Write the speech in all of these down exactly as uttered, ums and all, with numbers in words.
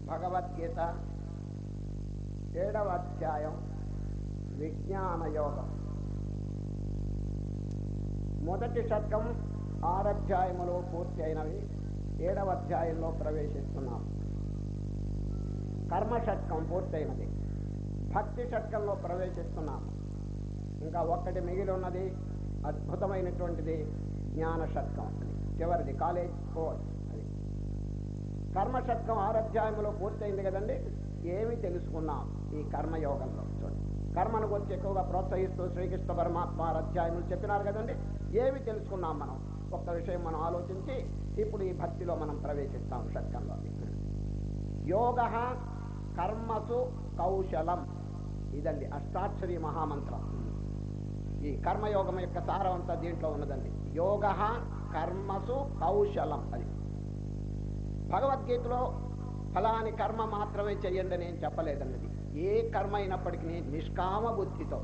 భగవద్గీత ఏడవ అధ్యాయం విజ్ఞాన యోగం. మొదటి షట్కం ఆరు అధ్యాయములు పూర్తి అయినవి. ఏడవ అధ్యాయంలో ప్రవేశిస్తున్నాం. కర్మ షట్కం పూర్తయినది. భక్తి షట్కంలో ప్రవేశిస్తున్నాము. ఇంకా ఒక్కటి మిగిలి ఉన్నది, అద్భుతమైనటువంటిది జ్ఞాన షట్కం. అది చివరిది, కాలేజ్ కోర్స్. అది కర్మ షట్కం ఆరు అధ్యాయంలో పూర్తయింది కదండి. ఏమి తెలుసుకున్నాం ఈ కర్మయోగంలో? చూడండి, కర్మను గురించి ఎక్కువగా ప్రోత్సహిస్తూ శ్రీకృష్ణ పరమాత్మ ఆరు అధ్యాయములు చెప్పినారు కదండి. ఏమి తెలుసుకున్నాం మనం? ఒక్క విషయం మనం ఆలోచించి ఇప్పుడు ఈ భక్తిలో మనం ప్రవేశిస్తాం. షట్కంలో యోగ కర్మసు కౌశలం, ఇదండి అష్టాక్షరి మహామంత్రం. ఈ కర్మయోగం యొక్క సారం అంతా దీంట్లో ఉన్నదండి. యోగ కర్మసు కౌశలం. అది భగవద్గీతలో ఫలాని కర్మ మాత్రమే చెయ్యండి అని ఏం చెప్పలేదన్నది. ఏ కర్మ అయినప్పటికీ నిష్కామ బుద్ధితో.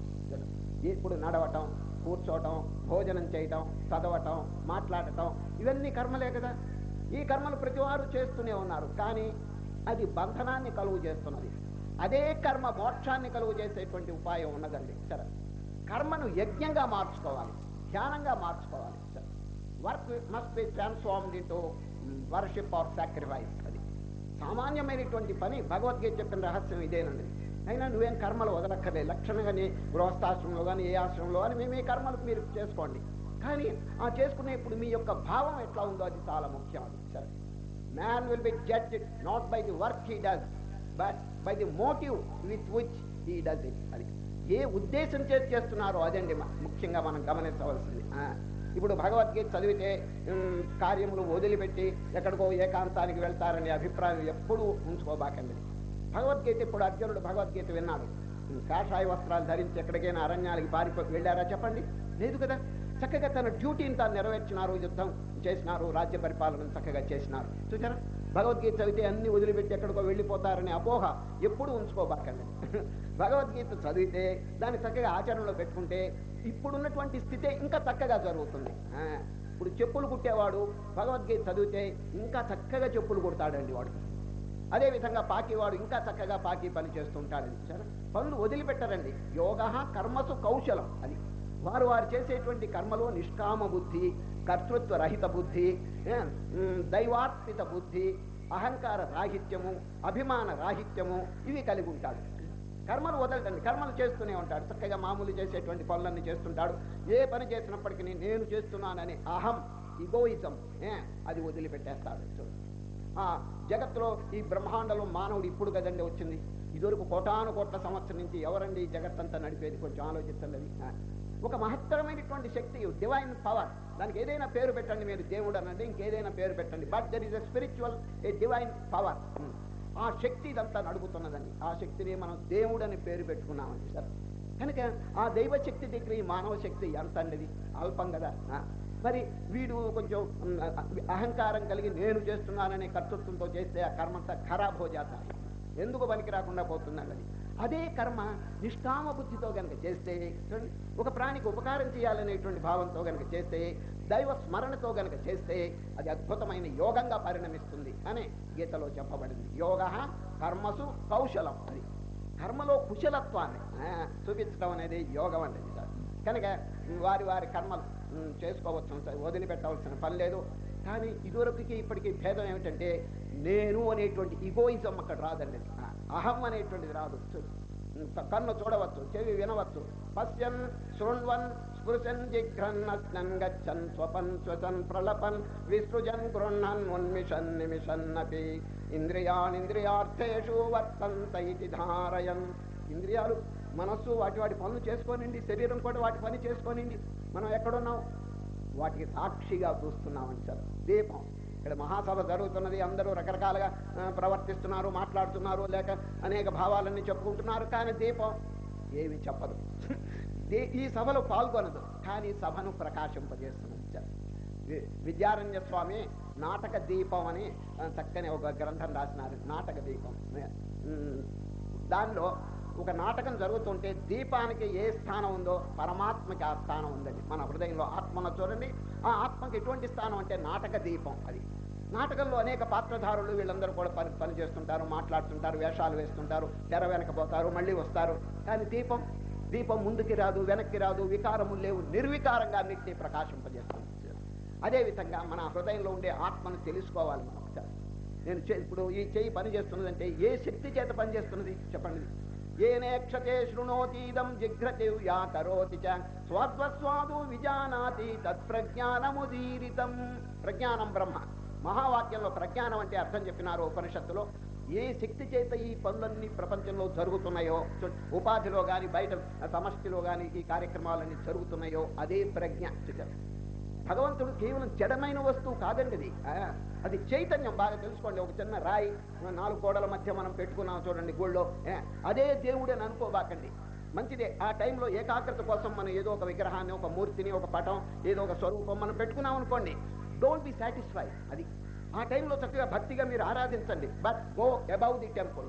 ఇప్పుడు నడవటం, కూర్చోవటం, భోజనం చేయటం, చదవటం, మాట్లాడటం, ఇవన్నీ కర్మలే కదా. ఈ కర్మలు ప్రతివారు చేస్తూనే ఉన్నారు. కానీ అది బంధనాన్ని కలుగు చేస్తున్నది. అదే కర్మ మోక్షాన్ని కలుగు చేసేటువంటి ఉపాయం ఉన్నదండి. సరే, కర్మను యజ్ఞంగా మార్చుకోవాలి, ధ్యానంగా మార్చుకోవాలి. సరే, work must be transformed into worship or sacrifice. అది సామాన్యమైనటువంటి పని. భగవద్గీత చెప్పిన రహస్యం ఇదేనండి. అయినా నువ్వేం కర్మలు వదలక్కర్లేదు. లక్షణంగానే గృహస్థాశ్రమంలో కానీ ఏ ఆశ్రమంలో కానీ మేమే కర్మలు మీరు చేసుకోండి. కానీ ఆ చేసుకునేప్పుడు మీ యొక్క భావం ఎట్లా ఉందో అది చాలా ముఖ్యం. అది సరే, man will be judged not by the work he does but by the motive with which he does it. అది ఏ ఉద్దేశం చేసి చేస్తున్నారో అదండి ముఖ్యంగా మనం గమనించవలసింది. ఇప్పుడు భగవద్గీత చదివితే కార్యములు వదిలిపెట్టి ఎక్కడికో ఏకాంతానికి వెళ్తారనే అభిప్రాయం ఎప్పుడూ ఉంచుకోబాకండి. భగవద్గీత ఇప్పుడు అర్జునుడు భగవద్గీత విన్నాడు. కాషాయ వస్త్రాలు ధరించి ఎక్కడికైనా అరణ్యాలకి పారిపోయి వెళ్ళారా చెప్పండి? లేదు కదా. చక్కగా తన డ్యూటీని తాను నెరవేర్చినారు, యుద్ధం చేసినారు, రాజ్య పరిపాలన చక్కగా చేసినారు. చూసారా? భగవద్గీత చదివితే అన్ని వదిలిపెట్టి ఎక్కడికో వెళ్ళిపోతారనే అపోహ ఎప్పుడు ఉంచుకోబాకండి. భగవద్గీత చదివితే దాన్ని చక్కగా ఆచరణలో పెట్టుకుంటే ఇప్పుడున్నటువంటి స్థితే ఇంకా చక్కగా జరుగుతుంది. ఇప్పుడు చెప్పులు కుట్టేవాడు భగవద్గీత చదివితే ఇంకా చక్కగా చెప్పులు కుడతాడండి వాడు. అదేవిధంగా పాకివాడు ఇంకా చక్కగా పాకి పని చేస్తుంటాడండి. సరే, పనులు వదిలిపెట్టరండి. యోగ కర్మసు కౌశలం. అది వారు వారు చేసేటువంటి కర్మలో నిష్కామ బుద్ధి, కర్తృత్వ రహిత బుద్ధి, దైవార్పిత బుద్ధి, అహంకార రాహిత్యము, అభిమాన రాహిత్యము ఇవి కలిగి ఉంటాడు. కర్మలు వదలటండి, కర్మలు చేస్తూనే ఉంటాడు. చక్కగా మామూలు చేసేటువంటి పనులన్నీ చేస్తుంటాడు. ఏ పని చేసినప్పటికీ నేను చేస్తున్నానని అహం, ఇగోయిజం అది వదిలిపెట్టేస్తాడు. ఆ జగత్తులో ఈ బ్రహ్మాండంలో మానవుడు ఇప్పుడు కదండి వచ్చింది. ఇదివరకు కోటాను కోట్ల సంవత్సరం నుంచి ఎవరండి ఈ జగత్తంతా నడిపేది? కొంచెం ఆలోచించండి. ఒక మహత్తరమైనటువంటి శక్తి, డివైన్ పవర్. దానికి ఏదైనా పేరు పెట్టండి, మీరు దేవుడు అనండి, ఇంకేదైనా పేరు పెట్టండి. But there is a spiritual, a divine power. ఆ శక్తి ఇదంతా నడుపుతున్నదండి. ఆ శక్తిని మనం దేవుడు అని పేరు పెట్టుకున్నామండి. సార్, కనుక ఆ దైవశక్తి దగ్గర ఈ మానవ శక్తి ఎంత అండి? అల్పం కదా. మరి వీడు కొంచెం అహంకారం కలిగి నేను చేస్తున్నాననే కర్తృత్వంతో చేస్తే ఆ కర్మంతా ఖరాబ్ హో జాతా. ఎందుకు పనికి రాకుండా పోతుందండి అది. అదే కర్మ నిష్కామ బుద్ధితో కనుక చేస్తే, ఒక ప్రాణికి ఉపకారం చేయాలనేటువంటి భావంతో కనుక చేస్తే, దైవ స్మరణతో కనుక చేస్తే అది అద్భుతమైన యోగంగా పరిణమిస్తుంది అని గీతలో చెప్పబడింది. యోగ కర్మసు కౌశలం. అది కర్మలో కుశలత్వాన్ని చూపించడం అనేది యోగం అనేది. సార్, కనుక వారి వారి కర్మలు చేసుకోవచ్చు, వదిలిపెట్టవలసిన పని లేదు. కానీ ఇదివరకుకి ఇప్పటికీ భేదం ఏమిటంటే, నేను అనేటువంటి ఈగోయిజం అక్కడ రాదండి. అహం అనేటువంటిది రాదు. కన్ను చూడవచ్చు, చెవి వినవచ్చు, పశ్యన్ శృణ్వన్ స్పృశన్ జిఘ్రన్ గచ్చన్ స్వపన్ శ్వసన్ ప్రలపన్ విసృజన్ గృహ్ణన్ ఉన్మిషన్ నిమిషన్నపి ఇంద్రియాణింద్రియార్థేషు వర్తంత ఇతి ధారయన్. ఇంద్రియాలు, మనస్సు వాటి వాటి పనులు చేసుకోనండి, శరీరం కూడా వాటి పని చేసుకోనండి. మనం ఎక్కడున్నాం? వాటికి సాక్షిగా చూస్తున్నామని సార్. దీపం, ఇక్కడ మహాసభ జరుగుతున్నది, అందరూ రకరకాలుగా ప్రవర్తిస్తున్నారు, మాట్లాడుతున్నారు, లేక అనేక భావాలన్నీ చెప్పుకుంటున్నారు. కానీ దీపం ఏమి చెప్పదు, ఈ సభలో పాల్గొనదు, కానీ సభను ప్రకాశింపజేస్తున్నది సార్. విద్యారణ్య స్వామి నాటక దీపం అని చక్కని ఒక గ్రంథం రాసినారు. నాటక దీపం. దానిలో ఒక నాటకం జరుగుతుంటే దీపానికి ఏ స్థానం ఉందో పరమాత్మకి ఆ స్థానం ఉందండి. మన హృదయంలో ఆత్మను చూడండి, ఆ ఆత్మకి ఎటువంటి స్థానం అంటే నాటక దీపం. అది నాటకంలో అనేక పాత్రధారులు వీళ్ళందరూ కూడా పని పని చేస్తుంటారు, మాట్లాడుతుంటారు, వేషాలు వేస్తుంటారు, తెర వెనకపోతారు, మళ్ళీ వస్తారు. కానీ దీపం దీపం ముందుకి రాదు, వెనక్కి రాదు, వికారములు లేవు, నిర్వికారంగా అన్నింటినీ ప్రకాశింపజేస్తుంది. అదేవిధంగా మన హృదయంలో ఉండే ఆత్మను తెలుసుకోవాలి మనం ఒకసారి. నేను ఇప్పుడు ఈ చెయ్యి పని చేస్తున్నదంటే ఏ శక్తి చేత పనిచేస్తున్నది చెప్పండి. ఏనేక్షతే శృణోతీదం జిఘ్రతి యా కరోతి చ స్వాద్వస్వాదు విజానాతి తత్ప్రజ్ఞానముదీరితం. ప్రజ్ఞానం బ్రహ్మ. మహావాక్యంలో ప్రజ్ఞానం అంటే అర్థం చెప్పినారు ఉపనిషత్తులో. ఏ శక్తి చేత ఈ పనులన్నీ ప్రపంచంలో జరుగుతున్నాయో, ఉపాధిలో కానీ బయట సమష్టిలో కానీ ఈ కార్యక్రమాలన్నీ జరుగుతున్నాయో అదే ప్రజ్ఞ. భగవంతుడు కేవలం జడమైన వస్తువు కాదండి, అది అది చైతన్యం. బాగా తెలుసుకోండి. ఒక చిన్న రాయి నాలుగు గోడల మధ్య మనం పెట్టుకున్నాం చూడండి గుళ్ళో, అదే దేవుడు అని అనుకోబాకండి. మంచిదే, ఆ టైంలో ఏకాగ్రత కోసం మనం ఏదో ఒక విగ్రహాన్ని, ఒక మూర్తిని, ఒక పటం, ఏదో ఒక స్వరూపం మనం పెట్టుకున్నాం అనుకోండి. Don't be satisfied. అది ఆ టైంలో చక్కగా భక్తిగా మీరు ఆరాధించండి. But go above the temple.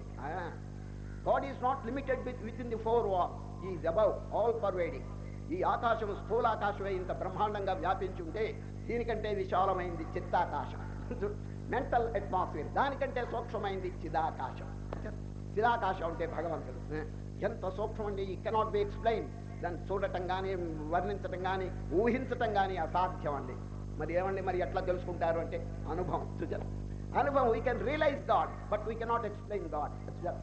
God is not limited within the four walls, is above, all pervading. ఈ ఆకాశం స్థూలాకాశమే ఇంత బ్రహ్మాండంగా వ్యాపించి ఉంటే దీనికంటే విశాలమైంది చిత్తాకాశం, మెంటల్ అట్మాస్ఫియర్. దానికంటే సూక్ష్మమైంది చిదాకాశం. చిదాకాశం అంటే భగవంతుడు. ఎంత సూక్ష్మం అండి, ఈ కెనాట్ బి ఎక్స్ప్లెయిన్. దాన్ని చూడటం కానీ, వర్ణించటం కానీ, ఊహించటం కానీ అసాధ్యం అండి. మరి ఏమండి, మరి ఎట్లా తెలుసుకుంటారు అంటే అనుభవం. అనుభవం. We can realise God but we cannot explain God.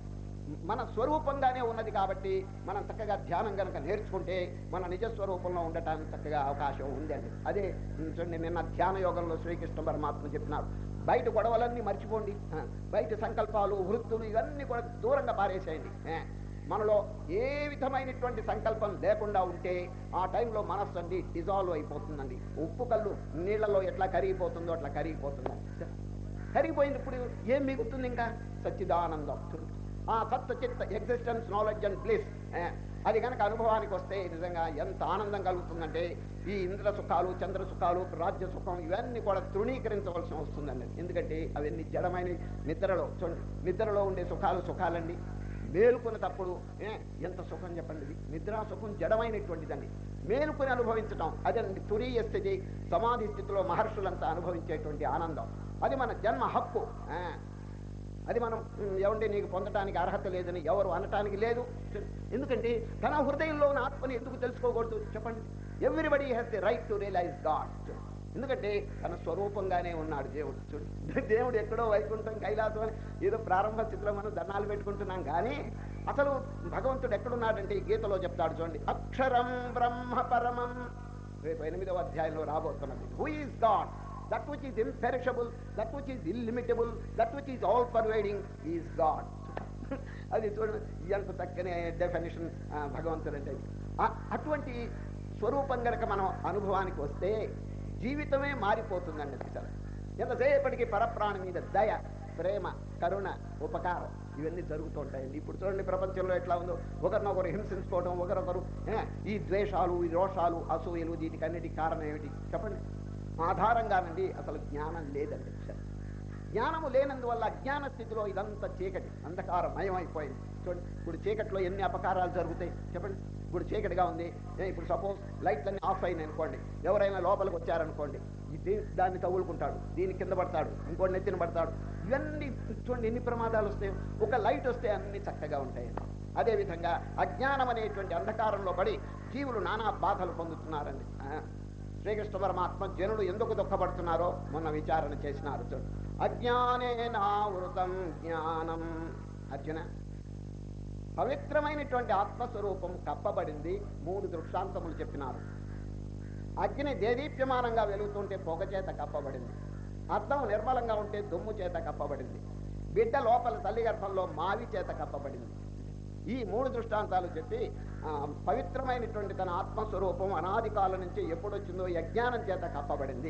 మన స్వరూపంగానే ఉన్నది కాబట్టి మనం చక్కగా ధ్యానం కనుక నేర్చుకుంటే మన నిజస్వరూపంలో ఉండటానికి చక్కగా అవకాశం ఉందండి. అదే చూడండి, నిన్న ధ్యాన యోగంలో శ్రీకృష్ణ పరమాత్మ చెప్పినారు, బయట గొడవలన్నీ మర్చిపోండి, బయట సంకల్పాలు, వృత్తులు ఇవన్నీ కూడా దూరంగా పారేసేయండి. మనలో ఏ విధమైనటువంటి సంకల్పం లేకుండా ఉంటే ఆ టైంలో మనస్సు అండి డిజాల్వ్ అయిపోతుందండి. ఉప్పు కళ్ళు నీళ్లలో ఎట్లా కరిగిపోతుందో అట్లా కరిగిపోతుందండి. కరిగిపోయింది. ఇప్పుడు ఏం మిగులుతుంది? ఇంకా సచ్చిదానందం. ఆ సత్త చిత్త ఎగ్జిస్టెన్స్, నాలెడ్జ్ అండ్ బ్లిస్, అది కనుక అనుభవానికి వస్తే నిజంగా ఎంత ఆనందం కలుగుతుందంటే ఈ ఇంద్ర సుఖాలు, చంద్ర సుఖాలు, రాజ్య సుఖం ఇవన్నీ కూడా తృణీకరించవలసి వస్తుందండి. ఎందుకంటే అవన్నీ జడమైన నిద్రలో చూడండి, నిద్రలో ఉండే సుఖాలు సుఖాలండి. మేలుకునేటప్పుడు ఎంత సుఖం చెప్పండి. నిద్రా సుఖం జడమైనటువంటిదండి. మేలుకొని అనుభవించటం అదండి తురీయ స్థితి. సమాధి స్థితిలో మహర్షులంతా అనుభవించేటువంటి ఆనందం. అది మన జన్మ హక్కు. అది మనం ఏమంటే నీకు పొందటానికి అర్హత లేదని ఎవరు అనటానికి లేదు. ఎందుకంటే తన హృదయంలో ఉన్న ఆత్మని ఎందుకు తెలుసుకోకూడదు చెప్పండి. Everybody has the right to realise God. ఎందుకంటే తన స్వరూపంగానే ఉన్నాడు దేవుడు. చూడు, దేవుడు ఎక్కడో వైకుంఠం, కైలాసం అని ఏదో ప్రారంభ స్థితిలో మనం దండాలు పెట్టుకుంటున్నాం. కానీ అసలు భగవంతుడు ఎక్కడున్నాడంటే ఈ గీతలో చెప్తాడు చూడండి, అక్షరం బ్రహ్మ పరమం. రేపు ఎనిమిదవ అధ్యాయంలో రాబోతున్నది. Who is God? That which is imperishable, that which is illimitable, that which is all pervading is God. అది చూడండి ఎంత చక్కని డెఫినేషన్ భగవంతుడు అంటే. అటువంటి స్వరూపం కనుక మనం అనుభవానికి వస్తే జీవితమే మారిపోతుందండి. అసలు ఎంతసేపటికి పరప్రాణి మీద దయ, ప్రేమ, కరుణ, ఉపకారం ఇవన్నీ జరుగుతూ ఉంటాయండి. ఇప్పుడు చూడండి ప్రపంచంలో ఎట్లా ఉందో, ఒకరినొకరు హింసించుకోవడం, ఒకరొకరు ఈ ద్వేషాలు, ఈ రోషాలు, అసూయలు, వీటికన్నిటికి కారణం ఏమిటి చెప్పండి? ఆధారంగానండి అసలు జ్ఞానం లేదండి. జ్ఞానము లేనందువల్ల అజ్ఞాన స్థితిలో ఇదంతా చీకటి, అంధకారమయమైపోయింది. చూడండి, ఇప్పుడు చీకటిలో ఎన్ని అపకారాలు జరుగుతాయి చెప్పండి. ఇప్పుడు చీకటిగా ఉంది, ఇప్పుడు సపోజ్ లైట్లన్నీ ఆఫ్ అయినాయి అనుకోండి, ఎవరైనా లోపలికి వచ్చారనుకోండి, ఇది దాన్ని తగులుకుంటాడు, దీని కింద పడతాడు, ఇంకోటి నెత్తిన పడతాడు. ఇవన్నీ చూడండి ఎన్ని ప్రమాదాలు వస్తాయి. ఒక లైట్ వస్తే అన్ని చక్కగా ఉంటాయి. అదేవిధంగా అజ్ఞానం అనేటువంటి అంధకారంలో పడి జీవులు నానా బాధలు పొందుతున్నారండి. శ్రీకృష్ణ పరమాత్మ జనులు ఎందుకు దుఃఖపడుతున్నారో మొన్న విచారణ చేసినారు. చూడు, అజ్ఞానేనావృతం జ్ఞానం. అర్జున, పవిత్రమైనటువంటి ఆత్మస్వరూపం కప్పబడింది. మూడు దృష్టాంతములు చెప్పినారు. అగ్ని దేదీప్యమానంగా వెలుగుతుంటే పొగ చేత కప్పబడింది. అద్దం నిర్మలంగా ఉంటే దుమ్ము చేత కప్పబడింది. బిడ్డ లోపల తల్లి గర్భంలో మావి చేత కప్పబడింది. ఈ మూడు దృష్టాంతాలు చెప్పి పవిత్రమైనటువంటి తన ఆత్మస్వరూపం అనాది కాలం నుంచి ఎప్పుడొచ్చిందో అజ్ఞానం చేత కప్పబడింది.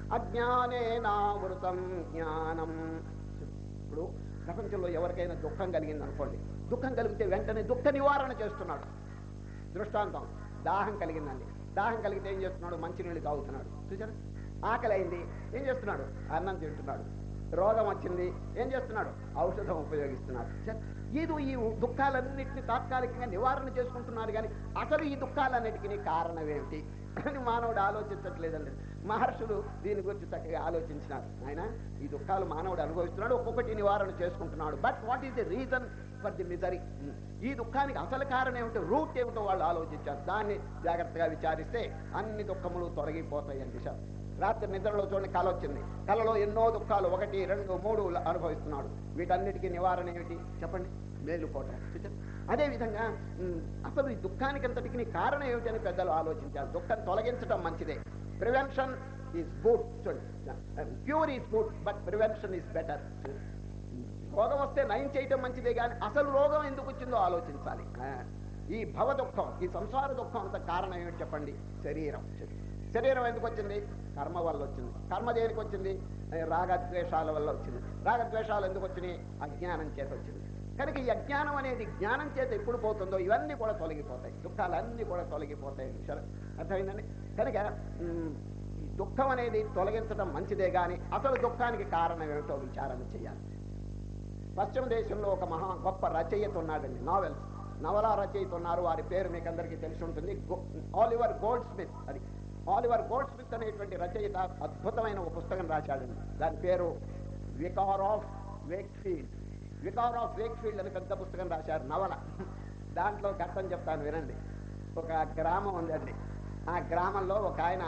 అజ్ఞానేనావృతం జ్ఞానం. ఇప్పుడు ప్రపంచంలో ఎవరికైనా దుఃఖం కలిగింది అనుకోండి, దుఃఖం కలిగితే వెంటనే దుఃఖ నివారణ చేస్తున్నాడు. దృష్టాంతం, దాహం కలిగిందండి, దాహం కలిగితే ఏం చేస్తున్నాడు? మంచినీళ్ళు తాగుతున్నాడు. చూసారా? ఆకలి అయింది, ఏం చేస్తున్నాడు? అన్నం తింటున్నాడు. రోగం వచ్చింది, ఏం చేస్తున్నాడు? ఔషధం ఉపయోగిస్తున్నాడు. ఏదో ఈ దుఃఖాలన్నింటినీ తాత్కాలికంగా నివారణ చేసుకుంటున్నారు. కానీ అసలు ఈ దుఃఖాలన్నిటికీ కారణం ఏమిటి అని మానవుడు ఆలోచించట్లేదండి. మహర్షులు దీని గురించి చక్కగా ఆలోచించినారు. ఆయన ఈ దుఃఖాలు మానవుడు అనుభవిస్తున్నాడు, ఒక్కొక్కటి నివారణ చేసుకుంటున్నాడు. But what is the reason for the misery? ఈ దుఃఖానికి అసలు కారణం ఏమిటో, రూట్ ఏమిటో వాళ్ళు ఆలోచించారు. దాన్ని జాగ్రత్తగా విచారిస్తే అన్ని దుఃఖములు తొలగిపోతాయి అని విషయం. రాత్రి నిద్రలో చూడండి, కళ వచ్చింది. కళలో ఎన్నో దుఃఖాలు, ఒకటి రెండు మూడు అనుభవిస్తున్నాడు. వీటన్నిటికీ నివారణ ఏమిటి చెప్పండి? మేలుకోవటం. అదేవిధంగా అసలు ఈ దుఃఖానికి అంతటికి కారణం ఏమిటని పెద్దలు ఆలోచించారు. దుఃఖం తొలగించడం మంచిదే. Prevention is good. Cure is good, but prevention is better. రోగం వస్తే నయం చేయటం మంచిదే, కానీ అసలు రోగం ఎందుకు వచ్చిందో ఆలోచించాలి. ఈ భవ దుఃఖం, ఈ సంసార దుఃఖం అంత కారణం ఏమిటి చెప్పండి? శరీరం. శరీరం ఎందుకు వచ్చింది? కర్మ వల్ల వచ్చింది. కర్మ దేనికి వచ్చింది? రాగద్వేషాల వల్ల వచ్చింది. రాగద్వేషాలు ఎందుకు వచ్చినాయి? అజ్ఞానం చేత వచ్చింది. కనుక ఈ అజ్ఞానం అనేది జ్ఞానం చేత ఎప్పుడు పోతుందో ఇవన్నీ కూడా తొలగిపోతాయి, దుఃఖాలన్నీ కూడా తొలగిపోతాయి. అర్థమైందండి? కనుక ఈ దుఃఖం అనేది తొలగించడం మంచిదే, కానీ అసలు దుఃఖానికి కారణం ఏమిటో విచారణ చేయాలి. పశ్చిమ దేశంలో ఒక మహా గొప్ప రచయిత ఉన్నాడండి, నావెల్స్ నవలా రచయిత ఉన్నారు. వారి పేరు మీకు అందరికీ తెలిసి ఉంటుంది, ఆలివర్ గోల్డ్ స్మిత్. అది ఆలివర్ గోల్డ్ స్మిత్ అనేటువంటి రచయిత అద్భుతమైన ఒక పుస్తకం రాశాడండి. దాని పేరు Vicar of Wakefield. Vicar of Wakefield అని పెద్ద పుస్తకం రాశారు, నవల. దాంట్లో కష్టం చెప్తాను వినండి. ఒక గ్రామం ఉందండి. ఆ గ్రామంలో ఒక ఆయన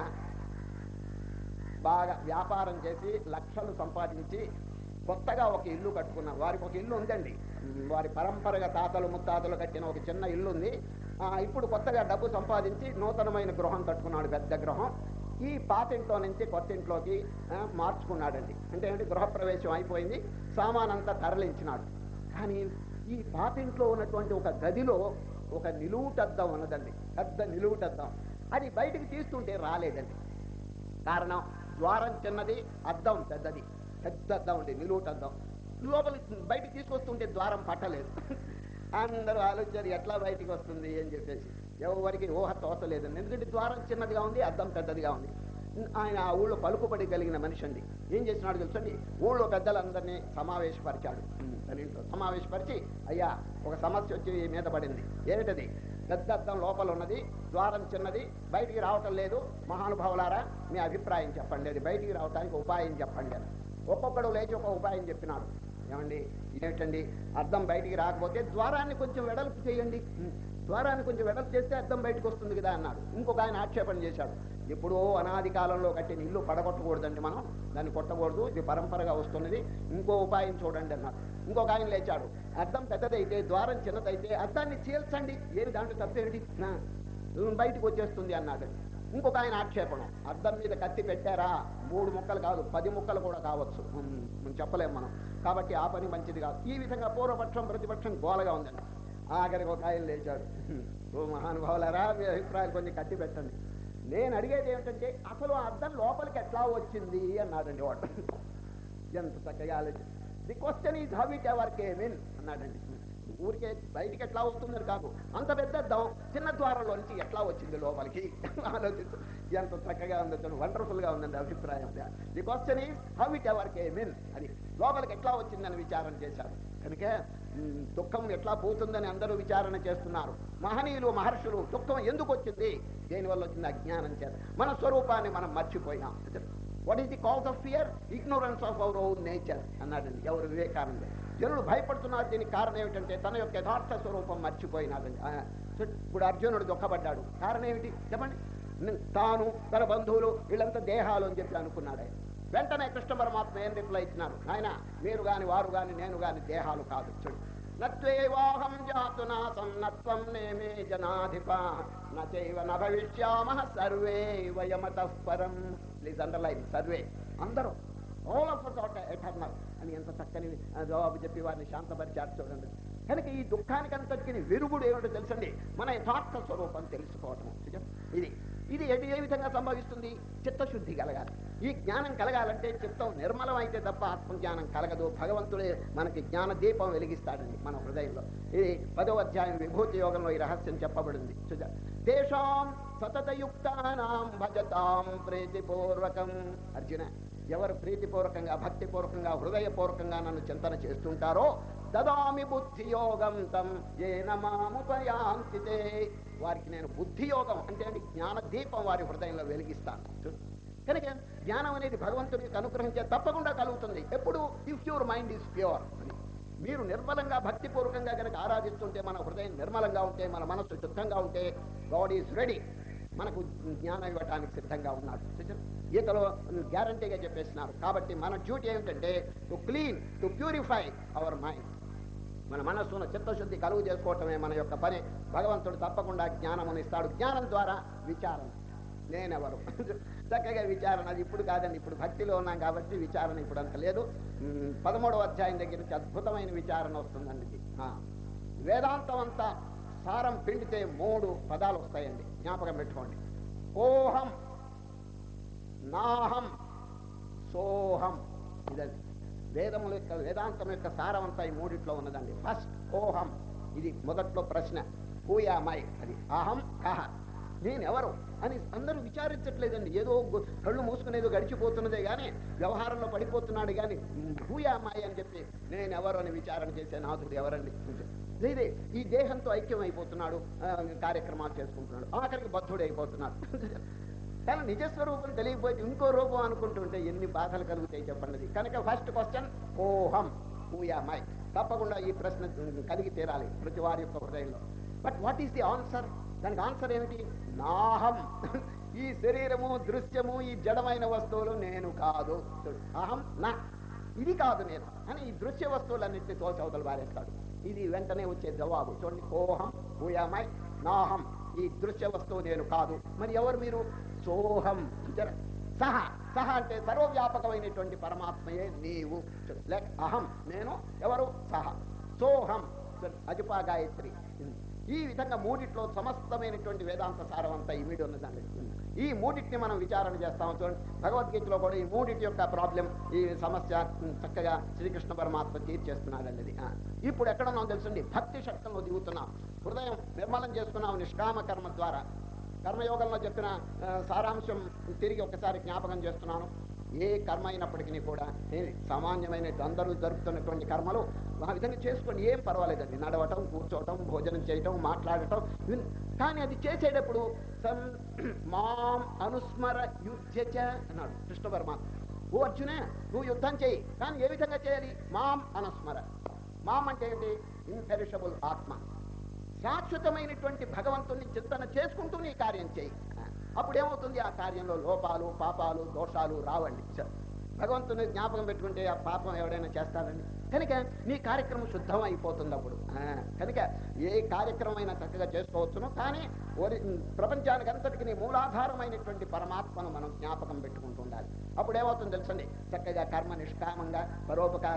బాగా వ్యాపారం చేసి లక్షలు సంపాదించి కొత్తగా ఒక ఇల్లు కట్టుకున్నారు. వారికి ఒక ఇల్లు ఉందండి, వారి పరంపరగా తాతలు ముత్తాతలు కట్టిన ఒక చిన్న ఇల్లు ఉంది. ఇప్పుడు కొత్తగా డబ్బు సంపాదించి నూతనమైన గృహం కట్టుకున్నాడు, పెద్ద గృహం. ఈ పాతింట్లో నుంచి కొత్త ఇంట్లోకి మార్చుకున్నాడండి. అంటే ఏంటి, గృహప్రవేశం అయిపోయింది, సామానంతా తరలించినాడు. కానీ ఈ పాతింట్లో ఉన్నటువంటి ఒక గదిలో ఒక నిలువుటద్దం ఉన్నదండి, పెద్ద నిలువుటద్దం. అది బయటికి తీస్తుంటే రాలేదండి. కారణం, ద్వారం చిన్నది, అద్దం పెద్దది. పెద్ద అద్దం ఉంది, నిలువుటద్దం. లోపల బయటికి తీసుకొస్తుంటే ద్వారం పట్టలేదు. అందరూ ఆలోచించారు, ఎట్లా బయటికి వస్తుంది అని చెప్పేసి. ఎవరికి ఊహ తోచలేదండి, ఎందుకంటే ద్వారం చిన్నదిగా ఉంది, అద్దం పెద్దదిగా ఉంది. ఆయన ఆ ఊళ్ళో పలుకుబడి కలిగిన మనిషి అండి. ఏం చేసినాడు తెలుసండి, ఊళ్ళో పెద్దలందరినీ సమావేశపరిచాడు. తన ఇంట్లో సమావేశపరిచి, అయ్యా ఒక సమస్య వచ్చి మీద పడింది. ఏమిటది? పెద్ద అద్దం లోపల ఉన్నది, ద్వారం చిన్నది, బయటికి రావటం లేదు. మహానుభావులారా మీ అభిప్రాయం చెప్పండి, అది బయటికి రావడానికి ఉపాయం చెప్పండి అని. ఒక్కొక్కడు లేచి ఒక ఉపాయం చెప్పినాడు. ఏమండి ఏమిటండి, అద్దం బయటికి రాకపోతే ద్వారాన్ని కొంచెం వెడల్పు చేయండి, ద్వారాన్ని కొంచెం వెడల్పు చేస్తే అద్దం బయటకు వస్తుంది కదా అన్నాడు. ఇంకొక ఆయన ఆక్షేపణ చేశాడు, ఎప్పుడో అనాది కాలంలో కట్టిన ఇల్లు పడగొట్టకూడదండి, మనం దాన్ని కొట్టకూడదు, ఇది పరంపరగా వస్తున్నది, ఇంకో ఉపాయం చూడండి అన్నాడు. ఇంకొక ఆయన లేచాడు, అద్దం పెద్దదైతే ద్వారం చిన్నదైతే అద్దాన్ని చీల్చండి, ఏది దాంట్లో తప్పేమిటి, బయటకు వచ్చేస్తుంది అన్నాడు. ఇంకొక ఆయన ఆక్షేపణం, అద్దం మీద కత్తి పెట్టారా, మూడు ముక్కలు కాదు పది ముక్కలు కూడా కావచ్చు, చెప్పలేము మనం, కాబట్టి ఆ పని మంచిది కాదు. ఈ విధంగా పూర్వపక్షం ప్రతిపక్షం గోలగా ఉందండి. ఆఖరికి ఒక ఆయన లేచాడు, ఓ మహానుభావులారా మీ అభిప్రాయాలు కొంచెం కత్తి పెట్టండి. నేను అడిగేది ఏమిటంటే అసలు ఆ అద్దం లోపలికి ఎట్లా వచ్చింది అన్నాడండి వాడు. ఎంత చక్కగా ఆలోచన. The question is how it ever came in అన్నాడండి. ఊరికే బయటికి ఎట్లా వస్తుందని కాదు, అంత పెద్ద అద్దం చిన్న ద్వారంలో నుంచి ఎట్లా వచ్చింది లోపలికి ఆలోచించు. ఎంత చక్కగా ఉందో, వండర్ఫుల్ గా ఉందండి అభిప్రాయం. The question is how it ever came in, అది లోపలికి ఎట్లా వచ్చిందని విచారణ చేశారు. కనుక దుఃఖం ఎట్లా పోతుందని అందరూ విచారణ చేస్తున్నారు. మహనీయులు మహర్షులు దుఃఖం ఎందుకు వచ్చింది, దేనివల్ల వచ్చింది? అజ్ఞానం చేత. మన స్వరూపాన్ని మనం మర్చిపోయినాం. What is the cause of fear? Ignorance of our own nature అన్నాడండి ఎవరు, వివేకానంద. జనులు భయపడుతున్నారు, దీనికి కారణం ఏమిటంటే తన యొక్క యథార్థ స్వరూపం మర్చిపోయినాడండి. ఇప్పుడు అర్జునుడు దుఃఖపడ్డాడు, కారణం ఏమిటి చెప్పండి? తాను తన బంధువులు వీళ్ళంతా దేహాలు అని చెప్పి అనుకున్నాడు. వెంటనే కృష్ణ పరమాత్మ ఏం రిప్లై ఇచ్చినారు, ఆయన మీరు గాని వారు గాని నేను గాని దేహాలు కాదు. చూడు, నత్వేవాహం జాతు నాసం నత్వం నేమే జనాధిప నచైవ న భవిష్యామః సర్వే వయమతః పరం. ప్లీజ్ అండర్లైన్ సర్వే, అందరూ, all of us are eternal అని ఎంత చక్కని జవాబు చెప్పి వారిని శాంతపరిచారు చూడండి. కనుక ఈ దుఃఖానికి అంతటికి విరుగుడు ఏమిటో తెలుసండి, మన యథార్థ స్వరూపం తెలుసుకోవటం. ఇది ఇది ఎటు ఏ విధంగా సంభవిస్తుంది? చిత్తశుద్ధి కలగాలి. ఈ జ్ఞానం కలగాలంటే చిత్తం నిర్మలం అయితే తప్ప ఆత్మజ్ఞానం కలగదు. భగవంతుడే మనకి జ్ఞాన దీపం వెలిగిస్తాడండి మన హృదయంలో. ఇది పదవ అధ్యాయం విభూతి యోగంలో ఈ రహస్యం చెప్పబడింది. చూజ తేషాం సతతయుక్తానాం భజతాం ప్రీతిపూర్వకం. అర్జున, ఎవరు ప్రీతిపూర్వకంగా భక్తిపూర్వకంగా హృదయపూర్వకంగా నన్ను చింతన చేస్తుంటారో దదామి బుద్ధి యోగం తం ఏన మాముపయాంతితే, వారికి నేను బుద్ధి యోగం అంటే జ్ఞాన దీపం వారి హృదయంలో వెలిగిస్తాను. కనుక జ్ఞానం అనేది భగవంతుని యొక్క అనుగ్రహం చేత తప్పకుండా కలుగుతుంది. ఎప్పుడు? If your mind is pure. మీరు నిర్మలంగా భక్తిపూర్వకంగా కనుక ఆరాధిస్తుంటే, మన హృదయం నిర్మలంగా ఉంటే, మన మనస్సు శుద్ధంగా ఉంటే, గాడ్ ఈజ్ రెడీ, మనకు జ్ఞానం ఇవ్వటానికి సిద్ధంగా ఉన్నాడు. గీతలో గ్యారంటీగా చెప్పేస్తున్నారు. కాబట్టి మన డ్యూటీ ఏమిటంటే to clean, to purify our mind. మన మనస్సును చిత్తశుద్ధి కలుగు చేసుకోవటమే మన యొక్క పని. భగవంతుడు తప్పకుండా జ్ఞానమును ఇస్తాడు. జ్ఞానం ద్వారా విచారణ, నేనెవరు, చక్కగా విచారణ. అది ఇప్పుడు కాదండి, ఇప్పుడు భక్తిలో ఉన్నాం కాబట్టి విచారణ ఇప్పుడు అంత లేదు. పదమూడవ అధ్యాయం దగ్గర నుంచి అద్భుతమైన విచారణ వస్తుందండి. ఇది వేదాంతం అంతా సారం పిండితే మూడు పదాలు వస్తాయండి, జ్ఞాపకం పెట్టుకోండి. ఓహం, నాహం, సోహం. ఇదండి వేదముల యొక్క వేదాంతం యొక్క సారం అంతా ఈ మూడిట్లో ఉన్నదండి. ఫస్ట్ ఓహం, ఇది మొదట్లో ప్రశ్న, హూయామై, అది అహం కహ, నేనెవరు అని అందరూ విచారించట్లేదండి. ఏదో కళ్ళు మూసుకునేదో గడిచిపోతున్నదే కానీ వ్యవహారంలో పడిపోతున్నాడు కానీ హూయామాయి అని చెప్పి నేనెవరు అని విచారణ చేసే నాథుడు ఎవరండి? లేదే, ఈ దేహంతో ఐక్యం అయిపోతున్నాడు, కార్యక్రమాలు చేసుకుంటున్నాడు, ఆఖరికి బద్ధుడు అయిపోతున్నాడు. కానీ నిజస్వరూపం తెలియకపోతే ఇంకో రూపం అనుకుంటుంటే ఎన్ని బాధలు కలుగుతాయి చెప్పండి. కనుక ఫస్ట్ క్వశ్చన్ ఓహం, హూయామాయి. తప్పకుండా ఈ ప్రశ్న కలిగి తీరాలి ప్రతి వారి యొక్క హృదయంలో. But what is the answer? దానికి ఆన్సర్ ఏమిటి? నాహం, ఈ శరీరము, దృశ్యము, ఈ జడమైన వస్తువులు నేను కాదు. అహం నా, ఇది కాదు నేను అని ఈ దృశ్య వస్తువులన్నింటినీ తోచవతలు వారేస్తాడు. ఇది వెంటనే వచ్చే జవాబు చూడండి. ఓహం, హూయామై, నాహం, ఈ దృశ్య వస్తువు నేను కాదు. మరి ఎవరు మీరు? సోహం, సహ. సహ అంటే సర్వవ్యాపకమైనటువంటి పరమాత్మయే నీవు. లేక అహం నేను, ఎవరు? సహ. సోహం, అజపా గాయత్రి. ఈ విధంగా మూడిట్లో సమస్తమైనటువంటి వేదాంత సారం అంతా ఇమిడి ఉన్నదండి. ఈ మూడిటిని మనం విచారణ చేస్తాము. చూడండి, భగవద్గీతలో కూడా ఈ మూడిటి యొక్క ప్రాబ్లం, ఈ సమస్య చక్కగా శ్రీకృష్ణ పరమాత్మ తీర్చేస్తున్నాడండి. అది ఇప్పుడు ఎక్కడున్నాం తెలుసండి? భక్తి శక్తంలో దిగుతున్నాం, హృదయం నిర్మలం చేసుకున్నాం నిష్కామ కర్మ ద్వారా. కర్మయోగంలో చెప్పిన సారాంశం తిరిగి ఒకసారి జ్ఞాపకం చేస్తున్నాను. ఏ కర్మ అయినప్పటికీ కూడా సామాన్యమైన అందరూ జరుపుతున్నటువంటి కర్మలు ఆ విధంగా చేసుకోండి, ఏం పర్వాలేదండి. నడవటం, కూర్చోవటం, భోజనం చేయటం, మాట్లాడటం. కానీ అది చేసేటప్పుడు సం మాం అనుస్మర యుధ్యచ అన్నాడు కృష్ణ పరమాత్మ. ఓ అర్జునే, నువ్వు యుద్ధం చేయి, కానీ ఏ విధంగా చేయాలి? మాం అనుస్మర. మాం అంటే ఏంటి? ఇంపెరిషబుల్ ఆత్మ, శాశ్వతమైనటువంటి భగవంతుని చింతన చేసుకుంటూ నీ కార్యం చేయి. అప్పుడేమవుతుంది? ఆ కార్యంలో లోపాలు, పాపాలు, దోషాలు రావండి. భగవంతుని జ్ఞాపకం పెట్టుకుంటే ఆ పాపం ఎవడైనా చేస్తాడండి. కనుక నీ కార్యక్రమం శుద్ధం అయిపోతుంది అప్పుడు. కనుక ఏ కార్యక్రమం అయినా చక్కగా చేసుకోవచ్చును, కానీ ప్రపంచానికి అంతటికి నీ మూలాధారమైనటువంటి పరమాత్మను మనం జ్ఞాపకం పెట్టుకుంటూ ఉండాలి. అప్పుడు ఏమవుతుంది తెలుసండి? చక్కగా కర్మ నిష్కామంగా పరోపకార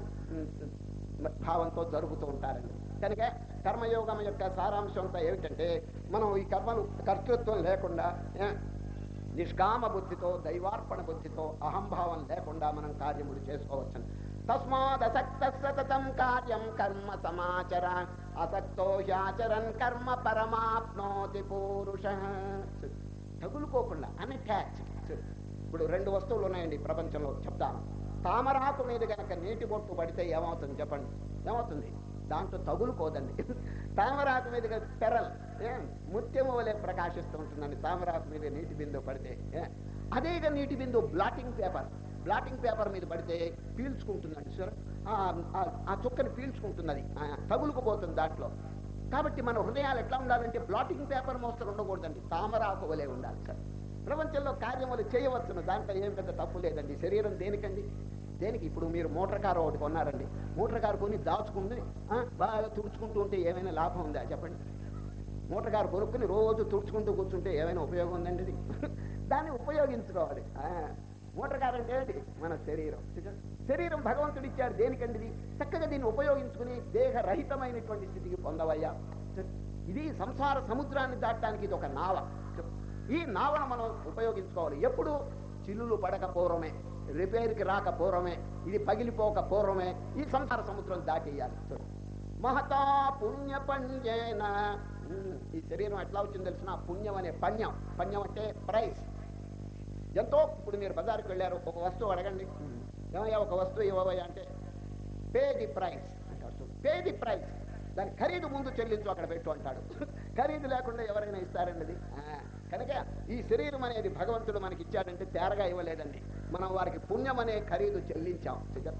భావంతో జరుగుతూ ఉంటారండి. కనుక కర్మయోగం యొక్క సారాంశం అంతా ఏమిటంటే, మనం ఈ కర్మలు కర్తృత్వం లేకుండా నిష్కామ బుద్ధితో, దైవార్పణ బుద్ధితో, అహంభావం లేకుండా మనం కార్యములు చేసుకోవచ్చు. తస్మాద్ అసక్త సతతం కార్యం కర్మ సమాచర, అసక్తో యాచరన్ కర్మ పరమాప్నోతి పురుష. తగులుకోకుండా, అన్అటాచ్డ్. ఇప్పుడు రెండు వస్తువులు ఉన్నాయండి ప్రపంచంలో, చెప్తాను. తామరాకు మీద కనుక నీటి బొట్టు పడితే ఏమవుతుంది చెప్పండి? ఏమవుతుంది? దాంట్లో తగులుకోదండి. తామరాకు మీద పెరల్ ముత్యము వలె ప్రకాశిస్తూ ఉంటుందండి తామరాకు మీద నీటి బిందు పడితే. అదేగా నీటి బిందు బ్లాటింగ్ పేపర్, బ్లాటింగ్ పేపర్ మీద పడితే పీల్చుకుంటుందండి సార్, ఆ చుక్కని పీల్చుకుంటుంది, అది తగులుకుపోతుంది దాంట్లో. కాబట్టి మన హృదయాలు ఎట్లా ఉండాలంటే బ్లాటింగ్ పేపర్ మోస్తరు ఉండకూడదండి, తామరాకు వలె ఉండాలి సార్. ప్రపంచంలో కార్యములు చేయవచ్చును, దాంట్లో ఏం పెద్ద తప్పు లేదండి. శరీరం దేనికండి? దేనికి? ఇప్పుడు మీరు మోటార్ కారు ఒకటి కొన్నారండి, మోటార్ కారు కొని దాచుకుని బాగా తుడుచుకుంటూ ఉంటే ఏమైనా లాభం ఉందా చెప్పండి? మోటార్ కారు కొనుక్కుని రోజు తుడుచుకుంటూ కూర్చుంటే ఏమైనా ఉపయోగం ఉందండి? ఇది దాన్ని ఉపయోగించుకోవాలి. మోటార్ కారు అంటే ఏంటి? మన శరీరం. శరీరం భగవంతుడు ఇచ్చాడు దేనికండి? ఇది చక్కగా దీన్ని ఉపయోగించుకుని దేహరహితమైనటువంటి స్థితికి పొందవయ్యా. ఇది సంసార సముద్రాన్ని దాటడానికి ఇది ఒక నావ. ఈ నావను మనం ఉపయోగించుకోవాలి. ఎప్పుడు? చిల్లులు పడక పూర్వమే, రిపేర్కి రాక పూర్వమే, ఇది పగిలిపోక పూర్వమే ఈ సంసార సముద్రం దాటేయాలి. మహతా పుణ్య పంజేన. ఈ శరీరం ఎట్లా వచ్చింది తెలిసిన? పుణ్యం అనే పణ్యం. పణ్యం అంటే ప్రైస్. ఎంతో. ఇప్పుడు మీరు బజార్కి వెళ్ళారు, ఒక వస్తువు అడగండి, ఏమయ్యా ఒక వస్తువు ఇవ్వబోయా అంటే పే ది ప్రైస్ అంటాడు. పే ది ప్రైస్, దాని ఖరీదు ముందు చెల్లించు, అక్కడ పెట్టు అంటాడు. ఖరీదు లేకుండా ఎవరైనా ఇస్తారండి అది? కనుక ఈ శరీరం అనేది భగవంతుడు మనకి ఇచ్చాడంటే తేరగా ఇవ్వలేదండి. మనం వారికి పుణ్యం అనే ఖరీదు చెల్లించాం.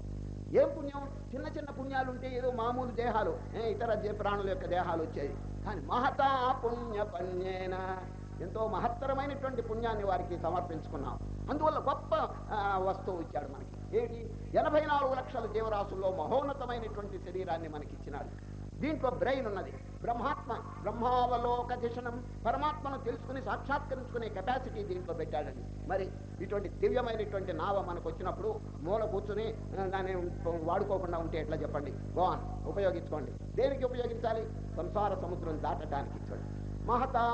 ఏం పుణ్యం? చిన్న చిన్న పుణ్యాలు ఉంటే ఏదో మామూలు దేహాలు, ఇతర ప్రాణుల యొక్క దేహాలు వచ్చేది. కానీ మహతా పుణ్య పణ్యేన ఎంతో మహత్తరమైనటువంటి పుణ్యాన్ని వారికి సమర్పించుకున్నాం. అందువల్ల గొప్ప వస్తువు ఇచ్చాడు మనకి. ఏంటి? ఎనభై నాలుగు లక్షల జీవరాశుల్లో మహోన్నతమైనటువంటి శరీరాన్ని మనకి ఇచ్చినాడు. దీంట్లో బ్రెయిన్ ఉన్నది. బ్రహ్మాత్మ బ్రహ్మావలోక దిశనం, పరమాత్మను తెలుసుకుని సాక్షాత్కరించుకునే కెపాసిటీ దీంట్లో పెట్టాడండి. మరి ఇటువంటి దివ్యమైనటువంటి నావ మనకు వచ్చినప్పుడు మూల కూర్చుని దాన్ని వాడుకోకుండా ఉంటే ఎట్లా చెప్పండి? గోన్ ఉపయోగించుకోండి. దేనికి ఉపయోగించాలి? సంసార సముద్రం దాటడానికి. చూడండి, మహతా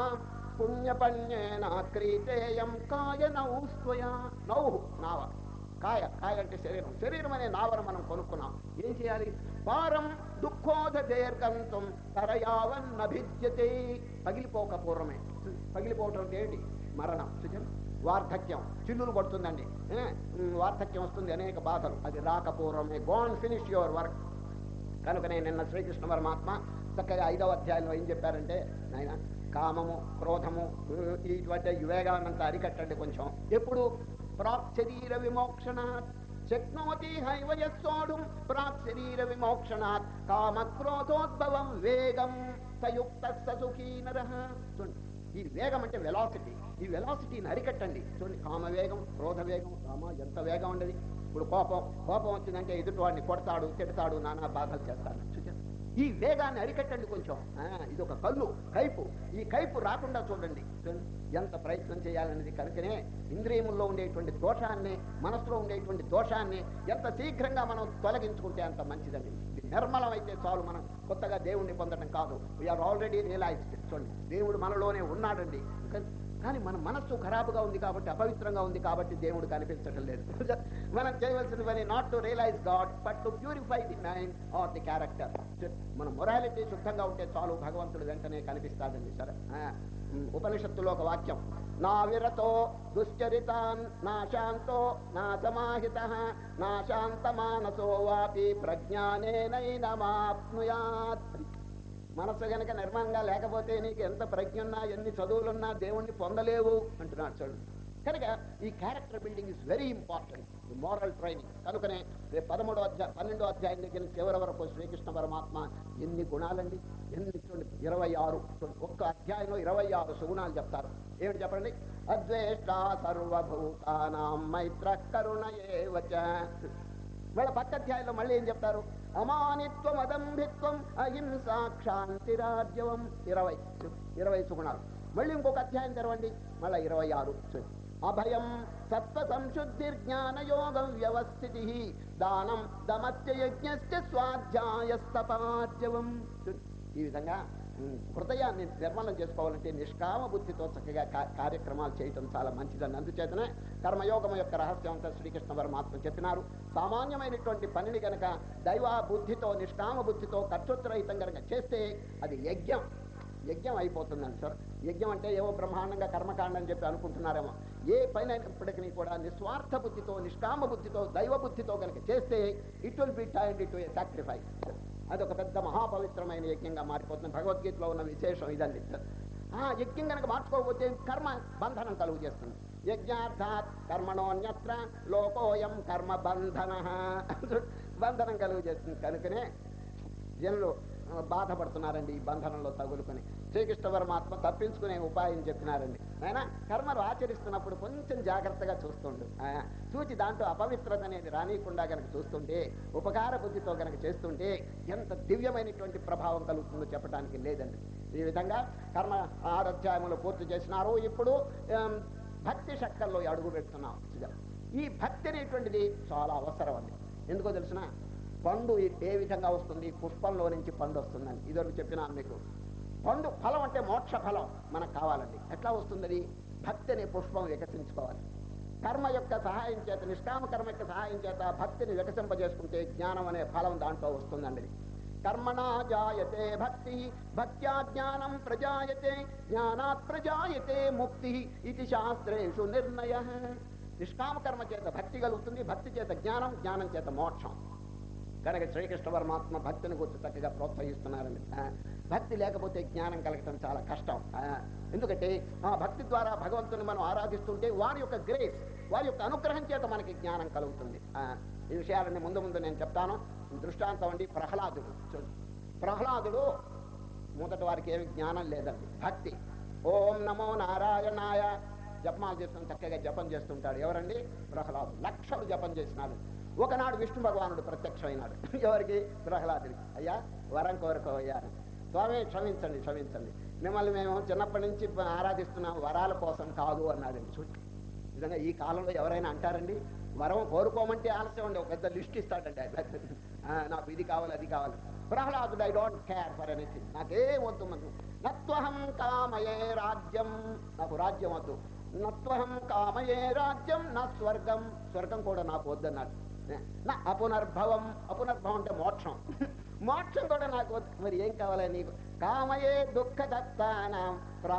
పుణ్యపణ్యేన క్రీతేయం కాయ నౌస్త్వయా. నౌహు నావ, కాయ కాయ అంటే శరీరం. శరీరం అనే నావను మనం కొనుక్కున్నాం. ఏం చేయాలి? పారం దుఃఖోధ దీర్ఘంతం తరయావన్నభిద్యతే. పగిలిపోక పూర్వమే. పగిలిపోవటం అంటే ఏంటి? మరణం. వార్ధక్యం చిల్లులు పడుతుందండి, వార్ధక్యం వస్తుంది, అనేక బాధలు. అది రాకపూర్వమే. Go and finish your work. కనుకనే నిన్న శ్రీకృష్ణ పరమాత్మ చక్కగా ఐదవ అధ్యాయంలో ఏం చెప్పారంటే, నాయన కామము క్రోధము ఇటువంటి వివేగానంతా అరికట్టండి కొంచెం. ఎప్పుడు? ప్రాక్ శరీర విమోక్షణాత్ శక్నోతి హైవయస్సోఢుం ప్రాక్ శరీర విమోక్షణాత్ కామ క్రోధోద్భవం వేగం సయుక్త సుఖీ నరః. చూడండి, ఈ వేగం అంటే వెలాసిటీ. ఈ వెలాసిటీని అరికట్టండి. చూడండి, కామవేగం, క్రోధవేగం. కామ ఎంత వేగం ఉండేది. ఇప్పుడు కోపం కోపం వచ్చిందంటే ఎదుటి వాడిని కొడతాడు, తిడతాడు, నానా బాధలు చేస్తాడు. ఈ వేగాన్ని అరికట్టండి కొంచెం. ఇది ఒక కళ్ళు, కైపు. ఈ కైపు రాకుండా చూడండి ఎంత ప్రయత్నం చేయాలనేది. కనుకనే ఇంద్రియముల్లో ఉండేటువంటి దోషాన్ని, మనసులో ఉండేటువంటి దోషాన్ని ఎంత శీఘ్రంగా మనం తొలగించుకుంటే అంత మంచిదండి. ఇది నిర్మలం అయితే చాలు. మనం కొత్తగా దేవుణ్ణి పొందడం కాదు. We are already realised. చూడండి, దేవుడు మనలోనే ఉన్నాడండి. కానీ మన మనస్సు ఖరాబుగా ఉంది కాబట్టి, అపవిత్రంగా ఉంది కాబట్టి దేవుడు కనిపించడం లేదు. మనం చేయవలసిన పని not to realise God but to purify the mind or the character. మన మొరాలిటీ శుద్ధంగా ఉంటే చాలు, భగవంతుడు వెంటనే కనిపిస్తాడండి. సరే, ఉపనిషత్తులో ఒక వాక్యం, నా విరతో దుశ్చరితాన్ నా శాంతో నా సమాహితః నా శాంత మానసో వాపి ప్రజ్ఞానేనైనమాప్నుయాత్. మనస్సు గనక నిర్మలంగా లేకపోతే నీకు ఎంత ప్రజ్ఞున్నా, ఎన్ని చదువులున్నా దేవుణ్ణి పొందలేవు అంటున్నాడు. చూడండి, కనుక ఈ character building is very important, moral training. కనుకనే పదమూడో అధ్యాయం పన్నెండో అధ్యాయం దగ్గర చివరి వరకు శ్రీకృష్ణ పరమాత్మ ఎన్ని గుణాలండి, ఎన్ని చూడండి, ఇరవై ఆరు. ఒక్క అధ్యాయంలో ఇరవై ఆరు సుగుణాలు చెప్తారు. ఏమిటి చెప్పండి? అద్వేష్ట సర్వభూతానాం మైత్ర కరుణ ఏవచ. వాళ్ళ పక్క అధ్యాయంలో మళ్ళీ ఏం చెప్తారు? అమానిత్వం అదంభిత్వం అహింసా క్షాంతిరాజ్యవం. ఇరవై ఇరవై సుగుణాలు. మళ్ళీ ఇంకొక అధ్యాయం తెరవండి, మళ్ళీ ఇరవై ఆరు. అభయం సత్వ సంశుద్ధిర్జ్ఞాన యోగం వ్యవస్థితి దానం దమత్య యజ్ఞశ్చ స్వాధ్యాయస్తపార్జవం. ఈ విధంగా హృదయాన్ని నిర్మలం చేసుకోవాలంటే నిష్కామ బుద్ధితో చక్కగా కార్యక్రమాలు చేయటం చాలా మంచిదని. అందుచేతనే కర్మయోగం యొక్క రహస్యం అంతా శ్రీకృష్ణ పరమాత్మ చెప్పినారు. సామాన్యమైనటువంటి పనిని గనక దైవ బుద్ధితో, నిష్కామ బుద్ధితో, ఖర్చురహితం గనక చేస్తే అది యజ్ఞం యజ్ఞం అయిపోతుందండి. సార్, యజ్ఞం అంటే ఏవో బ్రహ్మాండంగా కర్మకాండ అని చెప్పి అనుకుంటున్నారేమో. ఏ పని అయినప్పటికీ కూడా నిస్వార్థ బుద్ధితో, నిష్కామ బుద్ధితో, దైవ బుద్ధితో కనుక చేస్తే it will be tired to a sacrifice. అదొక పెద్ద మహాపవిత్రమైన యజ్ఞంగా మారిపోతుంది. భగవద్గీతలో ఉన్న విశేషం ఇదండి. ఆ యజ్ఞం కనుక మార్చుకోకపోతే కర్మ బంధనం కలుగు చేస్తుంది. యజ్ఞార్థాత్ కర్మణోన్యత్ర లోకోయం కర్మ బంధన. బంధనం కలుగు చేస్తుంది. కనుకనే జనులు బాధపడుతున్నారండి ఈ బంధనంలో తగులుకొని. శ్రీకృష్ణ పరమాత్మ తప్పించుకునే ఉపాయం చెప్పినారండి. ఆయన కర్మలు ఆచరిస్తున్నప్పుడు కొంచెం జాగ్రత్తగా చూస్తుండు. చూచి దాంట్లో అపవిత్రత అనేది రానియకుండా కనుక చూస్తుంటే, ఉపకార బుద్ధితో కనుక చేస్తుంటే ఎంత దివ్యమైనటువంటి ప్రభావం కలుగుతుందో చెప్పడానికి లేదండి. ఈ విధంగా కర్మ ఆరాధ్యాయములు పూర్తి చేసినారు. ఇప్పుడు భక్తి శక్తుల్లో అడుగు పెడుతున్నాం. ఈ భక్తి అనేటువంటిది చాలా అవసరం అండి. ఎందుకో తెలిసిన, పండు ఏ విధంగా వస్తుంది? పుష్పంలో నుంచి పండు వస్తుందని ఇదివరకు చెప్పినాను మీకు. పండు ఫలం అంటే మోక్ష ఫలం మనకు కావాలండి. ఎట్లా వస్తుంది? అది భక్తి అనే పుష్పం వికసించుకోవాలి. కర్మ యొక్క సహాయం చేత, నిష్కామ కర్మ యొక్క సహాయం చేత భక్తిని వికసింపజేసుకుంటే జ్ఞానం అనే ఫలం దాంట్లో వస్తుందండి. కర్మణా జాయతే భక్తి భక్త్యా జ్ఞానం ప్రజాయతే జ్ఞానాత్ ప్రజాయతే ముక్తి ఇది శాస్త్రేషు నిర్ణయ. నిష్కామ కర్మ చేత భక్తి కలుగుతుంది, భక్తి చేత జ్ఞానం, జ్ఞానం చేత మోక్షం. కనుక శ్రీకృష్ణ పరమాత్మ భక్తిని గురించి చక్కగా ప్రోత్సహిస్తున్నారండి. భక్తి లేకపోతే జ్ఞానం కలగటం చాలా కష్టం. ఎందుకంటే ఆ భక్తి ద్వారా భగవంతుని మనం ఆరాధిస్తుంటే వారి యొక్క గ్రేస్, వారి యొక్క అనుగ్రహం చేత మనకి జ్ఞానం కలుగుతుంది. ఈ విషయాలన్నీ ముందు ముందు నేను చెప్తాను. దృష్టాంతం అండి ప్రహ్లాదుడు. ప్రహ్లాదుడు మొదటి వారికి ఏమి జ్ఞానం లేదండి, భక్తి. ఓం నమో నారాయణాయ జపమాలు చేస్తున్న చక్కగా జపం చేస్తుంటాడు. ఎవరండి? ప్రహ్లాదు. లక్షలు జపం చేసినాడు. ఒకనాడు విష్ణు భగవానుడు ప్రత్యక్షమైనాడు. ఎవరికి? ప్రహ్లాదుడికి. అయ్యా వరం కోరుకోవయ్యా. స్వామి క్షమించండి క్షమించండి, మిమ్మల్ని మేము చిన్నప్పటి నుంచి ఆరాధిస్తున్నాం, వరాల కోసం కాదు అన్నాడండి. చూడు, నిజంగా ఈ కాలంలో ఎవరైనా అంటారండి వరం కోరుకోమంటే ఆలస్యం అండి, ఒక పెద్ద లిస్ట్ ఇస్తాడండి. నాకు ఇది కావాలి అది కావాలి. ప్రహ్లాదుడు I don't care for anything, నాకేం వద్దు. మనం నత్వహం కామయే రాజ్యం, నాకు రాజ్యం వద్దు. నత్వహం కామయే రాజ్యం నా స్వర్గం, స్వర్గం కూడా నాకు వద్దన్నాడు. నా అపునర్భవం, అపునర్భవం అంటే మోక్షం, మోక్షం కూడా నాకు వద్దు. మరి ఏం కావాలి నీకు? కామయే దుఃఖదత్తానాం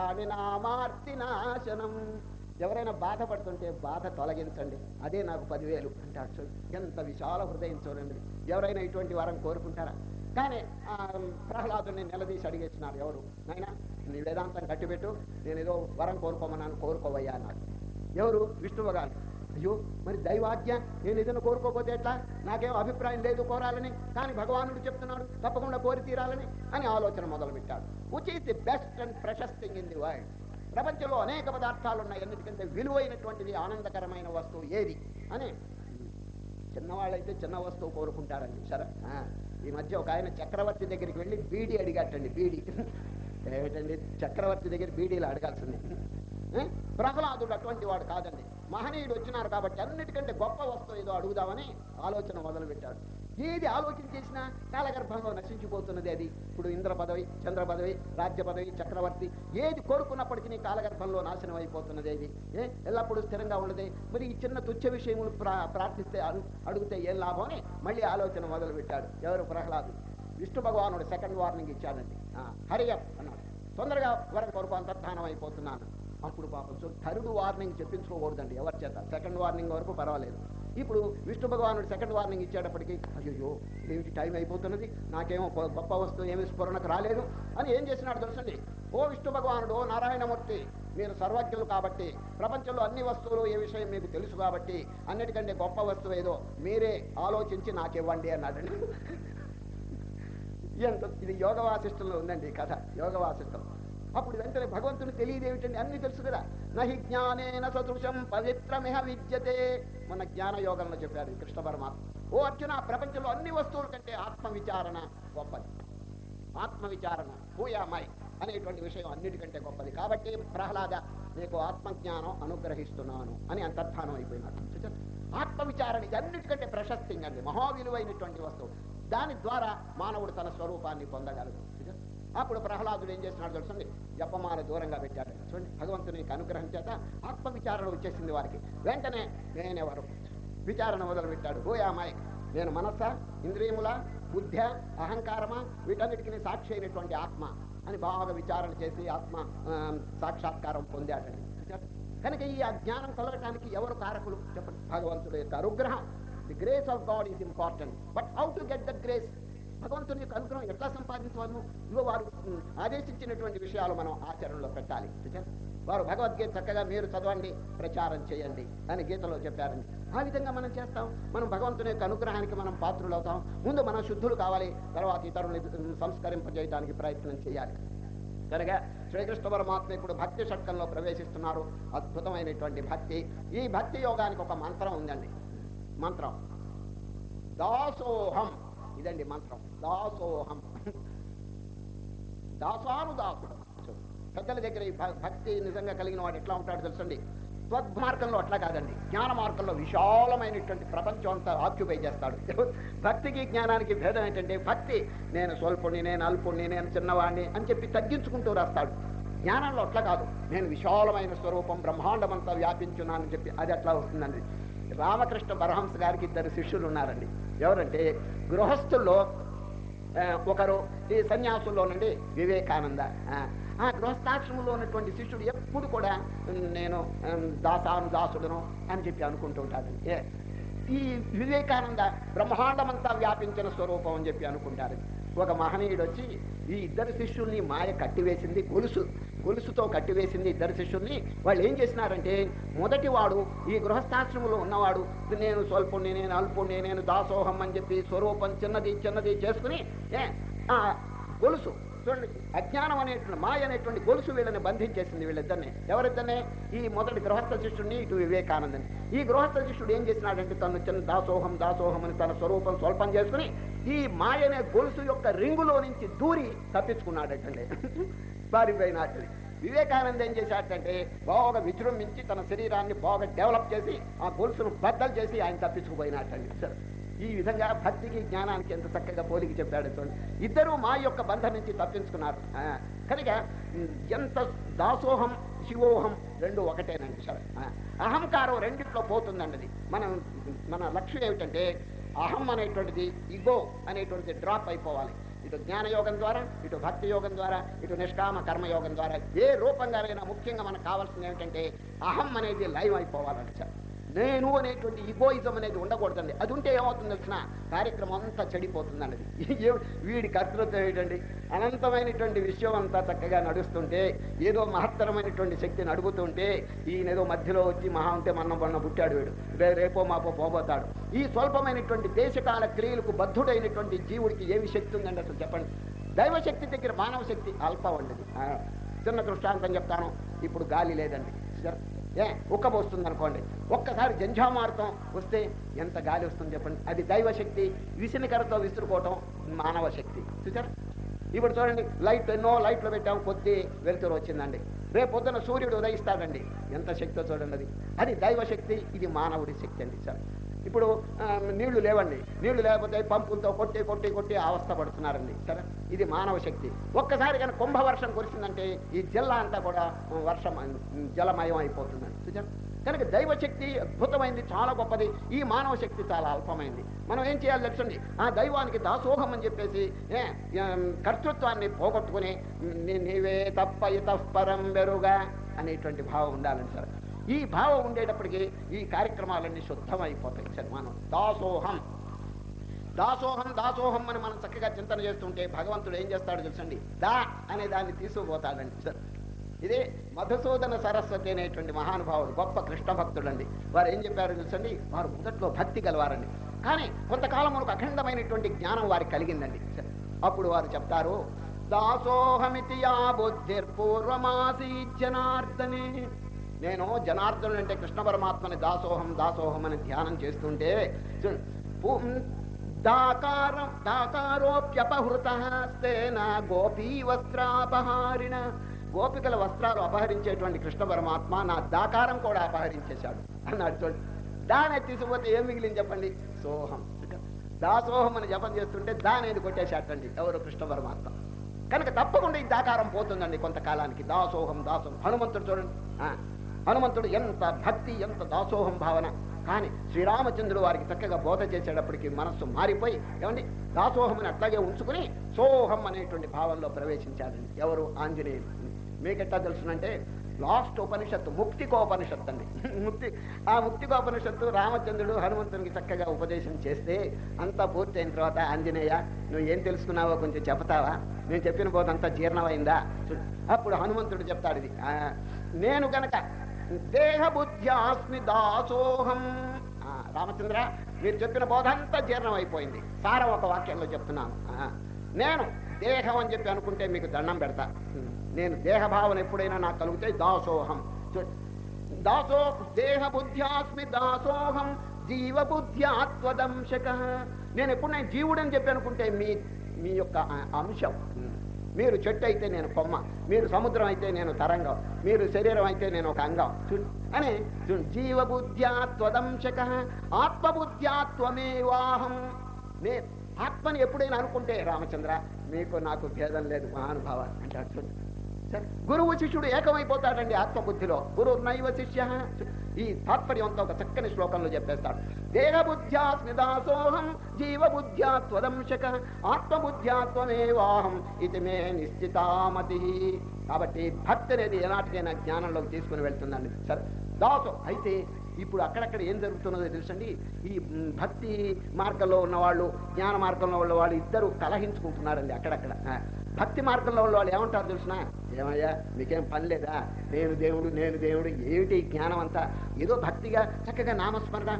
ప్రాణినామార్తినాశనం, ఎవరైనా బాధపడుతుంటే బాధ తొలగించండి, అదే నాకు పదివేలు అంటాడు. చూడు ఎంత విశాల హృదయం చూడండి. ఎవరైనా ఇటువంటి వరం కోరుకుంటారా? కానీ ప్రహ్లాదుని నిలదీసి అడిగేసినారు. ఎవరు? నాయనా నీ వేదాంతం కట్టిపెట్టు, నేను ఏదో వరం కోరుకోమన్నాను, కోరుకోవయ్యా అన్నాడు. ఎవరు? విష్ణువు గారు. అయ్యో మరి దైవాజ్ఞ, నేను ఏదైనా కోరుకోకపోతే ఎట్లా? నాకేం అభిప్రాయం లేదు కోరాలని, కానీ భగవానుడు చెప్తున్నాడు తప్పకుండా కోరి తీరాలని అని ఆలోచన మొదలుపెట్టాడు. Which is the best and precious thing in the world? ప్రపంచంలో అనేక పదార్థాలు ఉన్నాయి, అన్నిటికంటే విలువైనటువంటిది ఆనందకరమైన వస్తువు ఏది అని. చిన్నవాళ్ళైతే చిన్న వస్తువు కోరుకుంటారండి. సరే, ఈ మధ్య ఒక ఆయన చక్రవర్తి దగ్గరికి వెళ్ళి బీడీ అడిగట్టండి. బీడీ ఏమిటండి? చక్రవర్తి దగ్గర బీడీలు అడగాల్సింది. ప్రహ్లాదుడు అటువంటి వాడు కాదండి. మహనీయుడు వచ్చినారు కాబట్టి అన్నిటికంటే గొప్ప వస్తువు ఏదో అడుగుదామని ఆలోచన మొదలుపెట్టాడు. ఏది ఆలోచన చేసినా కాలగర్భంలో నశించిపోతున్నది అది. ఇప్పుడు ఇంద్ర పదవి, చంద్ర పదవి, రాజ్య పదవి, చక్రవర్తి ఏది కోరుకున్నప్పటికీ కాలగర్భంలో నాశనం అయిపోతున్నది అది. ఏ ఎల్లప్పుడూ స్థిరంగా ఉండదు. మరి ఈ చిన్న తుచ్చ విషయములు ప్రా ప్రార్థిస్తే అడిగితే ఏం లాభం అని మళ్ళీ ఆలోచన మొదలు పెట్టాడు. ఎవరు? ప్రహ్లాదు. విష్ణు భగవానుడు సెకండ్ వార్నింగ్ ఇచ్చాడండి. హరియప్ అన్నాడు, తొందరగా వరం కొరకు అంతర్ధానం అయిపోతున్నాను. అప్పుడు పాపం సో థర్డ్ వార్నింగ్ చెప్పించుకోకూడదండి ఎవరి చేత. సెకండ్ వార్నింగ్ వరకు పర్వాలేదు. ఇప్పుడు విష్ణు భగవానుడు సెకండ్ వార్నింగ్ ఇచ్చేటప్పటికి అయ్యో ఏమిటి టైం అయిపోతున్నది, నాకేమో గొప్ప వస్తువు ఏమి స్ఫురణకు రాలేదు అని ఏం చేసినాడు తెలుసండి. ఓ విష్ణు భగవానుడు, ఓ నారాయణమూర్తి, మీరు సర్వజ్ఞులు కాబట్టి, ప్రపంచంలో అన్ని వస్తువులు ఏ విషయం మీకు తెలుసు కాబట్టి, అన్నిటికంటే గొప్ప వస్తువు ఏదో మీరే ఆలోచించి నాకు ఇవ్వండి అన్నాడండి. ఎంత ఇది యోగ వాసిష్టంలో ఉందండి ఈ కథ, యోగ వాసిష్టం. అప్పుడు వెంటనే భగవంతుని తెలియదు ఏమిటండి, అన్ని తెలుసు కదా. నహి జ్ఞానేన సదృశం పవిత్రమిహ విద్యతే, మన జ్ఞాన యోగంలో చెప్పారు కృష్ణ పరమాత్మ. ఓ అర్జున, ప్రపంచంలో అన్ని వస్తువుల కంటే ఆత్మ విచారణ గొప్పది. ఆత్మ విచారణ హూయామై అనేటువంటి విషయం అన్నిటికంటే గొప్పది. కాబట్టి ప్రహ్లాద, నీకు ఆత్మజ్ఞానం అనుగ్రహిస్తున్నాను అని అంతర్ధానం అయిపోయినాడు. ఆత్మ విచారణ ఇది అన్నిటికంటే ప్రశస్తింగ్ అండి, మహావిలువైనటువంటి వస్తువు. దాని ద్వారా మానవుడు తన స్వరూపాన్ని పొందగలడు. అప్పుడు ప్రహ్లాదుడు ఏం చేస్తున్నాడు తెలుసండి, జపమాల దూరంగా పెట్టాడు. చూడండి, భగవంతుని అనుగ్రహం చేత ఆత్మ విచారణ వచ్చేసింది వారికి. వెంటనే నేనెవరు విచారణ మొదలు పెట్టాడు. హోయామాయ్, నేను మనస్స, ఇంద్రియముల, బుద్ధ, అహంకారమా, వీటన్నిటికీ సాక్షి అయినటువంటి ఆత్మ అని బాగా విచారణ చేసి ఆత్మ సాక్షాత్కారం పొందాడండి. కనుక ఈ అజ్ఞానం కలగటానికి ఎవరు కారకులు చెప్పండి? భగవంతుడు యొక్క అనుగ్రహం. The grace of God is important, but how to get that grace? భగవంతుని యొక్క అనుగ్రహం ఎట్లా సంపాదించవలను? ఇగో వారు ఆదేశించినటువంటి విషయాలు మనం ఆచరణలో పెట్టాలి. వారు భగవద్గీత చక్కగా మీరు చదవండి, ప్రచారం చేయండి అని గీతలో చెప్పారండి. ఆ విధంగా మనం చేస్తాం. మనం భగవంతుని యొక్క అనుగ్రహానికి మనం పాత్రులు అవుతాం. ముందు మనం శుద్ధులు కావాలి, తర్వాత ఇతరులని సంస్కరింపజేయడానికి ప్రయత్నం చేయాలి. కనుక శ్రీకృష్ణ పరమాత్మ ఇప్పుడు భక్తి షట్కంలో ప్రవేశిస్తున్నారు. అద్భుతమైనటువంటి భక్తి. ఈ భక్తి యోగానికి ఒక మంత్రం ఉందండి. మంత్రం దాసోహం, ఇదండి మంత్రం. దాసోహం, దాసానుదాసుడు. పెద్దల దగ్గర ఈ భక్తి నిజంగా కలిగిన వాడు ఎట్లా ఉంటాడు తెలుసండి? త్వద్మార్గంలో అట్లా కాదండి, జ్ఞాన మార్గంలో విశాలమైనటువంటి ప్రపంచం అంతా ఆక్యుపై చేస్తాడు. భక్తికి జ్ఞానానికి భేదం ఏంటంటే, భక్తి నేను స్వల్పుణ్ణి, నేను అల్పుణ్ణి, నేను చిన్నవాడిని అని చెప్పి తగ్గించుకుంటూ రాస్తాడు. జ్ఞానంలో అట్లా కాదు, నేను విశాలమైన స్వరూపం, బ్రహ్మాండమంతా వ్యాపించున్నానని చెప్పి అది అట్లా వస్తుందండి. రామకృష్ణ పరహంస గారికి ఇద్దరు శిష్యులు ఉన్నారండి. ఎవరంటే, గృహస్థుల్లో ఒకరు, ఈ సన్యాసుల్లో నుండి వివేకానంద. ఆ గృహస్థాశ్రమంలో ఉన్నటువంటి శిష్యుడు ఎప్పుడు కూడా నేను దాసాను దాసుడును అని చెప్పి అనుకుంటూ ఉంటాడు. ఈ వివేకానంద బ్రహ్మాండమంతా వ్యాపించిన స్వరూపం అని చెప్పి అనుకుంటారు. ఒక మహనీయుడు వచ్చి ఈ ఇద్దరు శిష్యుల్ని మాయ కట్టివేసింది, గొలుసు గొలుసుతో కట్టివేసింది ఇద్దరు శిష్యుల్ని. వాళ్ళు ఏం చేసినారంటే, మొదటి వాడు ఈ గృహస్థాశ్రమంలో ఉన్నవాడు నేను స్వల్పుణ్ణి, నేను అల్పుణ్ణి, నేను దాసోహం అని చెప్పి స్వరూపం చిన్నది చిన్నది చేసుకుని ఏ గొలుసు చూడండి, అజ్ఞానం అనేటువంటి మాయ అనేటువంటి గొలుసు వీళ్ళని బంధించేసింది. వీళ్ళిద్దరిని ఎవరిద్దరినే, ఈ మొదటి గృహస్థ శిష్యుడిని, ఇటు వివేకానందని. ఈ గృహస్థ శిష్యుడు ఏం చేసినాడంటే, తను చిన్న దాసోహం దాసోహం అని తన స్వరూపం స్వల్పం చేసుకుని ఈ మాయనే గొలుసు యొక్క రింగులో నుంచి దూరి తప్పించుకున్నాడటండి, పారిపోయినట్టు. వివేకానంద ఏం చేశాడంటే, బాగా విజృంభించి తన శరీరాన్ని బాగా డెవలప్ చేసి ఆ గొలుసును బద్దలు చేసి ఆయన తప్పించుకుపోయినట్టండి. సరే, ఈ విధంగా భక్తికి జ్ఞానానికి ఎంత చక్కగా పోలికి చెప్పాడు చూడండి. ఇద్దరు మా యొక్క బంధం నుంచి తప్పించుకున్నారు కనుక ఎంత దాసోహం శివోహం రెండు ఒకటేనండి. సరే, అహంకారం రెండిట్లో పోతుందండి. అది మనం మన లక్ష్యం ఏమిటంటే, అహం అనేటువంటిది ఇగో అనేటువంటిది డ్రాప్ అయిపోవాలి. ఇటు జ్ఞానయోగం ద్వారా, ఇటు భక్తి యోగం ద్వారా, ఇటు నిష్కామ కర్మయోగం ద్వారా ఏ రూపంగానైనా ముఖ్యంగా మనకు కావాల్సింది ఏమిటంటే అహం అనేది లైవ్ అయిపోవాలండి. సార్, నేను అనేటువంటి ఈగోయిజం అనేది ఉండకూడదండి. అది ఉంటే ఏమవుతుంది తెలిసిన, కార్యక్రమం అంతా చెడిపోతుందండి. వీడి కర్తృత్వం ఏంటండి, అనంతమైనటువంటి విషయం అంతా చక్కగా నడుస్తుంటే, ఏదో మహత్తరమైనటువంటి శక్తిని అడుగుతుంటే ఈయన ఏదో మధ్యలో వచ్చి మహా ఉంటే మన్న మొన్న పుట్టాడు వీడు, రేపో మాపో పోబోతాడు. ఈ స్వల్పమైనటువంటి దేశకాల క్రియలకు బద్ధుడైనటువంటి జీవుడికి ఏమి శక్తి ఉందండి అసలు చెప్పండి. దైవశక్తి దగ్గర మానవ శక్తి అల్పం ఉండేది. చిన్న దృష్టాంతం చెప్తాను. ఇప్పుడు గాలి లేదండి, ఏ ఉక్కబోస్తుంది అనుకోండి, ఒక్కసారి జంఝామార్తం వస్తే ఎంత గాలి వస్తుంది చెప్పండి. అది దైవశక్తి. విసినికరతో విసురుకోవటం మానవ శక్తి. చూసారు, ఇప్పుడు చూడండి, లైట్ ఎన్నో లైట్లు పెట్టాం, కొద్ది వెలుతురు వచ్చిందండి. రేపు పొద్దున సూర్యుడు ఉదయిస్తాడండి, ఎంత శక్తితో చూడండి. అది అది దైవశక్తి, ఇది మానవుడి శక్తి అండి. సార్, ఇప్పుడు నీళ్లు లేవండి, నీళ్లు లేకపోతే పంపులతో కొట్టి కొట్టి కొట్టి అవస్థ పడుతున్నారండి. సరే, ఇది మానవ శక్తి. ఒక్కసారి కానీ కుంభవర్షం కురిసిందంటే ఈ జిల్లా అంతా కూడా వర్షం జలమయం అయిపోతుందండి. చూసారు, కనుక దైవశక్తి అద్భుతమైంది, చాలా గొప్పది. ఈ మానవ శక్తి చాలా అల్పమైంది. మనం ఏం చేయాలి తెలుసండి, ఆ దైవానికి దాసోహం అని చెప్పేసి ఏ కర్తృత్వాన్ని పోగొట్టుకుని నీవే తప్ప ఇతఃపరం వెరుగా అనేటువంటి భావం ఉండాలండి. సార్, ఈ భావం ఉండేటప్పటికీ ఈ కార్యక్రమాలన్నీ శుద్ధమైపోతాయి. సార్, మనం దాసోహం దాసోహం దాసోహం అని మనం చక్కగా చింతన చేస్తుంటే భగవంతుడు ఏం చేస్తాడు తెలుసండి, దా అనే దాన్ని తీసుకుపోతాడండి. సార్, ఇదే మధుసూదన సరస్వతి అనేటువంటి మహానుభావుడు, గొప్ప కృష్ణ భక్తుడండి. వారు ఏం చెప్పారు తెలుసండి, వారు మొదట్లో భక్తి గలవారండి, కానీ కొంతకాలం మనకు అఖండమైనటువంటి జ్ఞానం వారికి కలిగిందండి. అప్పుడు వారు చెప్తారు, దాసోహమితి యా బుద్ధిర్పూర్వమాసీ జనార్దనే. నేను జనార్దనుడు అంటే కృష్ణ పరమాత్మని దాసోహం దాసోహం అని ధ్యానం చేస్తుంటే, దాకారం దాకారోప్యపహృతేన గోపీ వస్త్రాపహారిణ, గోపికల వస్త్రాలు అపహరించేటువంటి కృష్ణ పరమాత్మ నా దాకారం కూడా అపహరించేశాడు అన్నాడు. చూడండి, దాన్ని తీసుకుపోతే ఏం మిగిలింది చెప్పండి, సోహం. దాసోహం అని జపం చేస్తుంటే దానేది కొట్టేశాటండి ఎవరు, కృష్ణ పరమాత్మ. కనుక తప్పకుండా ఈ దాకారం పోతుందండి కొంతకాలానికి. దాసోహం దాసోహం. హనుమంతుడు చూడండి, హనుమంతుడు ఎంత భక్తి, ఎంత దాసోహం భావన. కానీ శ్రీరామచంద్రుడు వారికి చక్కగా బోధ చేసేటప్పటికి మనస్సు మారిపోయి ఏమండి దాసోహం అని అట్లాగే ఉంచుకుని సోహం అనేటువంటి భావంలో ప్రవేశించారండి ఎవరు, ఆంజనేయుడు. మీకెట్టా తెలుసునంటే లాస్ట్ ఉపనిషత్తు ముక్తికోపనిషత్తు అండి. ముక్తి ఆ ముక్తికోపనిషత్తు రామచంద్రుడు హనుమంతునికి చక్కగా ఉపదేశం చేస్తే అంతా పూర్తయిన తర్వాత, ఆంజనేయ నువ్వు ఏం తెలుసుకున్నావో కొంచెం చెప్తావా, నేను చెప్పిన బోధంతా జీర్ణమైందా. అప్పుడు హనుమంతుడు చెప్తాడు, ఇది నేను గనక దేహబుద్ధ్యాస్మి దాసోహం. రామచంద్ర, మీరు చెప్పిన బోధంతా జీర్ణం అయిపోయింది. సారం ఒక వాక్యంలో చెప్తున్నాను. నేను దేహం అని చెప్పి అనుకుంటే మీకు దండం పెడతా. నేను దేహభావన ఎప్పుడైనా నాకు కలిగితే దాసోహం. దాసో దేహబుద్ధ్యాస్మి దాసోహం జీవబుద్ధ్యాత్వదంశక. నేను ఎప్పుడు నేను జీవుడు అని చెప్పి అనుకుంటే మీ మీ యొక్క అంశం. మీరు చెట్టు అయితే నేను కొమ్మ, మీరు సముద్రం అయితే నేను తరంగం, మీరు శరీరం అయితే నేను ఒక అంగం అని జీవబుద్ధ్యాత్వదంశక ఆత్మబుద్ధ్యాత్వమేవాహం. నే ఆత్మని ఎప్పుడైనా అనుకుంటే రామచంద్ర మీకు నాకు భేదం లేదు మహానుభావ అంటాడు. సరే, గురువు శిష్యుడు ఏకమైపోతాడండి ఆత్మబుద్ధిలో. గురువు నైవ శిష్య. ఈ తాత్పర్యంతో ఒక చక్కని శ్లోకంలో చెప్పేస్తాడు, దేహబుద్ధ్యాస్మి దాసోహం జీవబుద్ధ్యాత్వదంశక ఆత్మబుద్ధ్యాత్వమేవాహం ఇది మే నిశ్చితామతి. కాబట్టి భక్తి అనేది ఎలాంటికైనా జ్ఞానంలోకి తీసుకుని వెళ్తుందండి. సరే, దాసు అయితే ఇప్పుడు అక్కడక్కడ ఏం జరుగుతున్నదో తెలుసండి, ఈ భక్తి మార్గంలో ఉన్నవాళ్ళు, జ్ఞాన మార్గంలో ఉన్న వాళ్ళు ఇద్దరు కలహించుకుంటున్నారండి అక్కడక్కడ. భక్తి మార్గంలో ఉన్న వాళ్ళు ఏమంటారు తెలుసిన, ఏమయ్యా మీకేం పని లేదా, నేను దేవుడు నేను దేవుడు ఏమిటి జ్ఞానం అంతా, ఏదో భక్తిగా చక్కగా నామస్మరణ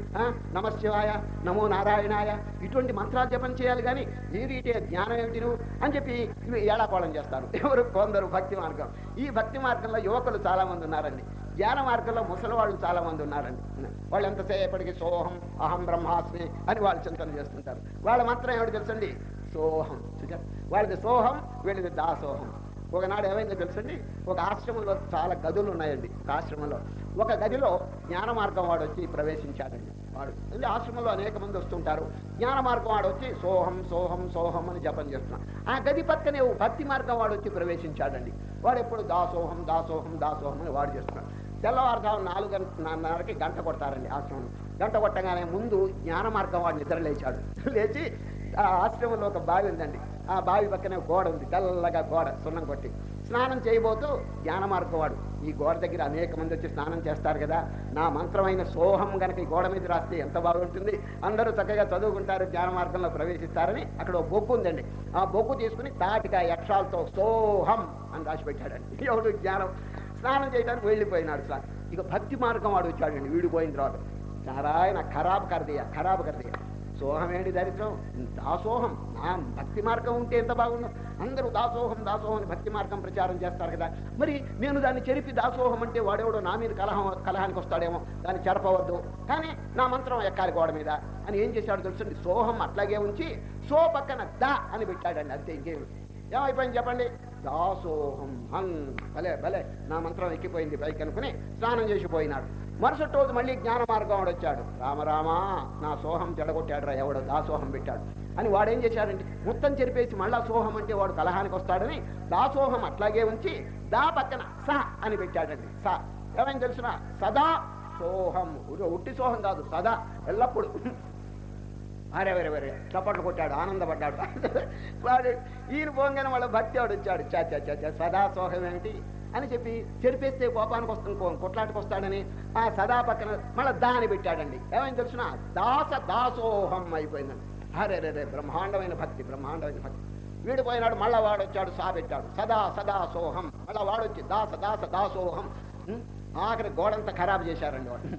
నమశివాయ నమో నారాయణాయ ఇటువంటి మంత్రాలు జపం చేయాలి, కానీ ఏమిటి జ్ఞానం ఏమిటి నువ్వు అని చెప్పి ఏడాకోళం చేస్తారు ఎవరు కొందరు భక్తి మార్గం. ఈ భక్తి మార్గంలో యువకులు చాలా మంది ఉన్నారండి, జ్ఞాన మార్గంలో ముసలి వాళ్ళు చాలా మంది ఉన్నారండి. వాళ్ళు ఎంతసేపటికి సోహం అహం బ్రహ్మాస్మి అని వాళ్ళు చింతన చేస్తుంటారు. వాళ్ళ మాత్రం ఏమిటి తెలుసండి, సోహం. వాళ్ళది సోహం, వీళ్ళది దాసోహం. ఒకనాడు ఏమైందో తెలుసండి, ఒక ఆశ్రమంలో చాలా గదులు ఉన్నాయండి. ఆశ్రమంలో ఒక గదిలో జ్ఞాన మార్గం వాడు వచ్చి ప్రవేశించాడండి. వాడు అంటే ఆశ్రమంలో అనేక మంది వస్తుంటారు. జ్ఞాన మార్గం వాడు వచ్చి సోహం సోహం సోహం అని జపం చేస్తున్నాడు. ఆ గది పక్కనే భక్తి మార్గం వాడు వచ్చి ప్రవేశించాడండి. వాడు ఎప్పుడు దాసోహం దాసోహం దాసోహం అని వాడు చేస్తున్నాడు. తెల్లవారుజాము నాలుగు గంటన్నరకి గంట కొడతారండి ఆశ్రమంలో. గంట కొట్టగానే ముందు జ్ఞాన మార్గం వాడు నిద్ర లేచాడు. లేచి ఆ ఆశ్రమంలో ఒక బావి ఉందండి, ఆ బావి పక్కనే గోడ ఉంది, తెల్లగా గోడ సున్నం కొట్టి. స్నానం చేయబోతూ జ్ఞాన మార్గం వాడు ఈ గోడ దగ్గర అనేక మంది వచ్చి స్నానం చేస్తారు కదా, నా మంత్రమైన సోహం గనక ఈ గోడ మీద రాస్తే ఎంత బాగుంటుంది, అందరూ చక్కగా చదువుకుంటారు, జ్ఞాన మార్గంలో ప్రవేశిస్తారని అక్కడ ఒక బొగ్గు ఉందండి. ఆ బొగ్గు తీసుకుని తాటిగా యక్షాలతో సోహం అని రాసి పెట్టాడండి. ఎవడు జ్ఞానం స్నానం చేయడానికి వెళ్ళిపోయినాడు సార్. ఇక భక్తి మార్గం వాడు వచ్చాడండి. వీడిపోయిన తర్వాత నారాయణ ఖరాబ్ కర్దయ్యా ఖరాబ్ కర్దయ్యా సోహం ఏంటి దరిద్రం, దాసోహం. నా భక్తి మార్గం ఉంటే ఎంత బాగుందో, అందరూ దాసోహం దాసోహం అని భక్తి మార్గం ప్రచారం చేస్తారు కదా, మరి నేను దాన్ని చెరిపి దాసోహం అంటే వాడేవాడో నా మీద కలహం కలహానికి వస్తాడేమో, దాన్ని చెరపవద్దు, కానీ నా మంత్రం ఎక్కాలి గోడ మీద అని ఏం చేశాడు తెలుసండి, సోహం అట్లాగే ఉంచి సో పక్కన దా అని పెట్టాడండి. అంతే, ఇంకేమి ఏమైపోయింది చెప్పండి, దాసోహం హన్ భలే భలే నా మంత్రం ఎక్కిపోయింది పైకి అనుకుని స్నానం చేసిపోయినాడు. మరుసటి రోజు మళ్ళీ జ్ఞాన మార్గం వాడు వచ్చాడు. రామరామా నా సోహం చెడగొట్టాడు రా, ఎవడో దాసోహం పెట్టాడు అని వాడేం చేశాడంటే మొత్తం చెరిపేసి మళ్ళా సోహం అంటే వాడు కలహానికి వస్తాడని దాసోహం అట్లాగే ఉంచి దా పక్కన స అని పెట్టాడండి. స ఏమైనా తెలుసునా, సదా సోహం, ఉట్టి సోహం కాదు, సదా ఎల్లప్పుడు. అరే వరే వరే చప్పట్లు కొట్టాడు, ఆనందపడ్డాడు వాడు. ఈయన పోగానే వాళ్ళ భక్తి వాడు వచ్చాడు, చా చా చా సదా సోహం ఏమిటి అని చెప్పి చెరిపేస్తే కోపానికి వస్తుంది, కొట్లాటికి వస్తాడని ఆ సదా పక్కన మళ్ళీ దా అని పెట్టాడండి. ఏమైనా తెలుసునా, దాస దాసోహం అయిపోయిందండి. అరే రే బ్రహ్మాండమైన భక్తి, బ్రహ్మాండమైన భక్తి. వీడిపోయినాడు, మళ్ళా వాడు వచ్చాడు, సా పెట్టాడు, సదా సదా సోహం. మళ్ళా వాడు వచ్చి దాస దాస దాసోహం. ఆఖరి గోడంతా ఖరాబు చేశారండి వాడు.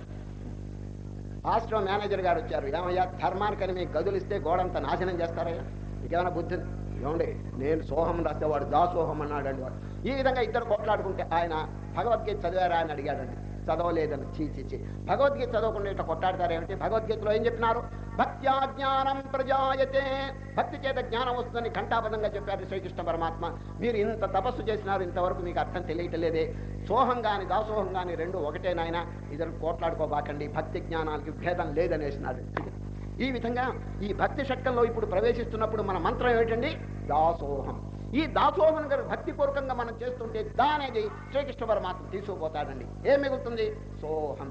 ఆశ్రమ మేనేజర్ గారు వచ్చారు, ఏమయ్యా ధర్మానికని మీకు గదులు ఇస్తే గోడంతా నాశనం చేస్తారయ్యా, మీకేమైనా బుద్ధి ఏమండి, నేను సోహం రాస్తే వాడు దాసోహం అన్నాడండి వాడు. ఈ విధంగా ఇద్దరు కొట్లాడుకుంటే ఆయన భగవద్గీత చదివారా అని అడిగాడండి. చదవలేదని చీ చీ చీ భగవద్గీత చదవకుండా ఇట్లా కొట్లాడతారేమిటి, భగవద్గీతలో ఏం చెప్పినారు, భక్త్యా జ్ఞానం ప్రజాయతే, భక్తి చేత జ్ఞానం వస్తుందని ఘంటాపదంగా చెప్పారు శ్రీకృష్ణ పరమాత్మ. మీరు ఇంత తపస్సు చేసినారు, ఇంతవరకు మీకు అర్థం తెలియటలేదే, సోహం గాని దాసోహం గాని రెండు ఒకటే నాయన, ఇద్దరు కోట్లాడుకోబాకండి, భక్తి జ్ఞానానికి భేదం లేదనేసినాడు. ఈ విధంగా ఈ భక్తి షట్కంలో ఇప్పుడు ప్రవేశిస్తున్నప్పుడు మన మంత్రం ఏమిటండి, దాసోహం. ఈ దాసోహం గారు భక్తి పూర్వకంగా మనం చేస్తుంటే దా అనేది శ్రీకృష్ణ పరమాత్మ తీసుకుపోతాడండి. ఏం మిగులుతుంది, సోహం.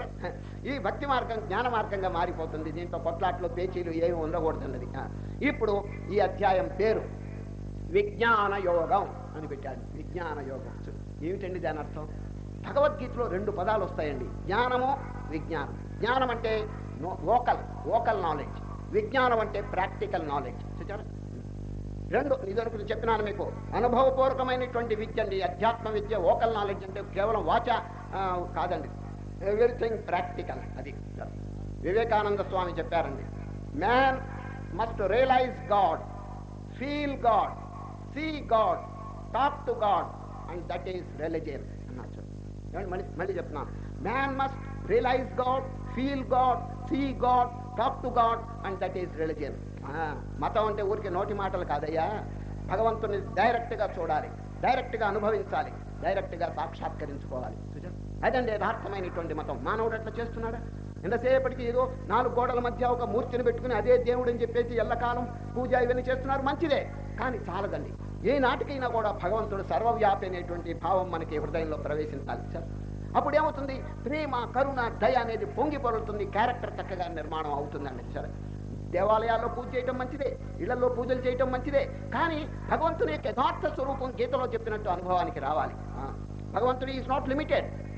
ఈ భక్తి మార్గం జ్ఞాన మార్గంగా మారిపోతుంది. దీంట్లో కొట్లాట్లో పేచీలు ఏమి ఉండకూడదన్నది. ఇప్పుడు ఈ అధ్యాయం పేరు విజ్ఞాన యోగం అని పెట్టాడు. విజ్ఞాన యోగం ఏమిటండి దాని అర్థం, భగవద్గీతలో రెండు పదాలు వస్తాయండి, జ్ఞానము విజ్ఞానం. జ్ఞానం అంటే వోకల్ వోకల్ నాలెడ్జ్, విజ్ఞానం అంటే ప్రాక్టికల్ నాలెడ్జ్. చూచారా, రెండు ఇదొకటి చెప్పినాను మీకు. అనుభవపూర్వకమైనటువంటి విద్య అండి అధ్యాత్మ విద్య. వోకల్ నాలెడ్జ్ అంటే కేవలం వాచ కాదండి, ఎవ్రీథింగ్ ప్రాక్టికల్. అది వివేకానంద స్వామి చెప్పారండి, man must realise God, feel God, see God, talk to God, and that is religion అన్నారు. మళ్ళీ మళ్ళీ చెప్తున్నాను, man must realise God, feel God, see God, talk to God, and that is religion. మతం అంటే ఊరికి నోటి మాటలు కాదయ్యా, భగవంతుని డైరెక్ట్గా చూడాలి, డైరెక్ట్గా అనుభవించాలి, డైరెక్ట్గా సాక్షాత్కరించుకోవాలి. అదండి యథార్థమైనటువంటి మతం. మానవుడు అట్లా చేస్తున్నాడా, ఎంతసేపటికి ఏదో నాలుగు గోడల మధ్య ఒక మూర్తిని పెట్టుకుని అదే దేవుడు అని చెప్పేసి ఎల్లకాలం పూజ ఇవన్నీ చేస్తున్నారు, మంచిదే, కానీ చాలదండి. ఏ నాటికైనా కూడా భగవంతుడు సర్వవ్యాపి అనేటువంటి భావం మనకి హృదయంలో ప్రవేశించాలి సార్. అప్పుడు ఏమవుతుంది, ప్రేమ కరుణ దయ అనేది పొంగి పొరుతుంది, క్యారెక్టర్ చక్కగా నిర్మాణం అవుతుందండి సార్. దేవాలయాల్లో పూజ చేయటం మంచిదే, ఇళ్లలో పూజలు చేయటం మంచిదే, కానీ భగవంతుని యొక్క యథార్థ స్వరూపం గీతలో చెప్పినట్టు అనుభవానికి రావాలి. భగవంతుడు ఈజ్ నాట్ లిమిటెడ్,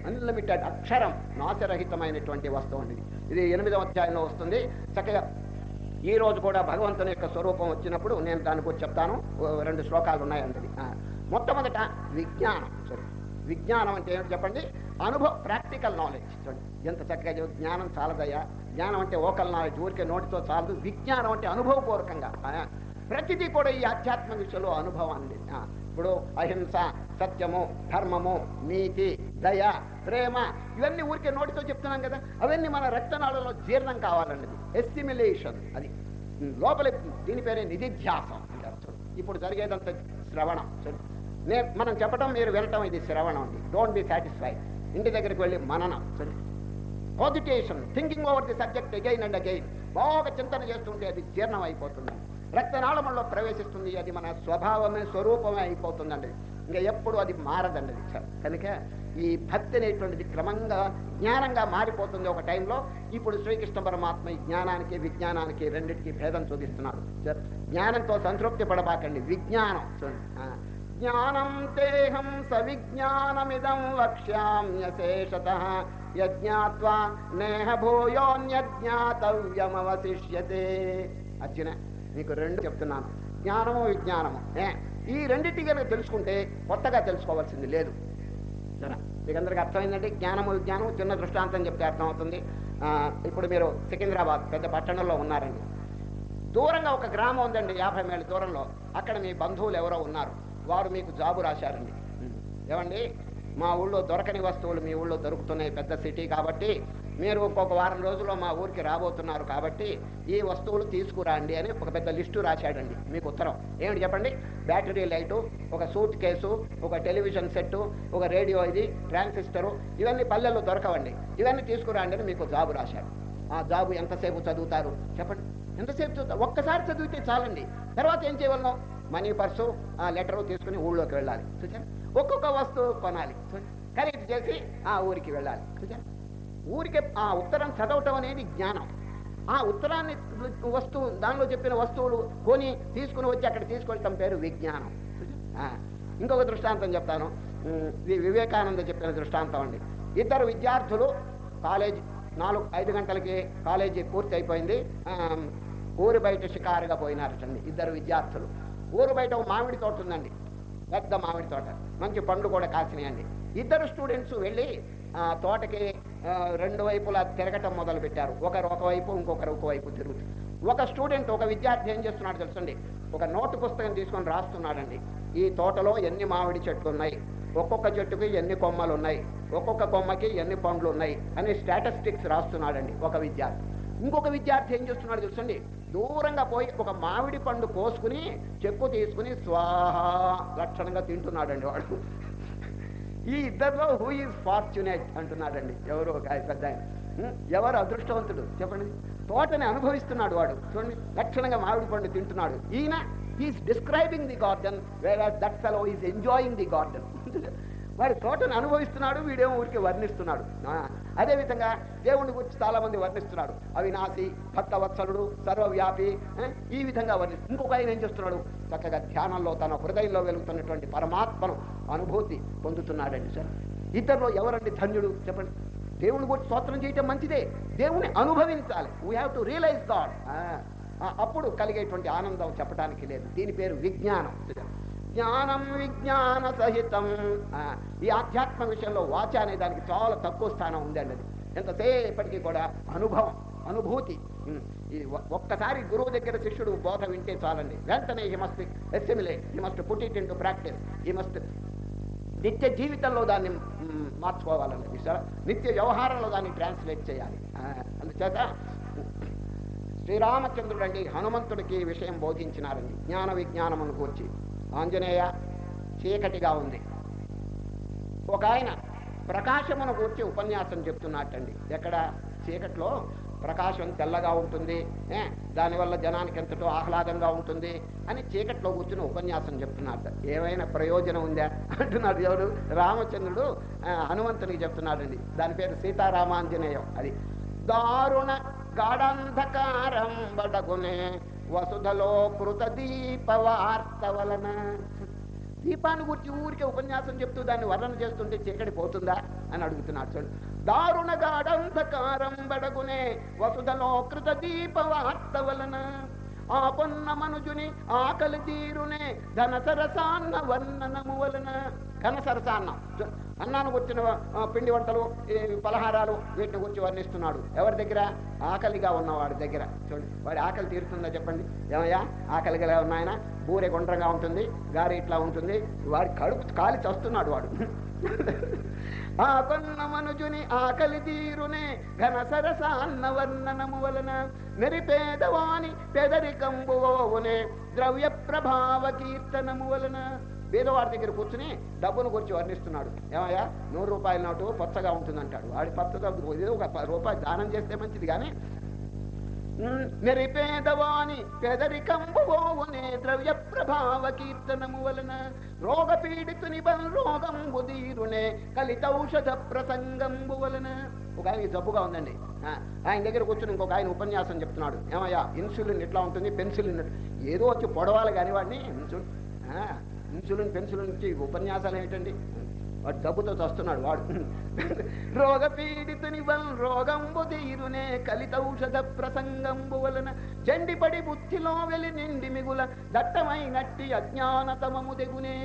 అన్లిమిటెడ్, అక్షరం నాశరహితమైనటువంటి వస్తువు అండి. ఇది ఎనిమిదవ అధ్యాయంలో వస్తుంది. చక్కగా ఈ రోజు కూడా భగవంతుని యొక్క స్వరూపం వచ్చినప్పుడు నేను దాని గురించి చెప్తాను. రెండు శ్లోకాలు ఉన్నాయండి. మొట్టమొదట విజ్ఞానం. సారీ, విజ్ఞానం అంటే ఏమిటి చెప్పండి? అనుభవ, ప్రాక్టికల్ నాలెడ్జ్. చూడండి ఎంత చక్కగా, జ్ఞానం చాలదయ్యా. జ్ఞానం అంటే ఓకల్ నాలెడ్జ్, ఊరికే నోటితో చాలదు. విజ్ఞానం అంటే అనుభవపూర్వకంగా ప్రతిదీ కూడా ఈ ఆధ్యాత్మిక విషయంలో అనుభవాన్ని. ఇప్పుడు అహింస, సత్యము, ధర్మము, నీతి, దయ, ప్రేమ ఇవన్నీ ఊరికే నోటితో చెప్తున్నాం కదా, అవన్నీ మన రక్తనాళంలో జీర్ణం కావాలండి. ఎస్టిమ్యులేషన్, అది లోపల. దీని పేరే నిధిధ్యాసం అంటారు. ఇప్పుడు జరిగేదంత శ్రవణం. నే మనం చెప్పడం, మీరు వినటం, ఇది శ్రవణం అండి. Don't be satisfied. ఇంటి దగ్గరికి వెళ్ళి మననం, cogitation, thinking over the subject again and again. బాగా చింతన చేస్తుంటే అది జీర్ణం అయిపోతుంది, రక్తనాళంలో ప్రవేశిస్తుంది. అది మన స్వభావమే, స్వరూపమే అయిపోతుందండి. ఇంకా ఎప్పుడు అది మారదండి. కనుక ఈ భక్తి అనేటువంటిది క్రమంగా జ్ఞానంగా మారిపోతుంది ఒక టైంలో. ఇప్పుడు శ్రీకృష్ణ పరమాత్మ ఈ జ్ఞానానికి, విజ్ఞానానికి రెండింటికి భేదం చూపిస్తున్నాడు. జ్ఞానంతో సంతృప్తి పడబాకండి, విజ్ఞానం. జ్ఞానం తేహం సవిజ్ఞానమిదం వక్ష్యామ్యశేషతః యజ్ఞాత్వా నేహ భూయోన్యజ్ఞాతవ్యమవశిష్యతే. అర్జున, మీకు రెండు చెప్తున్నాను, జ్ఞానము, విజ్ఞానము. ఈ రెండింటి కనుక తెలుసుకుంటే కొత్తగా తెలుసుకోవాల్సింది లేదు. సరే, మీకు అందరికీ అర్థమైందండి. జ్ఞానము, విజ్ఞానము చిన్న దృష్టాంతం చెప్తే అర్థమవుతుంది. ఇప్పుడు మీరు సికింద్రాబాద్ పెద్ద పట్టణంలో ఉన్నారండి. దూరంగా ఒక గ్రామం ఉందండి, యాభై మైళ్ళ దూరంలో. అక్కడ మీ బంధువులు ఎవరో ఉన్నారు. వారు మీకు జాబు రాశారండి. ఏమండి, మా ఊళ్ళో దొరకని వస్తువులు మీ ఊళ్ళో దొరుకుతున్నాయి, పెద్ద సిటీ కాబట్టి మీరు ఇంకొక వారం రోజుల్లో మా ఊరికి రాబోతున్నారు కాబట్టి ఈ వస్తువులు తీసుకురండి అని ఒక పెద్ద లిస్టు రాశాడండి మీకు ఉత్తరం. ఏమిటి చెప్పండి? బ్యాటరీ లైటు, ఒక సూట్ కేసు, ఒక టెలివిజన్ సెట్టు, ఒక రేడియో, ఇది ట్రాన్సిస్టరు, ఇవన్నీ పల్లెల్లో దొరకవండి, ఇవన్నీ తీసుకురండి అని మీకు జాబు రాశాడు. ఆ జాబు ఎంతసేపు చదువుతారు చెప్పండి? ఎంతసేపు చదువుతారు? ఒక్కసారి చదివితే చాలండి. తర్వాత ఏం చేయవలను? మనీ పర్సు, ఆ లెటరు తీసుకుని ఊళ్ళోకి వెళ్ళాలి. చూసారు? ఒక్కొక్క వస్తువు కొనాలి, ఖరీదు చేసి ఆ ఊరికి వెళ్ళాలి. చూసారు? ఊరికే ఆ ఉత్తరం చదవటం అనేది జ్ఞానం. ఆ ఉత్తరాన్ని వస్తువు, దానిలో చెప్పిన వస్తువులు కొని తీసుకుని వచ్చి అక్కడ తీసుకెళ్ళటం పేరు విజ్ఞానం. ఇంకొక దృష్టాంతం చెప్తాను. ఇది వివేకానంద చెప్పిన దృష్టాంతం అండి. ఇద్దరు విద్యార్థులు కాలేజీ నాలుగు ఐదు గంటలకి కాలేజీ పూర్తి అయిపోయింది. ఊరు బయట షికారుగా పోయినారటండి ఇద్దరు విద్యార్థులు. ఊరు బయట ఒక మామిడి తోట ఉందండి, పెద్ద మామిడి తోట, మంచి పండ్లు కూడా కాసినాయండి. ఇద్దరు స్టూడెంట్స్ వెళ్ళి ఆ తోటకి రెండు వైపులా తిరగటం మొదలు పెట్టారు. ఒకరు ఒకవైపు, ఇంకొకరు ఒకవైపు తిరుగుతూ. ఒక స్టూడెంట్, ఒక విద్యార్థి ఏం చేస్తున్నాడు తెలుసండి? ఒక నోటు పుస్తకం తీసుకొని రాస్తున్నాడండి. ఈ తోటలో ఎన్ని మామిడి చెట్లు ఉన్నాయి, ఒక్కొక్క చెట్టుకి ఎన్ని కొమ్మలు ఉన్నాయి, ఒక్కొక్క కొమ్మకి ఎన్ని పండ్లు ఉన్నాయి అని స్టాటిస్టిక్స్ రాస్తున్నాడండి ఒక విద్యార్థి. ఇంకొక విద్యార్థి ఏం చేస్తున్నాడు తెలుసండి? దూరంగా పోయి ఒక మామిడి పండు కోసుకుని చెక్కు తీసుకుని స్వాహ లక్షణంగా తింటున్నాడండి వాడు. ఈ ఇద్దరిలో హూ ఈజ్ ఫార్చునేట్ అంటున్నాడండి ఎవరు ఒక పెద్ద ఆయన. ఎవరు అదృష్టవంతుడు చెప్పండి? తోటని అనుభవిస్తున్నాడు వాడు, చూడండి, లక్షణంగా మామిడి పండు తింటున్నాడు. ఈయన is describing the garden, where that fellow is enjoying the garden. వాడి తోటను అనుభవిస్తున్నాడు, వీడేమో ఊరికి వర్ణిస్తున్నాడు. అదేవిధంగా దేవుని గురించి చాలా మంది వర్ణిస్తున్నాడు. అవినాశి, భక్తవత్సలుడు, సర్వవ్యాపి, ఈ విధంగా వర్ణిస్తు. ఇంకొక ఆయన ఏం చేస్తున్నాడు? చక్కగా ధ్యానంలో తన హృదయంలో వెలుగుతున్నటువంటి పరమాత్మను అనుభూతి పొందుతున్నాడండి. సార్, ఇద్దరిలో ఎవరండి ధన్యుడు చెప్పండి? దేవుని గురించి స్తోత్రం చేయటం మంచిదే, దేవుని అనుభవించాలి. We have to realise God. అప్పుడు కలిగేటువంటి ఆనందం చెప్పడానికి లేదు. దీని పేరు విజ్ఞానం. జ్ఞానం విజ్ఞాన సహితం. ఈ ఆధ్యాత్మ విషయంలో వాచ అనే దానికి చాలా తక్కువ స్థానం ఉందండి. అది ఎంతసేపటికి కూడా అనుభవం, అనుభూతి. ఒక్కసారి గురువు దగ్గర శిష్యుడు బోధ వింటే చాలండి, వెంటనే he must assimilate, he must put it into practice, he must నిత్య జీవితంలో దాన్ని మార్చుకోవాలన్నది సార్, నిత్య వ్యవహారంలో దాన్ని ట్రాన్స్లేట్ చేయాలి. అందుచేత శ్రీరామచంద్రుడు అండి హనుమంతుడికి ఈ విషయం బోధించినారండి, జ్ఞాన విజ్ఞానమును కూర్చి. ఆంజనేయ, చీకటిగా ఉంది. ఒక ఆయన ప్రకాశమును కూర్చి ఉపన్యాసం చెప్తున్నట్టండి. ఎక్కడ? చీకట్లో ప్రకాశం తెల్లగా ఉంటుంది, దానివల్ల జనానికి ఎంతటో ఆహ్లాదంగా ఉంటుంది అని చీకట్లో కూర్చుని ఉపన్యాసం చెప్తున్నాడు. ఏమైనా ప్రయోజనం ఉందా అంటున్నాడు ఎవరు? రామచంద్రుడు హనుమంతునికి చెప్తున్నాడండి. దాని పేరు సీతారామాంజనేయం. అది దారుణ గాఢంధకారం బడగునే వసుధలో కృత దీప వార్త వలన. దీపాన్ని గురించి ఊరికే ఉపన్యాసం చెప్తూ దాన్ని వర్ణన చేస్తుంటే చీకటి పోతుందా అని అడుగుతున్నాడు. చూడు, దారుణ గాఢంధకారం బడగునే వసుధలో కృత దీప వార్త వలన ఆ పొన్న మనుజుని ఆకలి తీరునే ధన సరసాన్న వర్ణనము వలన. ఘన సరసాన్నం అన్నాను గుర్చిన పిండి వంటలు, పలహారాలు, వీటిని గురించి వర్ణిస్తున్నాడు. ఎవరి దగ్గర? ఆకలిగా ఉన్నవాడి దగ్గర. చూడండి, వాడి ఆకలి తీరుతుందా చెప్పండి? ఏమయ్యా ఆకలిగా ఉన్నాయన, బూరె గుండ్రంగా ఉంటుంది, గారి ఇట్లా ఉంటుంది, వాడి కడుపు కాలి చస్తున్నాడు వాడు. ఆ కొన్న మనుజుని ఆకలి తీరునే ఘన సరసాన్న వర్ణనము వలన నిరిపేదవాని పెదరికంబువోవునే ద్రవ్య ప్రభావ కీర్తనము వలన. పేదవాడి దగ్గర కూర్చుని డబ్బును గురించి వర్ణిస్తున్నాడు. ఏమయ్యా నూరు రూపాయల నోటు పచ్చగా ఉంటుంది అంటాడు. వాడి పచ్చగా ఏదో ఒక రూపాయి దానం చేస్తే మంచిది, కానీ నిరిపేదవాని పెదరికంబువోవునే ద్రవ్య ప్రభావ కీర్తనము వలన రోగ పీడితుని బల్ రోగం బుదీరునే కలితౌషధ ప్రసంగంబు వలన. ఒక ఆయన జబ్బుగా ఉందండి, ఆయన దగ్గర కూర్చుని ఇంకొక ఆయన ఉపన్యాసం చెప్తున్నాడు. ఏమయ్యా ఇన్సులిన్ ఇట్లా ఉంటుంది, పెన్సిలిన్ ఏదో వచ్చి పొడవాలి కానీ వాడిని ఇన్సులిన్ ఇన్సులిన్ పెన్సిలిన్ నుంచి ఉపన్యాసాలు ఏంటండి? వాడు జబ్బుతో చస్తున్నాడు వాడు. రోగ పీడితుని వల్ రోగంబు తీరునే కలితౌషధ ప్రసంగంబు వలన చండిపడి బుద్ధిలో వెలి నిండి మిగుల దట్టమైనట్టి అజ్ఞానతమము తెగునే.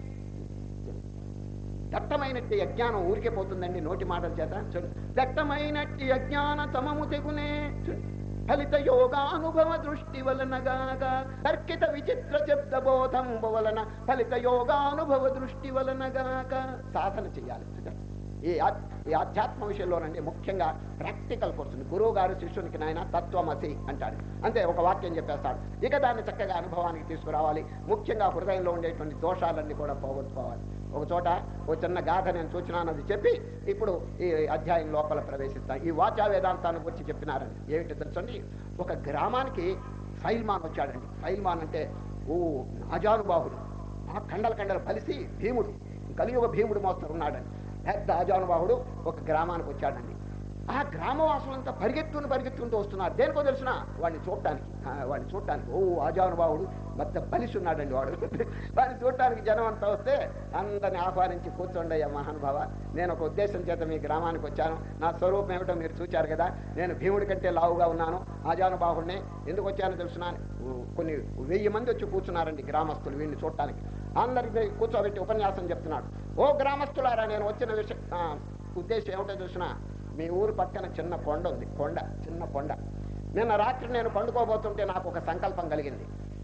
దట్టమైనట్టి అజ్ఞానం ఊరికే పోతుందండి నోటి మాటల చేత. దట్టమైనట్టి అజ్ఞాన తమము తెగునే ఫలిత యోగానుభవ దృష్టి వలనగాక తర్కిత విచిత్ర శబ్దబోధంబు వలన ఫలిత యోగానుభవ దృష్టి వలనగాక. సాధన చెయ్యాలి. ఈ ఈ ఆధ్యాత్మ విషయంలోనండి ముఖ్యంగా ప్రాక్టికల్ కోర్సు. గురువు గారు శిష్యునికి నాయన తత్వమసి అంటాడు, అంతే ఒక వాక్యం చెప్పేస్తాడు. ఇక దాన్ని చక్కగా అనుభవానికి తీసుకురావాలి. ముఖ్యంగా హృదయంలో ఉండేటువంటి దోషాలన్నీ కూడా పోగొట్టుకోవాలి. ఒక చోట ఓ చిన్న గాథ నేను సూచనది చెప్పి ఇప్పుడు ఈ అధ్యాయం లోపల ప్రవేశిస్తాను. ఈ వాచా వేదాంతాన్ని గురించి చెప్పినారండి. ఏమిటి తెలుసండి, ఒక గ్రామానికి ఫైల్మాన్ వచ్చాడండి. ఫైల్మాన్ అంటే ఓ అజానుబాహుడు, ఆ కండల కండలు కలిసి భీముడు, కలియుగ భీముడు మోస్తరు ఉన్నాడండి. పెద్ద అజానుబాహుడు ఒక గ్రామానికి వచ్చాడండి. ఆ గ్రామవాసులంతా పరిగెత్తుని పరిగెత్తుకుంటూ వస్తున్నారు. దేనికో తెలిసిన వాడిని చూడటానికి, వాడిని చూడటానికి. ఓ అజానుబాహుడు పెద్ద బలిసి ఉన్నాడండి వాడు. వాడిని చూడటానికి జనం అంతా వస్తే అందరిని ఆహ్వానించి కూర్చోండయ్యా మహానుభావ, నేను ఒక ఉద్దేశం చేత మీ గ్రామానికి వచ్చాను. నా స్వరూపం ఏమిటో మీరు చూచారు కదా, నేను భీముడి కంటే లావుగా ఉన్నాను, అజానుబాహుడిని. ఎందుకు వచ్చానో తెలుసునా? కొన్ని వెయ్యి మంది వచ్చి కూర్చున్నారండి గ్రామస్తులు వీడిని చూడటానికి. అందరికి కూర్చోబెట్టి ఉపన్యాసం చెప్తున్నాడు. ఓ గ్రామస్తులారా, నేను వచ్చిన విషయం ఉద్దేశం ఏమిటో చూసినా, మీ ఊరు పక్కన చిన్న కొండ ఉంది, కొండ చిన్న కొండ. నిన్న రాత్రి నేను పండుకోబోతుంటే నాకు ఒక సంకల్పం కలిగింది.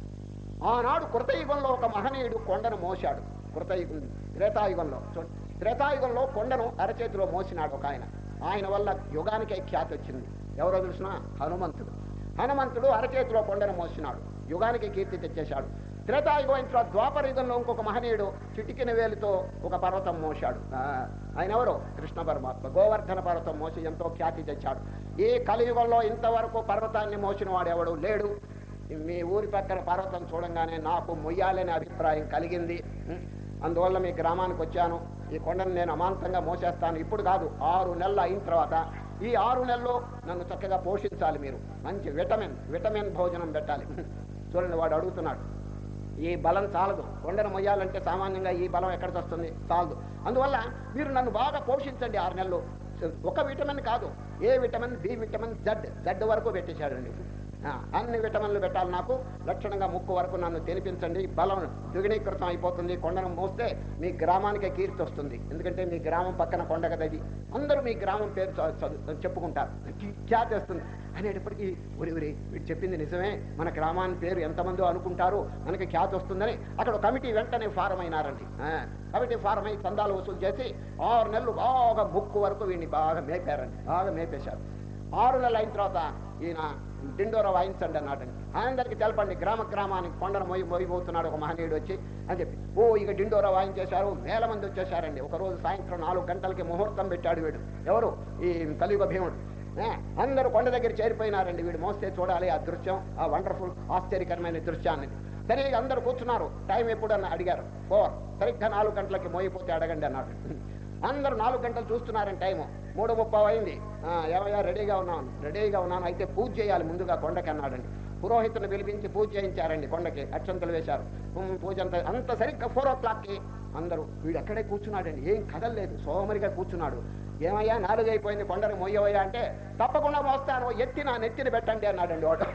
ఆనాడు కృతయుగంలో ఒక మహనీయుడు కొండను మోసాడు. కృతయుగం త్రేతాయుగంలో త్రేతాయుగంలో కొండను అరచేతిలో మోసినాడు ఒక ఆయన. ఆయన వల్ల యుగానికే ఖ్యాతి వచ్చింది. ఎవరో తెలిసిన? హనుమంతుడు. హనుమంతుడు అరచేతిలో కొండను మోసినాడు, యుగానికి కీర్తి తెచ్చేశాడు. త్రేతాయుగం అయిన తర్వాత ద్వాపర యుగంలో ఇంకొక మహనీయుడు చిటికిన వేలితో ఒక పర్వతం మోసాడు. ఆయన ఎవరు? కృష్ణ పరమాత్మ. గోవర్ధన పర్వతం మోసి ఎంతో ఖ్యాతి తెచ్చాడు. ఈ కలియుగంలో ఇంతవరకు పర్వతాన్ని మోసిన వాడు ఎవడు లేడు. మీ ఊరి పక్కన పర్వతం చూడంగానే నాకు మొయ్యాలనే అభిప్రాయం కలిగింది. అందువల్ల మీ గ్రామానికి వచ్చాను. ఈ కొండను నేను అమాంతంగా మోసేస్తాను. ఇప్పుడు కాదు, ఆరు నెలలు అయిన తర్వాత. ఈ ఆరు నెలల్లో నన్ను చక్కగా పోషించాలి మీరు. మంచి విటమిన్ విటమిన్ భోజనం పెట్టాలి. చూడండి, వాడు అడుగుతున్నాడు, ఈ బలం చాలదు, కొండను మొయ్యాలంటే సామాన్యంగా ఈ బలం ఎక్కడికి వస్తుంది? చాలదు. అందువల్ల మీరు నన్ను బాగా పోషించండి ఆరు నెలలు. ఒక విటమిన్ కాదు, A vitamin, B vitamin, Z Z వరకు పెట్టేశాడండి. అన్ని విటమిన్లు పెట్టాలి నాకు. లక్షణంగా ముక్కు వరకు నన్ను తినిపించండి. బలం ద్విగుణీకృతం అయిపోతుంది. కొండను మోస్తే మీ గ్రామానికే కీర్తి వస్తుంది. ఎందుకంటే మీ గ్రామం పక్కన కొండ కదా ఇది. అందరూ మీ గ్రామం పేరు చెప్పుకుంటారు, ఖ్యాతి వస్తుంది అనేటప్పటికీ ఒరి ఒరి వీడు చెప్పింది నిజమే, మన గ్రామాన్ని పేరు ఎంతమందో అనుకుంటారు, మనకి ఖ్యాతి వస్తుందని అక్కడ కమిటీ వెంటనే ఫారం అయినారండి. కమిటీ ఫారం అయి చందాలు వసూలు చేసి ఆరు నెలలు బాగా ముక్కు వరకు వీడిని బాగా మేపారండి, బాగా మేపేశారు. ఆరు నెలలు అయిన తర్వాత ఈయన డిండోర వాయించండి అన్నాడండి. అందరికి తెలపండి, గ్రామ గ్రామానికి కొండను మొయ్యి మోయిపోతున్నాడు ఒక మహనీయుడు వచ్చి అని చెప్పి. ఓ ఇక డిండోర వాయించేశారు. వేల మంది వచ్చేసారండి. ఒకరోజు సాయంత్రం నాలుగు గంటలకి ముహూర్తం పెట్టాడు వీడు. ఎవరు? ఈ కలియుగ భీముడు. అందరూ కొండ దగ్గర చేరిపోయినారండి. వీడు మోస్తే చూడాలి ఆ దృశ్యం, ఆ వండర్ఫుల్ ఆశ్చర్యకరమైన దృశ్యాన్ని. సరే అందరూ కూర్చున్నారు. టైం ఎప్పుడన్నా అడిగారు. ఫోర్. సరిగ్గా నాలుగు గంటలకి మోయిపోతే అడగండి అన్నాడు. అందరూ నాలుగు గంటలు చూస్తున్నారని టైము. మూడు ముప్పై అయింది. ఏమయ్యా రెడీగా ఉన్నాను? రెడీగా ఉన్నాను. అయితే పూజ చేయాలి ముందుగా కొండకి అన్నాడండి. పురోహితుని పిలిపించి పూజ చేయించారండి. కొండకి అక్షంతలు వేశారు. పూజ అంత అంత సరిగ్గా ఫోర్ ఓ క్లాక్కి అందరూ వీడు అక్కడే కూర్చున్నాడండి, ఏం కదలలేదు, సోమరిగా కూర్చున్నాడు. ఏమయ్యా నాలుగు అయిపోయింది, కొండని మొయ్యవయ్యా అంటే తప్పకుండా మోస్తాను, ఎత్తి నా నెత్తిని పెట్టండి అన్నాడండి వాడు.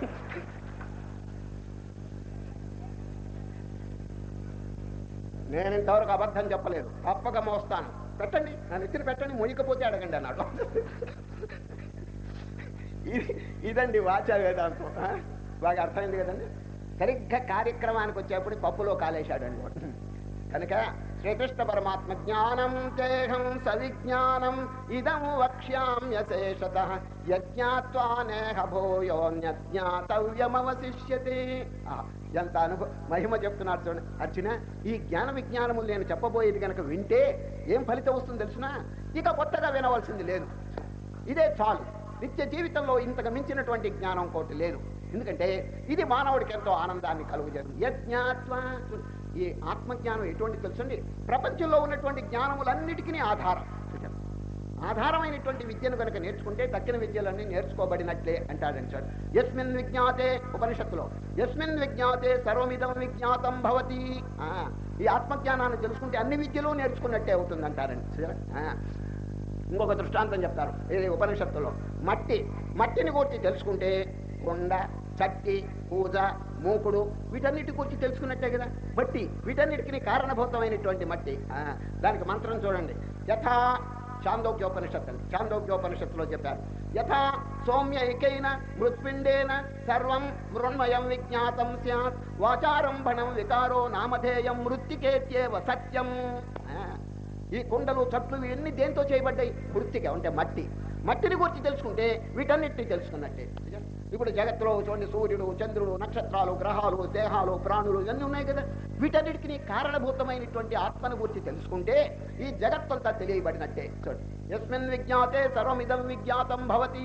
నేను ఇంతవరకు అబద్ధం చెప్పలేదు, తప్పక మోస్తాను, పెట్టండి నా నెత్తిని పెట్టండి, మొయ్యకపోతే అడగండి అన్నాడు. ఇది ఇదండి వాచా వేదాంతం. బాగా అర్థమైంది కదండి. సరిగ్గా కార్యక్రమానికి వచ్చేప్పుడు పప్పులో కాలేశాడండి వాడు. కనుక శ్రీకృష్ణ పరమాత్మ జ్ఞానం తేహం సవిజ్ఞానం ఇదం వక్ష్యామ్యశేషత యజ్ఞాత్వా నేహ భూయోన్యజ్ఞాతవ్యమవశిష్యతే. ఎంత అనుభవ మహిమ చెప్తున్నాడు చూడండి. అర్జున, ఈ జ్ఞాన విజ్ఞానములు నేను చెప్పబోయేది కనుక వింటే ఏం ఫలితం వస్తుంది తెలుసునా? ఇక కొత్తగా వినవలసింది లేదు, ఇదే చాలు. నిత్య జీవితంలో ఇంతకు మించినటువంటి జ్ఞానం కోటి లేదు. ఎందుకంటే ఇది మానవుడికి ఎంతో ఆనందాన్ని కలుగజేస్తుంది. యజ్ఞాత్వ, ఈ ఆత్మజ్ఞానం ఎటువంటి తెలుసండి, ప్రపంచంలో ఉన్నటువంటి జ్ఞానములన్నిటికీ ఆధారం. ఆధారమైనటువంటి విద్యను కనుక నేర్చుకుంటే తక్కిన విద్యలన్నీ నేర్చుకోబడినట్లే అంటాడండి సార్. యస్మిన్ విజ్ఞాతే, ఉపనిషత్తులో యస్మిన్ విజ్ఞాతే సర్వమిదం విజ్ఞాతం భవతి. ఈ ఆత్మజ్ఞానాన్ని తెలుసుకుంటే అన్ని విద్యలు నేర్చుకున్నట్టే అవుతుంది అంటారండి సార్. ఇంకొక దృష్టాంతం చెప్తారు ఇది ఉపనిషత్తులో. మట్టి మట్టిని గురించి తెలుసుకుంటే కొండ, చట్టి, పూజ, మూకుడు వీటన్నిటి గురించి తెలుసుకున్నట్టే కదా. మట్టి వీటన్నిటికీ కారణభూతమైనటువంటి మట్టి. దానికి మంత్రం చూడండి. యథా చాందోగ్యోపనిషత్తు అండి. చాందోగ్యోపనిషత్తులో చెప్పారు, యథా సౌమ్యైకైన మృత్పిండేన సర్వం మృణ్మయం విజ్ఞాతం స్యాత్ వాచారంభణం వికారో నామధేయం మృత్తికేత్యేవ సత్యం. ఈ కుండలు, చట్లు ఇవన్నీ దేంతో చేయబడ్డాయి? మృత్తిక అంటే మట్టి. మట్టిని గురించి తెలుసుకుంటే వీటన్నిటిని తెలుసుకున్నట్టే. ఇప్పుడు జగత్తులో చూడండి, సూర్యుడు, చంద్రుడు, నక్షత్రాలు, గ్రహాలు, దేహాలు, ప్రాణులు ఇవన్నీ ఉన్నాయి కదా. వీటన్నిటికీ కారణభూతమైనటువంటి ఆత్మను గురించి తెలుసుకుంటే ఈ జగత్తంతా తెలియబడినట్టే. చూడండి, యస్మిన్ విజ్ఞాతే సర్వమిదం విజ్ఞాతం భవతి.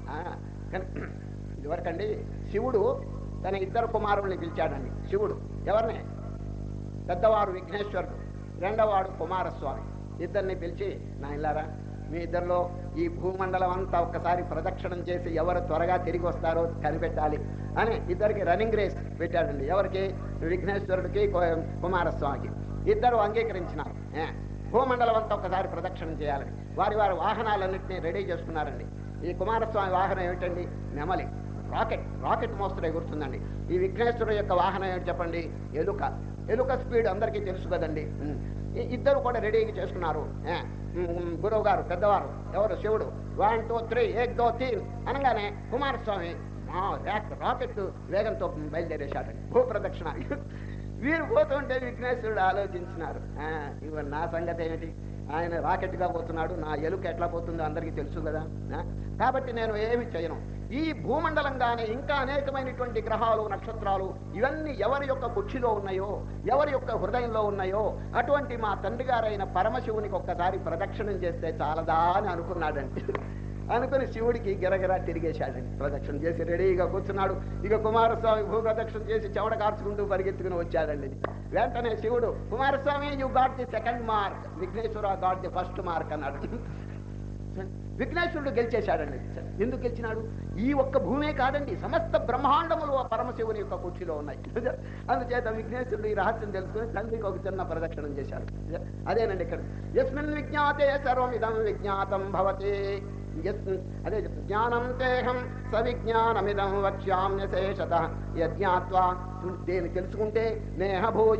ఇదివరకండి శివుడు తన ఇద్దరు కుమారుల్ని పిలిచాడండి. శివుడు ఎవరిని? పెద్దవాడు విఘ్నేశ్వరుడు, రెండవవాడు కుమారస్వామి. ఇద్దరిని పిలిచి, నాయనలారా మీ ఇద్దరిలో ఈ భూమండలం అంతా ఒక్కసారి ప్రదక్షిణం చేసి ఎవరు త్వరగా తిరిగి వస్తారో కనిపెట్టాలి అని ఇద్దరికి రన్నింగ్ రేస్ పెట్టాడండి. ఎవరికి? విఘ్నేశ్వరుడికి, కుమారస్వామికి. ఇద్దరు అంగీకరించినారు. భూమండలం అంతా ఒక్కసారి ప్రదక్షిణం చేయాలని వారి వారి వాహనాలన్నింటినీ రెడీ చేసుకున్నారండి. ఈ కుమారస్వామి వాహనం ఏమిటండి? నెమలి, రాకెట్. రాకెట్ మోస్తరు ఎగురుతుందండి. ఈ విఘ్నేశ్వరుడు యొక్క వాహనం ఏమిటి చెప్పండి? ఎలుక. ఎలుక స్పీడ్ అందరికీ తెలుసు కదండి. ఇద్దరు కూడా రెడీగా చేసుకున్నారు. గురువు గారు, పెద్దవారు ఎవరు? శివుడు. వన్ టూ త్రీ ఏక్ దో తీన్ అనగానే కుమారస్వామి రాకెట్ వేగంతో బయలుదేరేశాడండి భూ ప్రదక్షిణ. వీరు పోతుంటే విఘ్నేశ్వరుడు ఆలోచించినారు, ఇవ నా సంగతి ఏమిటి? ఆయన రాకెట్గా పోతున్నాడు, నా ఎలుక ఎట్లా పోతుందో అందరికీ తెలుసు కదా. కాబట్టి నేను ఏమి చేయను. ఈ భూమండలంగానే ఇంకా అనేకమైనటువంటి గ్రహాలు, నక్షత్రాలు ఇవన్నీ ఎవరి యొక్క కుక్షిలో ఉన్నాయో, ఎవరి యొక్క హృదయంలో ఉన్నాయో అటువంటి మా తండ్రి గారైన పరమశివునికి ఒక్కసారి ప్రదక్షిణం చేస్తే చాలదా అని అనుకున్నాడండి. అనుకుని శివుడికి గిరగిరా తిరిగేశాడండి. ప్రదక్షిణ చేసి రెడీగా కూర్చున్నాడు. ఇక కుమారస్వామి భూ ప్రదక్షిణ చేసి చెవడ కార్చుకుంటూ పరిగెత్తుకుని వచ్చాడండి. వెంటనే శివుడు, Kumaraswamy you got the second mark, Vighneshwara got the first mark అన్నాడు. విఘ్నేశ్వరుడు గెలిచేశాడండి. ఎందుకు గెలిచినాడు? ఈ ఒక్క భూమే కాదండి, సమస్త బ్రహ్మాండములు ఆ పరమశివుని యొక్క కుర్చీలో ఉన్నాయి. అందుచేత విఘ్నేశ్వరుడు ఈ రహస్యం తెలుసుకుని తండ్రికి ఒక చిన్న ప్రదక్షిణం చేశాడు. అదేనండి ఇక్కడ యస్మిన్ విజ్ఞాతే సర్వమిదం విజ్ఞాతం భవతి. అదే జ్ఞానం తేహం సవిజ్ఞానమిదం వక్ష్యామ్యశేషత యజ్ఞాత్వా. దేని తెలుసుకుంటే నేహ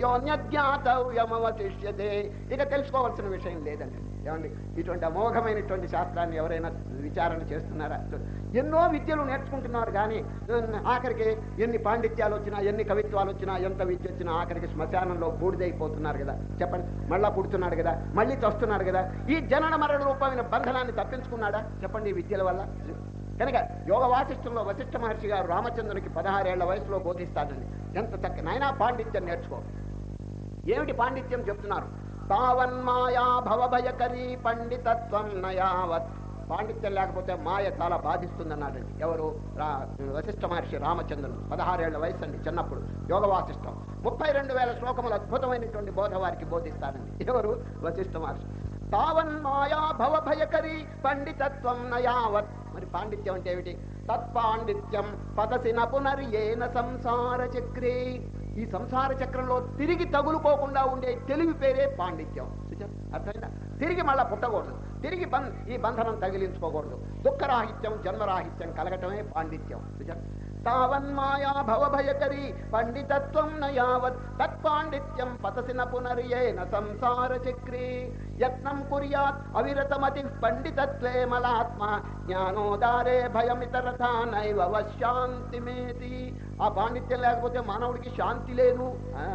భూయోన్యజ్ఞాతవ్యమవశిష్యతే. ఇక తెలుసుకోవాల్సిన విషయం లేదండి. ఏమండి, ఇటువంటి అమోఘమైనటువంటి శాస్త్రాన్ని ఎవరైనా విచారణ చేస్తున్నారా? ఎన్నో విద్యలు నేర్చుకుంటున్నారు కానీ ఆఖరికి ఎన్ని పాండిత్యాలు వచ్చినా, ఎన్ని కవిత్వాలు వచ్చినా, ఎంత విద్య వచ్చినా ఆఖరికి శ్మశానంలో బూడిదైపోతున్నారు కదా. చెప్పండి, మళ్ళా పుడుతున్నాడు కదా, మళ్ళీ చస్తున్నాడు కదా. ఈ జనన మరణ రూపమైన బంధనాన్ని తప్పించుకున్నాడా చెప్పండి ఈ విద్యల వల్ల? కనుక యోగ వాసిష్టంలో వశిష్ఠ మహర్షి గారు రామచంద్రునికి పదహారేళ్ల వయసులో బోధిస్తాడండి. ఎంత చక్క నాయనా పాండిత్యం నేర్చుకో. ఏమిటి పాండిత్యం చెప్తున్నారు? తావన్మాయా భవభయకరీ పండితత్వం నయావత్. పాండిత్యం లేకపోతే మాయ చాలా బాధిస్తుందన్నాడండి. ఎవరు? వశిష్ఠ మహర్షి రామచంద్రుడు. పదహారేళ్ల వయసు అండి, చిన్నప్పుడు. యోగ వాసిష్టం ముప్పై రెండు వేల శ్లోకములు అద్భుతమైనటువంటి బోధ వారికి బోధిస్తాడండి. ఎవరు? వశిష్ఠ మహర్షి. తావన్మాయా భవభయకరీ పండితత్వం నయావత్. మరి పాండిత్యం అంటే ఏమిటి? తత్పాండిత్యం పదసిన పునర్యేన సంసార చక్రే. ఈ సంసార చక్రంలో తిరిగి తగులుకోకుండా ఉండే తెలివి పేరే పాండిత్యం. అర్థమైందా? తిరిగి మళ్ళా పుట్టకూడదు, తిరిగి బం ఈ బంధనం తగిలించుకోకూడదు. దుఃఖరాహిత్యం జన్మరాహిత్యం కలగటమే పాండిత్యం. తావన్మాయా భవభయకరీ పండితత్వం నయావత్ తత్పాండిత్యం పతసిన పునర్యేన సంసార చక్రే. యత్నం కుర్యాత్ అవిరతమతి పండితత్వే మలాత్మ జ్ఞానోదారే భయమితరథా నైవ శాంతిమేతి. ఆ పాండిత్యం లేకపోతే మానవుడికి శాంతి లేదు.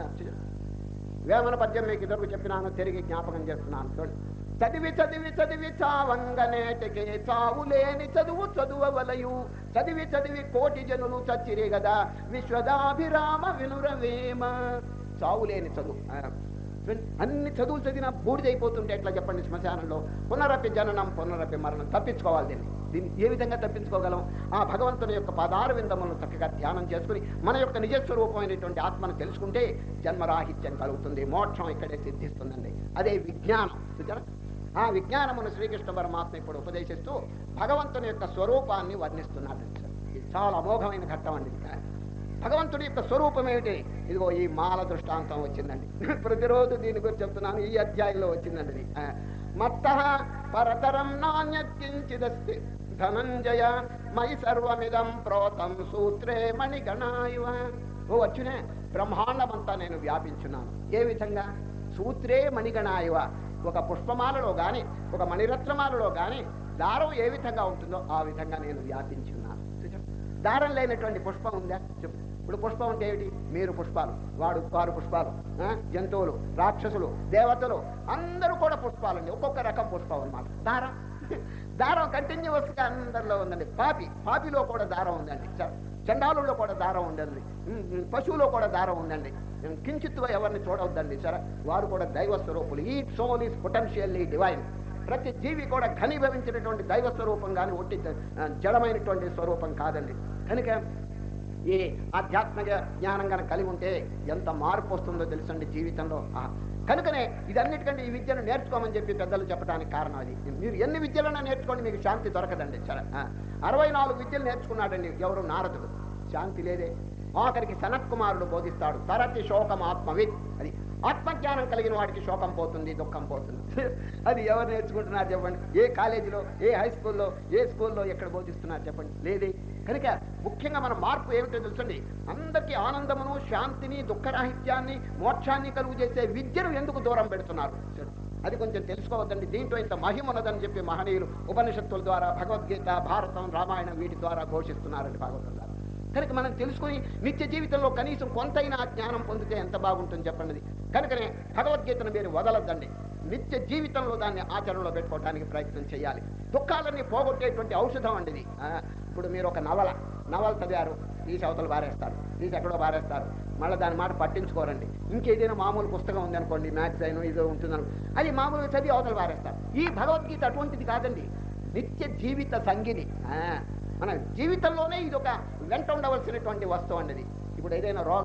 వేమన పద్యం మీకు ఇద్దరు చెప్పినాను, తిరిగి జ్ఞాపకం చేస్తున్నాను. చూడండి, చదివి చదివి చదివి చావంగనేటికే చావులేని చదువు చదువవలయు. చదివి చదివి కోటి జనులు చచ్చిరే గదా విశ్వదాభిరామ వినురవేమ. చావులేని చదువు, అన్ని చదువులు చదివినా బూడిదైపోతుంటే ఎట్లా చెప్పండి? శ్మశానంలో పునరపి జననం పునరపి మరణం. తప్పించుకోవాలి దీన్ని. దీన్ని ఏ విధంగా తప్పించుకోగలం? ఆ భగవంతుని యొక్క పాదార విందములను చక్కగా ధ్యానం చేసుకుని మన యొక్క నిజస్వరూపమైనటువంటి ఆత్మను తెలుసుకుంటే జన్మరాహిత్యం కలుగుతుంది, మోక్షం ఇక్కడే సిద్ధిస్తుందండి. అదే విజ్ఞానం. ఆ విజ్ఞానమును శ్రీకృష్ణ పరమాత్మ ఇప్పుడు ఉపదేశిస్తూ భగవంతుని యొక్క స్వరూపాన్ని వర్ణిస్తున్నాడు. ఇది చాలా అమోఘమైన ఘట్టం అండి. భగవంతుడి యొక్క స్వరూపం ఏమిటి? ఇదిగో ఈ మాల దృష్టాంతం వచ్చిందండి. ప్రతిరోజు దీని గురించి చెప్తున్నాను, ఈ అధ్యాయంలో వచ్చిందండి ఇది. మత్తః పరతరం నాణ్యత్కించిదస్తి ధనంజయ మయి సర్వమిదం ప్రోతం సూత్రే మణిగణాయువ. ఓ వచ్చునే, బ్రహ్మాండమంతా నేను వ్యాపించున్నాను. ఏ విధంగా? సూత్రే మణిగణాయువ. ఒక పుష్పమాలలో గాని ఒక మణిరత్నమాలలో గాని దారం ఏ విధంగా ఉంటుందో ఆ విధంగా నేను వ్యాపించున్నాను. దారం లేనటువంటి పుష్పం ఉందా? చెప్పు. ఇప్పుడు పుష్పం అంటే ఏమిటి? మీరు పుష్పాలు, వాడు వారు పుష్పాలు, జంతువులు, రాక్షసులు, దేవతలు అందరూ కూడా పుష్పాలండి. ఒక్కొక్క రకం పుష్పం అన్నమాట. దారం దారం కంటిన్యూస్ గా అందరిలో ఉందండి. పాపి పాపిలో కూడా దారం ఉందండి. చండాలుల్లో కూడా దారం ఉందండి. పశువులో కూడా దారం ఉందండి. కించిత్తుగా ఎవరిని చూడవద్దండి. సరే, వారు కూడా దైవ స్వరూపులు. ఈ సోల్ ఈస్ పొటెన్షియల్లీ డివైన్. ప్రతి జీవి కూడా ఘనీభవించినటువంటి దైవ స్వరూపం కానీ ఒట్టి జడమైనటువంటి స్వరూపం కాదండి. కనుక ఈ ఆధ్యాత్మిక జ్ఞానం కనుక కలిగి ఉంటే ఎంత మార్పు వస్తుందో తెలుసండి జీవితంలో. కనుకనే ఇదన్నిటికంటే ఈ విద్యను నేర్చుకోమని చెప్పి పెద్దలు చెప్పడానికి కారణం అది. మీరు ఎన్ని విద్యలన్నా నేర్చుకోండి, మీకు శాంతి దొరకదండి. సరే, అరవై నాలుగు విద్యలు నేర్చుకున్నాడండి ఎవరు? నారదుడు. శాంతి లేదే. ఆఖరికి సనత్ కుమారుడు బోధిస్తాడు, తరతి శోకం ఆత్మవిత్. అది ఆత్మజ్ఞానం కలిగిన వాడికి శోకం పోతుంది, దుఃఖం పోతుంది. అది ఎవరు నేర్చుకుంటున్నారు చెప్పండి? ఏ కాలేజీలో, ఏ హై స్కూల్లో, ఏ స్కూల్లో ఎక్కడ బోధిస్తున్నారు చెప్పండి? లేదే. కనుక ముఖ్యంగా మన మార్పు ఏమిటో తెలుసండి. అందరికీ ఆనందమును, శాంతిని, దుఃఖరాహిత్యాన్ని, మోక్షాన్ని కలుగు చేసే విద్యను ఎందుకు దూరం పెడుతున్నారు? అది కొంచెం తెలుసుకోవద్దండి. దీంట్లో ఇంత మహిమ ఉన్నదని చెప్పి మహనీయులు ఉపనిషత్తుల ద్వారా, భగవద్గీత, భారతం, రామాయణం వీటి ద్వారా ఘోషిస్తున్నారండి భాగవతం ద్వారా. కనుక మనం తెలుసుకుని నిత్య జీవితంలో కనీసం కొంతైనా జ్ఞానం పొందితే ఎంత బాగుంటుంది చెప్పండి. కనుకనే భగవద్గీతను మీరు వదలొద్దండి. నిత్య జీవితంలో దాన్ని ఆచరణలో పెట్టుకోవడానికి ప్రయత్నం చేయాలి. దుఃఖాలన్నీ పోగొట్టేటువంటి ఔషధం అండి ఇది. ఇప్పుడు మీరు ఒక నవల నవల చదివారు, తీసి అవతలు బారేస్తారు, తీసి ఎక్కడో బారేస్తారు, మళ్ళీ దాని మాట పట్టించుకోరండి. ఇంకేదైనా మామూలు పుస్తకం ఉంది అనుకోండి, మ్యాగజైన్ ఇదో ఉంటుందను, అది మామూలుగా చదివి అవతలు బారేస్తారు. ఈ భగవద్గీత అటువంటిది కాదండి. నిత్య జీవిత సంగిని. మన జీవితంలోనే ఇది ఒక వెంట ఉండవలసినటువంటి వస్తువు అన్నది. ఇప్పుడు ఏదైనా రోగం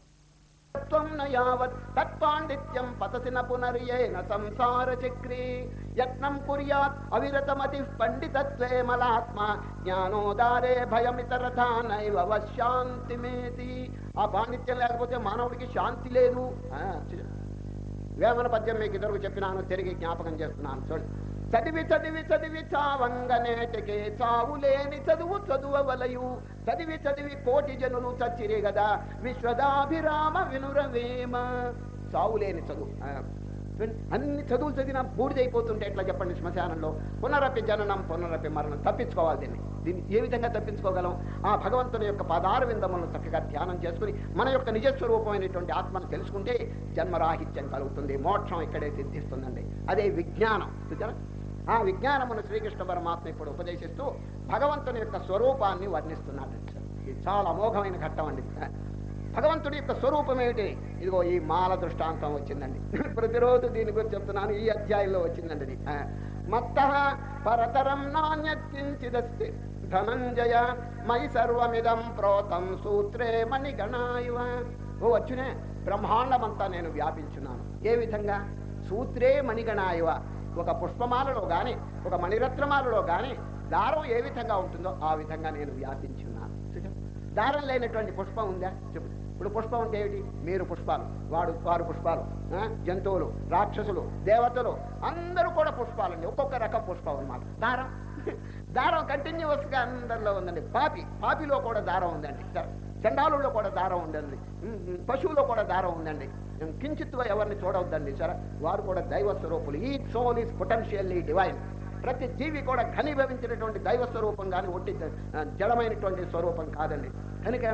తత్పాండిత్యం పతసిన పునర్యేన సంసార చక్రే. యత్నం కుర్యాత్ అవిరతమతి పండితత్వే మలాత్మ జ్ఞానోదారే భయమితరథా నైవ శాంతిమేతి. ఆ పాండిత్యం లేకపోతే మానవుడికి శాంతి లేదు. వేమన పద్యం మీకు ఇద్దరు చెప్పినాను, తిరిగి జ్ఞాపకం చేస్తున్నాను. చూడండి, చదివి చదివి చదివి చావంగనేటికే చావులేని చదువు చదువవలయు. చదివి చదివి కోటి జనులు చచ్చిరే గదా విశ్వదాభిరామ వినురవేమ. చావులేని చదువు, అన్ని చదువులు చదివినా బూడిదైపోతుంటే ఎట్లా చెప్పండి? శ్మశానంలో పునరపి జననం పునరపి మరణం. తప్పించుకోవాలి దీన్ని. దీన్ని ఏ విధంగా తప్పించుకోగలం? ఆ భగవంతుని యొక్క పాదార విందములను చక్కగా ధ్యానం చేసుకుని మన యొక్క నిజస్వరూపమైనటువంటి ఆత్మను తెలుసుకుంటే జన్మరాహిత్యం కలుగుతుంది, మోక్షం ఇక్కడే సిద్ధిస్తుందండి. అదే విజ్ఞానం. ఆ విజ్ఞానమును శ్రీకృష్ణ పరమాత్మ ఇప్పుడు ఉపదేశిస్తూ భగవంతుని యొక్క స్వరూపాన్ని వర్ణిస్తున్నాడు. ఇది చాలా అమోఘమైన ఘట్టం అండి. భగవంతుడి యొక్క స్వరూపం ఏమిటి? ఇదిగో ఈ మాల దృష్టాంతం వచ్చిందండి. ప్రతిరోజు దీని గురించి చెప్తున్నాను, ఈ అధ్యాయంలో వచ్చిందండి ఇది. మత్తః పరతరం నాణ్యత్కించిదస్తి ధనంజయ మయి సర్వమిదం ప్రోతం సూత్రే మణిగణాయువ. ఓ వచ్చునే, బ్రహ్మాండమంతా నేను వ్యాపించున్నాను. ఏ విధంగా? సూత్రే మణిగణాయువ. ఒక పుష్పమాలలో గాని ఒక మణిరత్నమాలలో గాని దారం ఏ విధంగా ఉంటుందో ఆ విధంగా నేను వ్యాపించున్నాను. దారం లేనటువంటి పుష్పం ఉందా చెప్పు. ఇప్పుడు పుష్పం అంటే ఏమిటి? మీరు పుష్పాలు, వాడు వారు పుష్పాలు, జంతువులు, రాక్షసులు, దేవతలు అందరూ కూడా పుష్పాలండి. ఒక్కొక్క రకం పుష్పం అన్నమాట. దారం దారం కంటిన్యూస్గా అందరిలో ఉందండి. పాపి పాపిలో కూడా దారం ఉందండి. చండాలుల్లో కూడా దారం ఉందండి. పశువులో కూడా దారం ఉందండి. కించిత్తుగా ఎవరిని చూడవద్దండి సరే, వారు కూడా దైవ స్వరూపులు. ఈ సోల్ ఈజ్ పొటెన్షియల్లీ డివైన్. ప్రతి జీవి కూడా ఘనీభవించినటువంటి దైవ స్వరూపం కానీ ఒట్టి జడమైనటువంటి స్వరూపం కాదండి. కనుక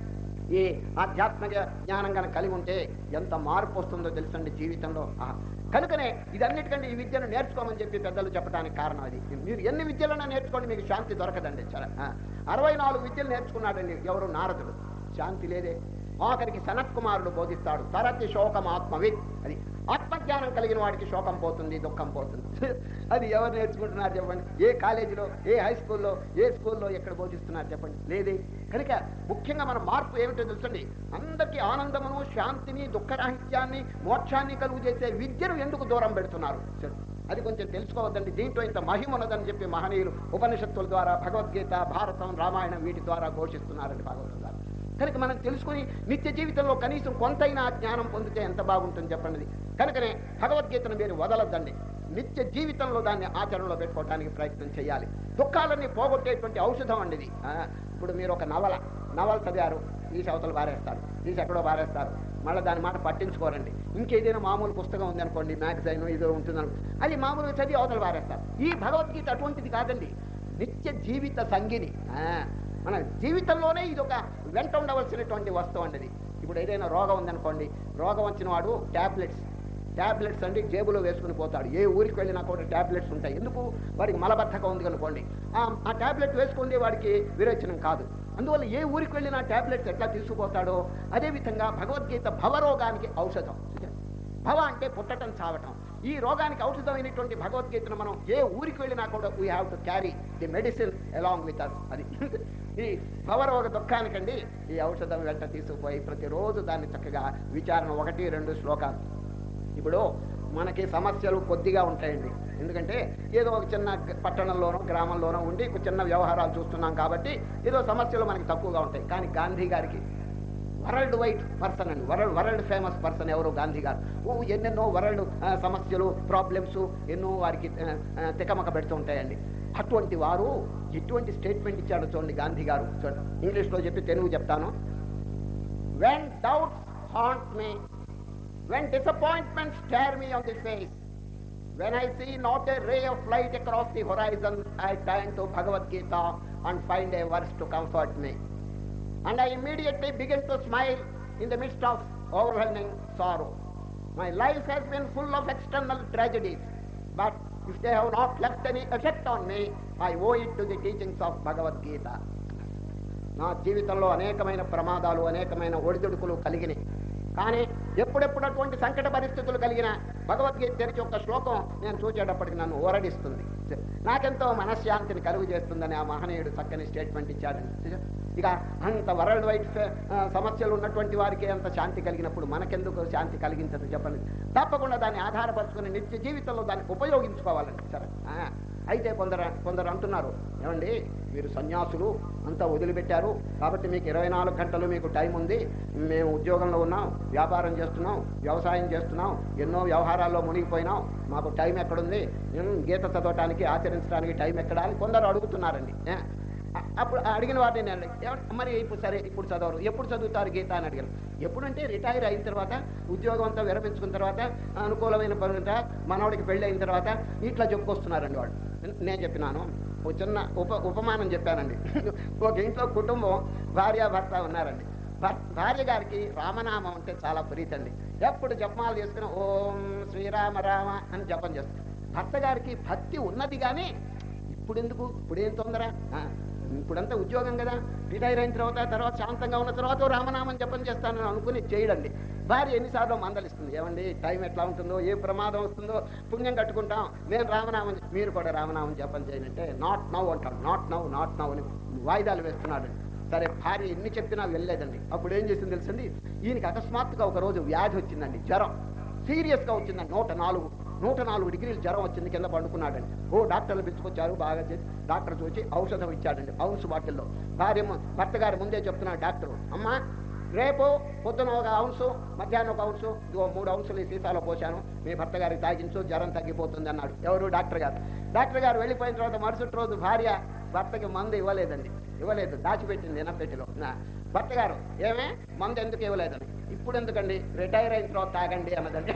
ఈ ఆధ్యాత్మిక జ్ఞానం కనుక కలిగి ఉంటే ఎంత మార్పు వస్తుందో తెలుసండి జీవితంలో. కనుకనే ఇదన్నిటికంటే ఈ విద్యను నేర్చుకోమని చెప్పి పెద్దలు చెప్పడానికి కారణం అది. మీరు ఎన్ని విద్యలన్నా నేర్చుకోండి, మీకు శాంతి దొరకదండి. చాలా అరవై నాలుగు విద్యలు నేర్చుకున్నాడండి ఎవరు? నారదుడు. శాంతి లేదే. ఆఖరికి సనత్ కుమారుడు బోధిస్తాడు, తరతి శోకం ఆత్మవిత్. అది ఆత్మజ్ఞానం కలిగిన వాడికి శోకం పోతుంది, దుఃఖం పోతుంది. అది ఎవరు నేర్చుకుంటున్నారు చెప్పండి? ఏ కాలేజీలో, ఏ హై స్కూల్లో, ఏ స్కూల్లో ఎక్కడ బోధిస్తున్నారు చెప్పండి? లేదే. కనుక ముఖ్యంగా మన మార్పు ఏమిటో తెలుసండి, అందరికీ ఆనందమును, శాంతిని, దుఃఖరాహిత్యాన్ని, మోక్షాన్ని కలుగు చేసే విద్యను ఎందుకు దూరం పెడుతున్నారు? అది కొంచెం తెలుసుకోవద్దండి. దీంట్లో ఇంత మహిమ ఉన్నదని చెప్పి మహనీయులు ఉపనిషత్తుల ద్వారా, భగవద్గీత, భారతం, రామాయణం వీటి ద్వారా ఘోషిస్తున్నారండి భాగవతం ద్వారా. కనుక మనం తెలుసుకుని నిత్య జీవితంలో కనీసం కొంతైనా జ్ఞానం పొందితే ఎంత బాగుంటుంది చెప్పండి. కనుకనే భగవద్గీతను మీరు వదలొద్దండి. నిత్య జీవితంలో దాన్ని ఆచరణలో పెట్టుకోవడానికి ప్రయత్నం చేయాలి. దుఃఖాలన్నీ పోగొట్టేటువంటి ఔషధం అండి ఇది. ఇప్పుడు మీరు ఒక నవల నవల చదివారు, తీసి అవతలు బారేస్తారు, తీసి ఎక్కడో బారేస్తారు, మళ్ళీ దాని మాట పట్టించుకోరండి. ఇంకేదైనా మామూలు పుస్తకం ఉంది అనుకోండి, మ్యాగజైన్ ఇదో ఉంటుంది, అది మామూలుగా చదివి అవతలు బారేస్తారు. ఈ భగవద్గీత అటువంటిది కాదండి, నిత్య జీవిత సంగిని. మన జీవితంలోనే ఇది ఒక వెంట ఉండవలసినటువంటి వస్తువు అండి. ఇప్పుడు ఏదైనా రోగం ఉందనుకోండి, రోగం వచ్చిన వాడు ట్యాబ్లెట్స్ ట్యాబ్లెట్స్ అంటే జేబులో వేసుకుని పోతాడు. ఏ ఊరికి వెళ్ళినా కూడా ట్యాబ్లెట్స్ ఉంటాయి. ఎందుకు? వాడికి మలబద్ధకం ఉంది అనుకోండి, ఆ ట్యాబ్లెట్ వేసుకుంటే వాడికి విరేచనం కాదు. అందువల్ల ఏ ఊరికి వెళ్ళినా ట్యాబ్లెట్స్ ఎట్లా తీసుకుపోతాడో అదేవిధంగా భగవద్గీత భవరోగానికి ఔషధం. భవ అంటే పుట్టటం, చావటం. ఈ రోగానికి ఔషధమైనటువంటి భగవద్గీతను మనం ఏ ఊరికి వెళ్ళినా కూడా we have to carry the medicine along with us. అది ఈ భవరోగ దుఃఖానికండి ఈ ఔషధం వెంట తీసుకుపోయి ప్రతిరోజు దాన్ని చక్కగా విచారణ, ఒకటి రెండు శ్లోకాలు. ఇప్పుడు మనకి సమస్యలు కొద్దిగా ఉంటాయండి. ఎందుకంటే ఏదో ఒక చిన్న పట్టణంలోనో గ్రామంలోనో ఉండి చిన్న వ్యవహారాలు చూస్తున్నాం కాబట్టి ఏదో సమస్యలు మనకి తక్కువగా ఉంటాయి. కానీ గాంధీ గారికి వరల్డ్ వైడ్ పర్సన్ అండి, వరల్డ్ వరల్డ్ ఫేమస్ పర్సన్ ఎవరు? గాంధీ గారు. ఓ ఎన్నెన్నో వరల్డ్ సమస్యలు, ప్రాబ్లమ్స్ ఎన్నో వారికి తికమక పెడుతూ ఉంటాయండి. అటువంటి వారు ఎటువంటి స్టేట్మెంట్ ఇచ్చాడో చూడండి గాంధీ గారు. చూడండి, ఇంగ్లీష్లో చెప్పి తెలుగు చెప్తాను. When doubts haunt me, when disappointments stare me on the face, when I see not a ray of light across the horizon, I turn to Bhagavad Gita and find a verse to comfort me, and I immediately begin to smile in the midst of overwhelming sorrow. My life has been full of external tragedies, but if they have not left any effect on me, I owe it to the teachings of Bhagavad Gita. నా జీవితంలో అనేకమైన ప్రమాదాలు, అనేకమైన ఒడిదుడుకులు కలిగినాయి. కానీ ఎప్పుడెప్పుడు అటువంటి సంకట పరిస్థితులు కలిగిన భగవద్గీత తెరిచి ఒక శ్లోకం నేను చూచేటప్పటికి నన్ను ఓరడిస్తుంది, నాకెంతో మనశ్శాంతిని కలుగు చేస్తుందని ఆ మహనీయుడు చక్కని స్టేట్మెంట్ ఇచ్చాడండి. ఇక అంత వరల్డ్ వైడ్ సమస్యలు ఉన్నటువంటి వారికి అంత శాంతి కలిగినప్పుడు మనకెందుకు శాంతి కలిగించదు చెప్పండి. తప్పకుండా దాన్ని ఆధారపరుచుకుని నిత్య జీవితంలో దాన్ని ఉపయోగించుకోవాలండి. సరే, అయితే కొందరు కొందరు అంటున్నారు, ఏమండి మీరు సన్యాసులు అంతా వదిలిపెట్టారు కాబట్టి మీకు ఇరవై నాలుగు గంటలు మీకు టైం ఉంది, మేము ఉద్యోగంలో ఉన్నాం, వ్యాపారం చేస్తున్నాం, వ్యవసాయం చేస్తున్నాం, ఎన్నో వ్యవహారాల్లో మునిగిపోయినాం, మాకు టైం ఎక్కడుంది, గీత చదవటానికి, ఆచరించడానికి టైం ఎక్కడా అని కొందరు అడుగుతున్నారండి. అప్పుడు అడిగిన వాటిని నేను మరి ఇప్పుడు సరే ఇప్పుడు చదవరు, ఎప్పుడు చదువుతారు గీత అని అడిగాను. ఎప్పుడంటే రిటైర్ అయిన తర్వాత, ఉద్యోగం అంతా విరమించుకున్న తర్వాత, అనుకూలమైన పని మనవాడికి పెళ్ళి అయిన తర్వాత ఇట్లా చెప్పుకొస్తున్నారండి వాళ్ళు. నేను చెప్పినాను, ఒక చిన్న ఉప ఉపమానం చెప్పానండి. ఒక ఇంట్లో కుటుంబం భార్య భర్త ఉన్నారండి. భార్య గారికి రామనామం అంటే చాలా ప్రీతండి. ఎప్పుడు జపమాలు చేసుకుని ఓం శ్రీరామ రామ అని జపం చేస్తారు. భర్త గారికి భక్తి ఉన్నది కానీ ఇప్పుడు ఎందుకు, ఇప్పుడేం తొందర, ఇప్పుడంతా ఉద్యోగం కదా, రిటైర్ అయిన తర్వాత తర్వాత శాంతంగా ఉన్న తర్వాత రామనామం జపం చేస్తానని అనుకుని చేయడండి. భార్య ఎన్నిసార్లు మందలిస్తుంది, ఏమండి టైం ఎట్లా ఉంటుందో, ఏ ప్రమాదం వస్తుందో, పుణ్యం కట్టుకుంటాం, నేను రామనామం, మీరు కూడా రామనామం జపం చేయనంటే నాట్ నౌ అంటాడు. నాట్ నౌ నాట్ నౌ అని వాయిదాలు వేస్తున్నాడు. సరే, భార్య ఎన్ని చెప్పినా వెళ్ళలేదండి. అప్పుడు ఏం చేసింది తెలుసండి, ఈయనకి అకస్మాత్తుగా ఒక రోజు వ్యాధి వచ్చిందండి, జ్వరం సీరియస్గా వచ్చిందండి. నూట నాలుగు నూట నాలుగు డిగ్రీలు జ్వరం వచ్చింది, కింద పండుకున్నాడండి. ఓ డాక్టర్లు పిలుచుకొచ్చారు, బాగా చేసి డాక్టర్ చూసి ఔషధం ఇచ్చాడండి ఔన్స్ బాటిల్లో. భార్య భర్త గారు ముందే చెప్తున్నాడు డాక్టరు, అమ్మా రేపు పొద్దున ఒక ఔన్సు, మధ్యాహ్నం ఒక ఔన్సు, ఇదిగో మూడు ఔన్సులు ఈ సీసాలో పోశాను, మీ భర్త గారికి తాగించు, జ్వరం తగ్గిపోతుంది అన్నాడు. ఎవరు? డాక్టర్ గారు. డాక్టర్ గారు వెళ్ళిపోయిన తర్వాత మరుసటి రోజు భార్య భర్తకి మందు ఇవ్వలేదండి, ఇవ్వలేదు, దాచిపెట్టింది ఎనపెట్టిలో. భర్త గారు, ఏమే మందు ఎందుకు ఇవ్వలేదని, ఇప్పుడు ఎందుకండి, రిటైర్ అయిన తర్వాత తాగండి అన్నదండి.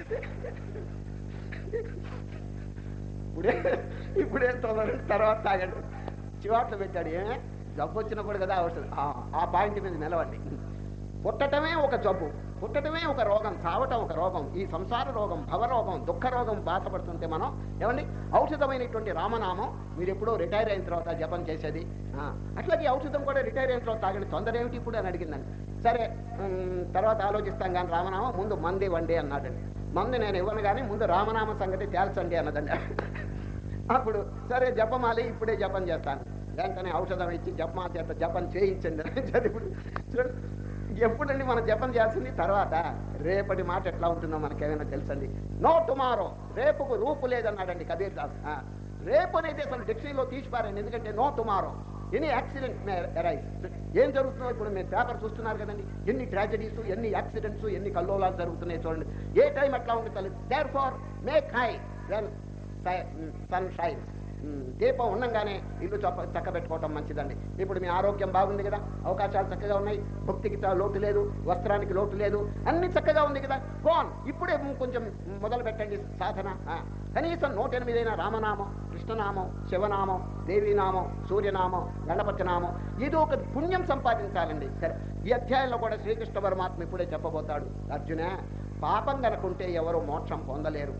ఇప్పుడే ఇప్పుడే తర్వాత తాగండి, చివాట్లు పెట్టాడు. ఏమే జబ్బు వచ్చినప్పుడు కదా ఔషధం, ఆ పాయింట్ మీద నిలవండి. పుట్టటమే ఒక జబ్బు, పుట్టటమే ఒక రోగం, చావటం ఒక రోగం. ఈ సంసార రోగం, భవరోగం, దుఃఖ రోగం బాధపడుతుంటే మనం ఏమండి ఔషధమైనటువంటి రామనామం మీరు ఎప్పుడో రిటైర్ అయిన తర్వాత జపం చేసేది. అట్లాగే ఔషధం కూడా రిటైర్ అయిన తర్వాత తాగండి, తొందర ఏమిటి ఇప్పుడు అని అడిగిందండి. సరే తర్వాత ఆలోచిస్తాం కానీ రామనామం ముందు మంది ఇవ్వండి అన్నాడండి. మందు నేను ఇవ్వను కానీ ముందు రామనామం సంగతి తేల్చండి అన్నదండి. అప్పుడు సరే జపమాలి ఇప్పుడే జపం చేస్తాను, వెంటనే ఔషధం ఇచ్చి జపమా చేత జపం చేయించండి. ఇప్పుడు చూడండి, ఎప్పుడండి మనం జపం చేయాల్సింది తర్వాత. రేపటి మాట ఎట్లా ఉంటుందో మనకేమైనా తెలుసండి. నో టుమారో, రేపుకు రూపు లేదన్నాడండి కబీర్ దాస్. రేపు అనేది అసలు డిక్షనరీలో తీసిపారండి, ఎందుకంటే no tomorrow any accident may arise. ఏం జరుగుతుందో ఇప్పుడు మీరు పేపర్ చూస్తున్నారు కదండి, ఎన్ని ట్రాజడీస్, ఎన్ని యాక్సిడెంట్స్, ఎన్ని కల్లోలాలు జరుగుతున్నాయి చూడండి. ఏ టైం ఎట్లా ఉంటుంది. Therefore make hay when sun shines. దీపం ఉండంగానే ఇల్లు చక్క చక్క పెట్టుకోవటం మంచిదండి. ఇప్పుడు మీ ఆరోగ్యం బాగుంది కదా, అవకాశాలు చక్కగా ఉన్నాయి, భక్తికి లోటు లేదు, వస్త్రానికి లోటు లేదు, అన్ని చక్కగా ఉంది కదా, గోన్ ఇప్పుడే కొంచెం మొదలు పెట్టండి సాధన. కనీసం నూట ఎనిమిదైన రామనామం, కృష్ణనామం, శివనామం, దేవీనామం, సూర్యనామం, గణపతి నామం, ఏదో ఒక పుణ్యం సంపాదించాలండి. సరే, ఈ అధ్యాయంలో కూడా శ్రీకృష్ణ పరమాత్మ ఇప్పుడే చెప్పబోతాడు. అర్జున, పాపం కనుకుంటే ఎవరు మోక్షం పొందలేరు.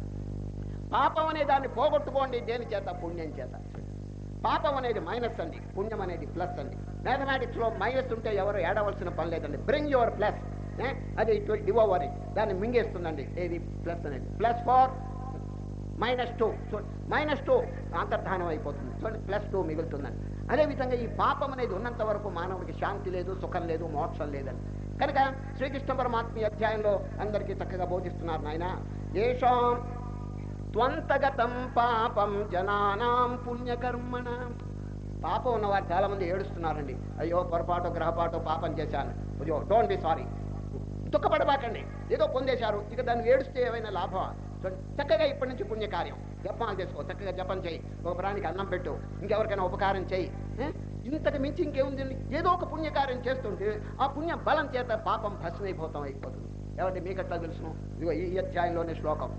పాపం అనే దాన్ని పోగొట్టుకోండి, దేని చేత? పుణ్యం చేత. పాపం అనేది మైనస్ అండి, పుణ్యం అనేది ప్లస్ అండి. మ్యాథమెటిక్స్ లో మైనస్ ఉంటే ఎవరు ఏడవలసిన పని లేదండి. బ్రింగ్ యువర్ ప్లస్, అది ఇట్ విల్ డివోవర్ ఇట్, దాన్ని మింగేస్తుందండి. ఏది? ప్లస్ అనేది. Plus four minus two, minus two అంతర్ధానం అయిపోతుంది, చూడండి, ప్లస్ టూ మిగులుతుందండి. అదేవిధంగా ఈ పాపం అనేది ఉన్నంత వరకు మానవుడికి శాంతి లేదు, సుఖం లేదు, మోక్షం లేదండి. కనుక శ్రీకృష్ణ పరమాత్మ అధ్యాయంలో అందరికీ చక్కగా బోధిస్తున్నారు. నాయన ఏషాం త్వంతగతం పాపం జనానాం పుణ్యకర్మణ. పాపం ఉన్నవారు చాలా మంది ఏడుస్తున్నారండి, అయ్యో పొరపాటు గ్రహపాటు పాపం చేశాను, అయ్యో డోంట్ బి సారీ. దుఃఖపడబాకండి, ఏదో పొందేశారు, ఇక దాన్ని ఏడుస్తే ఏమైనా లాభమా? చక్కగా ఇప్పటి నుంచి పుణ్యకార్యం జపాలు చేసుకో, చక్కగా జపం చేయి, ఒక ప్రాణికి అన్నం పెట్టు, ఇంకెవరికైనా ఉపకారం చేయి. ఇంతకు మించి ఇంకేముందండి? ఏదో ఒక పుణ్యకార్యం చేస్తుంటే ఆ పుణ్య బలం చేత పాపం భస్మైపోతాం అయిపోతుంది. ఎవరి మీకట్లా తెలుసును? ఇదిగో ఈ అధ్యాయంలోని శ్లోకం,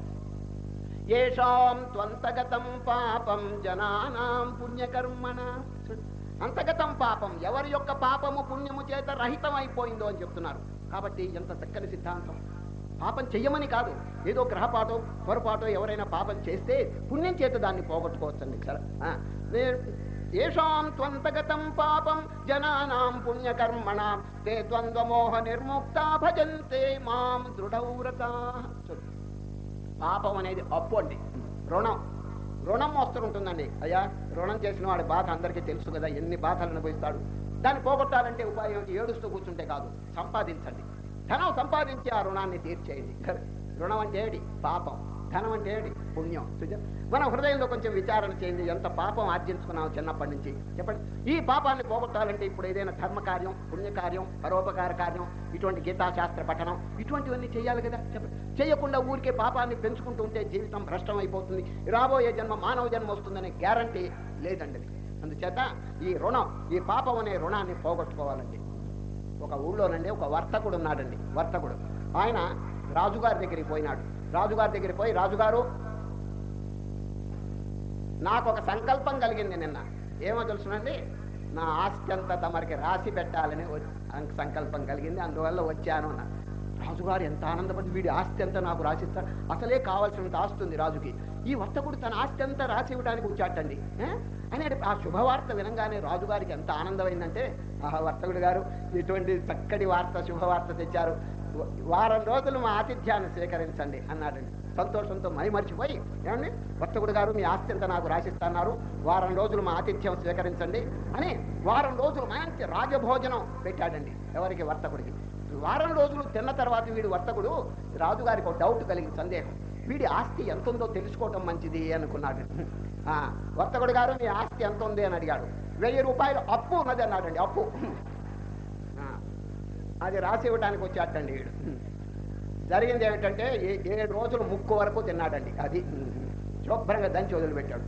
ఏషాం త్వంతగతం పాపం జనానాం పుణ్యకర్మణ. అంతగతం పాపం, ఎవరి యొక్క పాపము పుణ్యము చేత రహితం అయిపోయిందో అని చెప్తున్నారు. కాబట్టి ఎంత చక్కని సిద్ధాంతం. పాపం చెయ్యమని కాదు, ఏదో గ్రహపాటో పొరపాటో ఎవరైనా పాపం చేస్తే పుణ్యం చేత దాన్ని పోగొట్టుకోవచ్చండి. సరే, ఏషాం త్వంతగతం పాపం జనానాం పుణ్యకర్మణాం తే ద్వంద్వమోహ నిర్ముక్తా భజంతే మాం దృఢవ్రతాః. పాపం అనేది అప్పు అండి, రుణం. రుణం మోస్తరు ఉంటుందండి. అయ్యా, రుణం చేసిన వాడి బాధ అందరికీ తెలుసు కదా, ఎన్ని బాధలు అనుభవిస్తాడు. దాన్ని పోగొట్టాలంటే ఉపాయం ఏంటి? ఏడుస్తూ కూర్చుంటే కాదు, సంపాదించండి. ధనం సంపాదించి ఆ రుణాన్ని తీర్చేయండి. రుణం అంటే ఏడి? పాపం. ధనం అంటే ఏడి? పుణ్యం. మన హృదయంలో కొంచెం విచారణ చేయండి, ఎంత పాపం ఆర్జించుకున్నాం చిన్నప్పటి నుంచి. చెప్పండి, ఈ పాపాన్ని పోగొట్టాలంటే ఇప్పుడు ఏదైనా ధర్మకార్యం, పుణ్యకార్యం, పరోపకార కార్యం, ఇటువంటి గీతాశాస్త్ర పఠనం, ఇటువంటివన్నీ చేయాలి కదా. చెప్పండి, చేయకుండా ఊరికే పాపాన్ని పెంచుకుంటూ ఉంటే జీవితం భ్రష్టం అయిపోతుంది, రాబోయే జన్మ మానవ జన్మ వస్తుందనే గ్యారంటీ లేదండి. అందుచేత ఈ రుణం, ఈ పాపం అనే రుణాన్ని పోగొట్టుకోవాలండి. ఒక ఊళ్ళోనండి ఒక వర్తకుడు ఉన్నాడండి. వర్తకుడు ఆయన రాజుగారి దగ్గరికి పోయినాడు. రాజుగారి దగ్గరికి పోయి, రాజుగారు, నాకు ఒక సంకల్పం కలిగింది నిన్న. ఏమో తెలుసునండి, నా ఆస్తి అంతా తమరికి రాసి పెట్టాలని సంకల్పం కలిగింది, అందువల్ల వచ్చాను అన్న. రాజుగారు ఎంత ఆనందపడి, వీడి ఆస్తి అంతా నాకు రాసిస్తాడు, అసలే కావాల్సినంత ఆస్తి ఉంది రాజుకి, ఈ వర్తకుడు తన ఆస్తి అంతా రాసి ఇవ్వడానికి వచ్చాటండి అని. ఆ శుభవార్త వినంగానే రాజుగారికి ఎంత ఆనందమైందంటే, ఆ వర్తకుడు గారు ఇటువంటి చక్కటి వార్త, శుభవార్త తెచ్చారు, వారం రోజులు మా ఆతిథ్యాన్ని స్వీకరించండి అన్నాడండి. సంతోషంతో మై మర్చిపోయి, ఏమండి వర్తకుడు గారు మీ ఆస్తి అంతా నాకు రాసిస్తున్నారు, వారం రోజులు మా ఆతిథ్యం స్వీకరించండి అని వారం రోజులు మంచి రాజభోజనం పెట్టాడండి. ఎవరికి? వర్తకుడికి. వారం రోజులు తిన్న తర్వాత వీడు వర్తకుడు రాజుగారికి ఒక డౌట్ కలిగింది, సందేహం. వీడి ఆస్తి ఎంత ఉందో తెలుసుకోవటం మంచిది అనుకున్నాడు. వర్తకుడు గారు మీ ఆస్తి ఎంత ఉంది అని అడిగాడు. వెయ్యి రూపాయలు అప్పు ఉన్నది అన్నాడండి. అప్పు అది రాసి ఇవ్వడానికి వచ్చాటండి వీడు. జరిగింది ఏమిటంటే ఏడు రోజులు ముక్కు వరకు తిన్నాడండి. అది శుభ్రంగా దంచి వదిలిపెట్టాడు.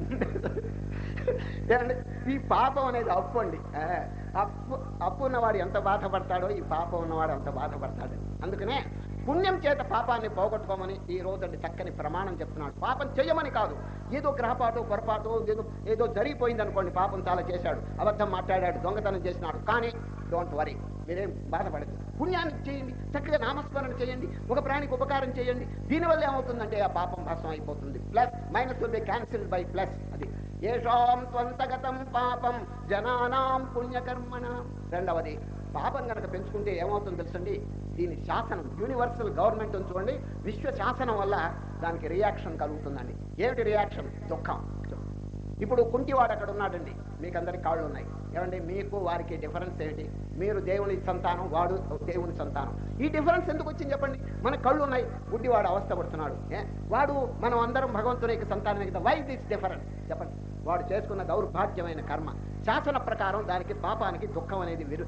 ఈ పాపం అనేది అప్పు అండి. అప్పు అప్పు ఉన్నవాడు ఎంత బాధపడతాడో ఈ పాపం ఉన్నవాడు అంత బాధపడతాడు. అందుకనే పుణ్యం చేత పాపాన్ని పోగొట్టుకోమని ఈ రోజు చక్కని ప్రమాణం చెప్తున్నాడు. పాపం చెయ్యమని కాదు, ఏదో గ్రహపాటు పొరపాటు ఏదో ఏదో జరిగిపోయింది అనుకోండి, పాపం చాలా చేశాడు, అబద్ధం మాట్లాడాడు, దొంగతనం చేసినాడు, కానీ డోంట్ వరీ, మీరేం బాధపడదు. పుణ్యాన్ని చేయండి, చక్కగా నామస్మరణ చేయండి, ఒక ప్రాణికి ఉపకారం చేయండి. దీనివల్ల ఏమవుతుందంటే ఆ పాపం భస్మం అయిపోతుంది. Plus minus will be cancelled by plus. అది ఏషాం త్వంతగతం పాపం జనానాం పుణ్యకర్మణాం. రెండవది, పాపం కనుక పెంచుకుంటే ఏమవుతుందో తెలుసండి, దీని శాసనం యూనివర్సల్ గవర్నమెంట్ చూడండి, విశ్వ శాసనం వల్ల దానికి రియాక్షన్ కలుగుతుందండి. ఏమిటి రియాక్షన్? దుఃఖం. ఇప్పుడు కుంటివాడు అక్కడ ఉన్నాడండి, మీకు అందరికి కాళ్ళు ఉన్నాయి. ఏమండి మీకు వారికి డిఫరెన్స్ ఏంటి? మీరు దేవుని సంతానం, వాడు దేవుని సంతానం. ఈ డిఫరెన్స్ ఎందుకు వచ్చింది చెప్పండి? మన కళ్ళు ఉన్నాయి, గుడ్డివాడు అవస్థ పడుతున్నాడు, వాడు మనం అందరం భగవంతునికి సంతానం. వై దిస్ డిఫరెన్స్ చెప్పండి? వాడు చేసుకున్న దౌర్భాగ్యమైన కర్మ శాసన ప్రకారం దానికి పాపానికి దుఃఖం అనేది విరు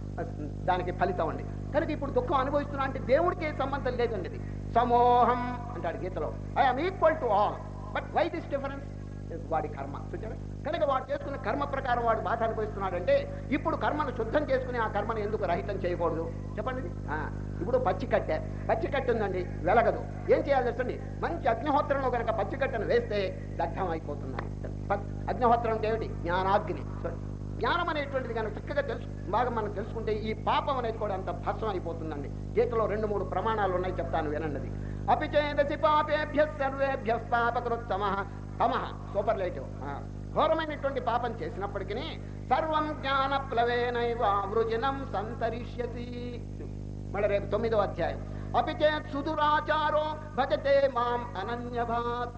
దానికి ఫలితం అండి. కనుక ఇప్పుడు దుఃఖం అనుభవిస్తున్నా అంటే దేవుడికి ఏ సంబంధం లేదండి. ఇది సమోహం అంటాడు గీతలో, I'm equal to all, but why this difference? వాడి కర్మ చూచారా? కనుక వాడు చేసుకున్న కర్మ ప్రకారం వాడు బాధ అనుభవిస్తున్నాడంటే ఇప్పుడు కర్మను శుద్ధం చేసుకుని ఆ కర్మను ఎందుకు రహితం చేయకూడదు చెప్పండి? ఇప్పుడు పచ్చికట్టె పచ్చికట్టె ఉందండి, వెలగదు. ఏం చేయాలి తెలుసండి? మంచి అగ్నిహోత్రంలో కనుక పచ్చికట్టెను వేస్తే దగ్ధం అయిపోతుందండి. అగ్నిహోత్రం అంటే ఏమిటి? జ్ఞానాగ్ని. జ్ఞానం అనేటువంటిది కనుక చక్కగా తెలుసు బాగా మనం తెలుసుకుంటే ఈ పాపం అనేది కూడా అంత భస్మం అయిపోతుందండి. గీతలో రెండు మూడు ప్రమాణాలు ఉన్నాయి, చెప్తాను వినండి. అపిచేదసి పాపేభ్య సర్వేభ్య పాపకృత్తమః తమః సూపర్లేటివ్. ఘోరమైనటువంటి పాపం చేసినప్పటికీ సర్వం జ్ఞాన ప్లవేనైవ వృజినం సంతరిష్యతి. మళ్ళీ రేపు తొమ్మిదో అధ్యాయం. అపిచేత్ సుదురాచారో భజతే మాం అనన్యభాత్.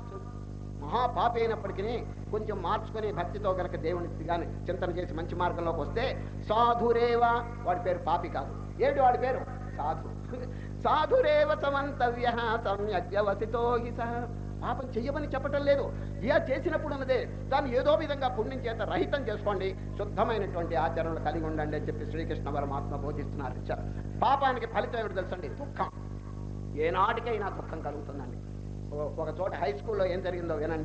మహాపాపి అయినప్పటికీ కొంచెం మార్చుకుని భక్తితో కనుక దేవుని కానీ చింతన చేసి మంచి మార్గంలోకి వస్తే సాధురేవ, వాడి పేరు పాపి కాదు. ఏమిటి వాడి పేరు? సాధు. సాధురేవ సమంతవ్య సమ్యగ్యవసితో హి సహ. పాపం చెయ్యమని చెప్పటం లేదు, ఇలా చేసినప్పుడు ఉన్నదే దాన్ని ఏదో విధంగా పుణ్యం చేత రహితం చేసుకోండి, శుద్ధమైనటువంటి ఆచరణలు కలిగి ఉండండి అని చెప్పి శ్రీకృష్ణ పరమాత్మ బోధిస్తున్నారు. పాపానికి ఫలితం ఏమిటి తెలుసండి? దుఃఖం. ఏనాటికైనా దుఃఖం కలుగుతుందండి. ఒక చోట హై స్కూల్లో ఏం జరిగిందో వినండి.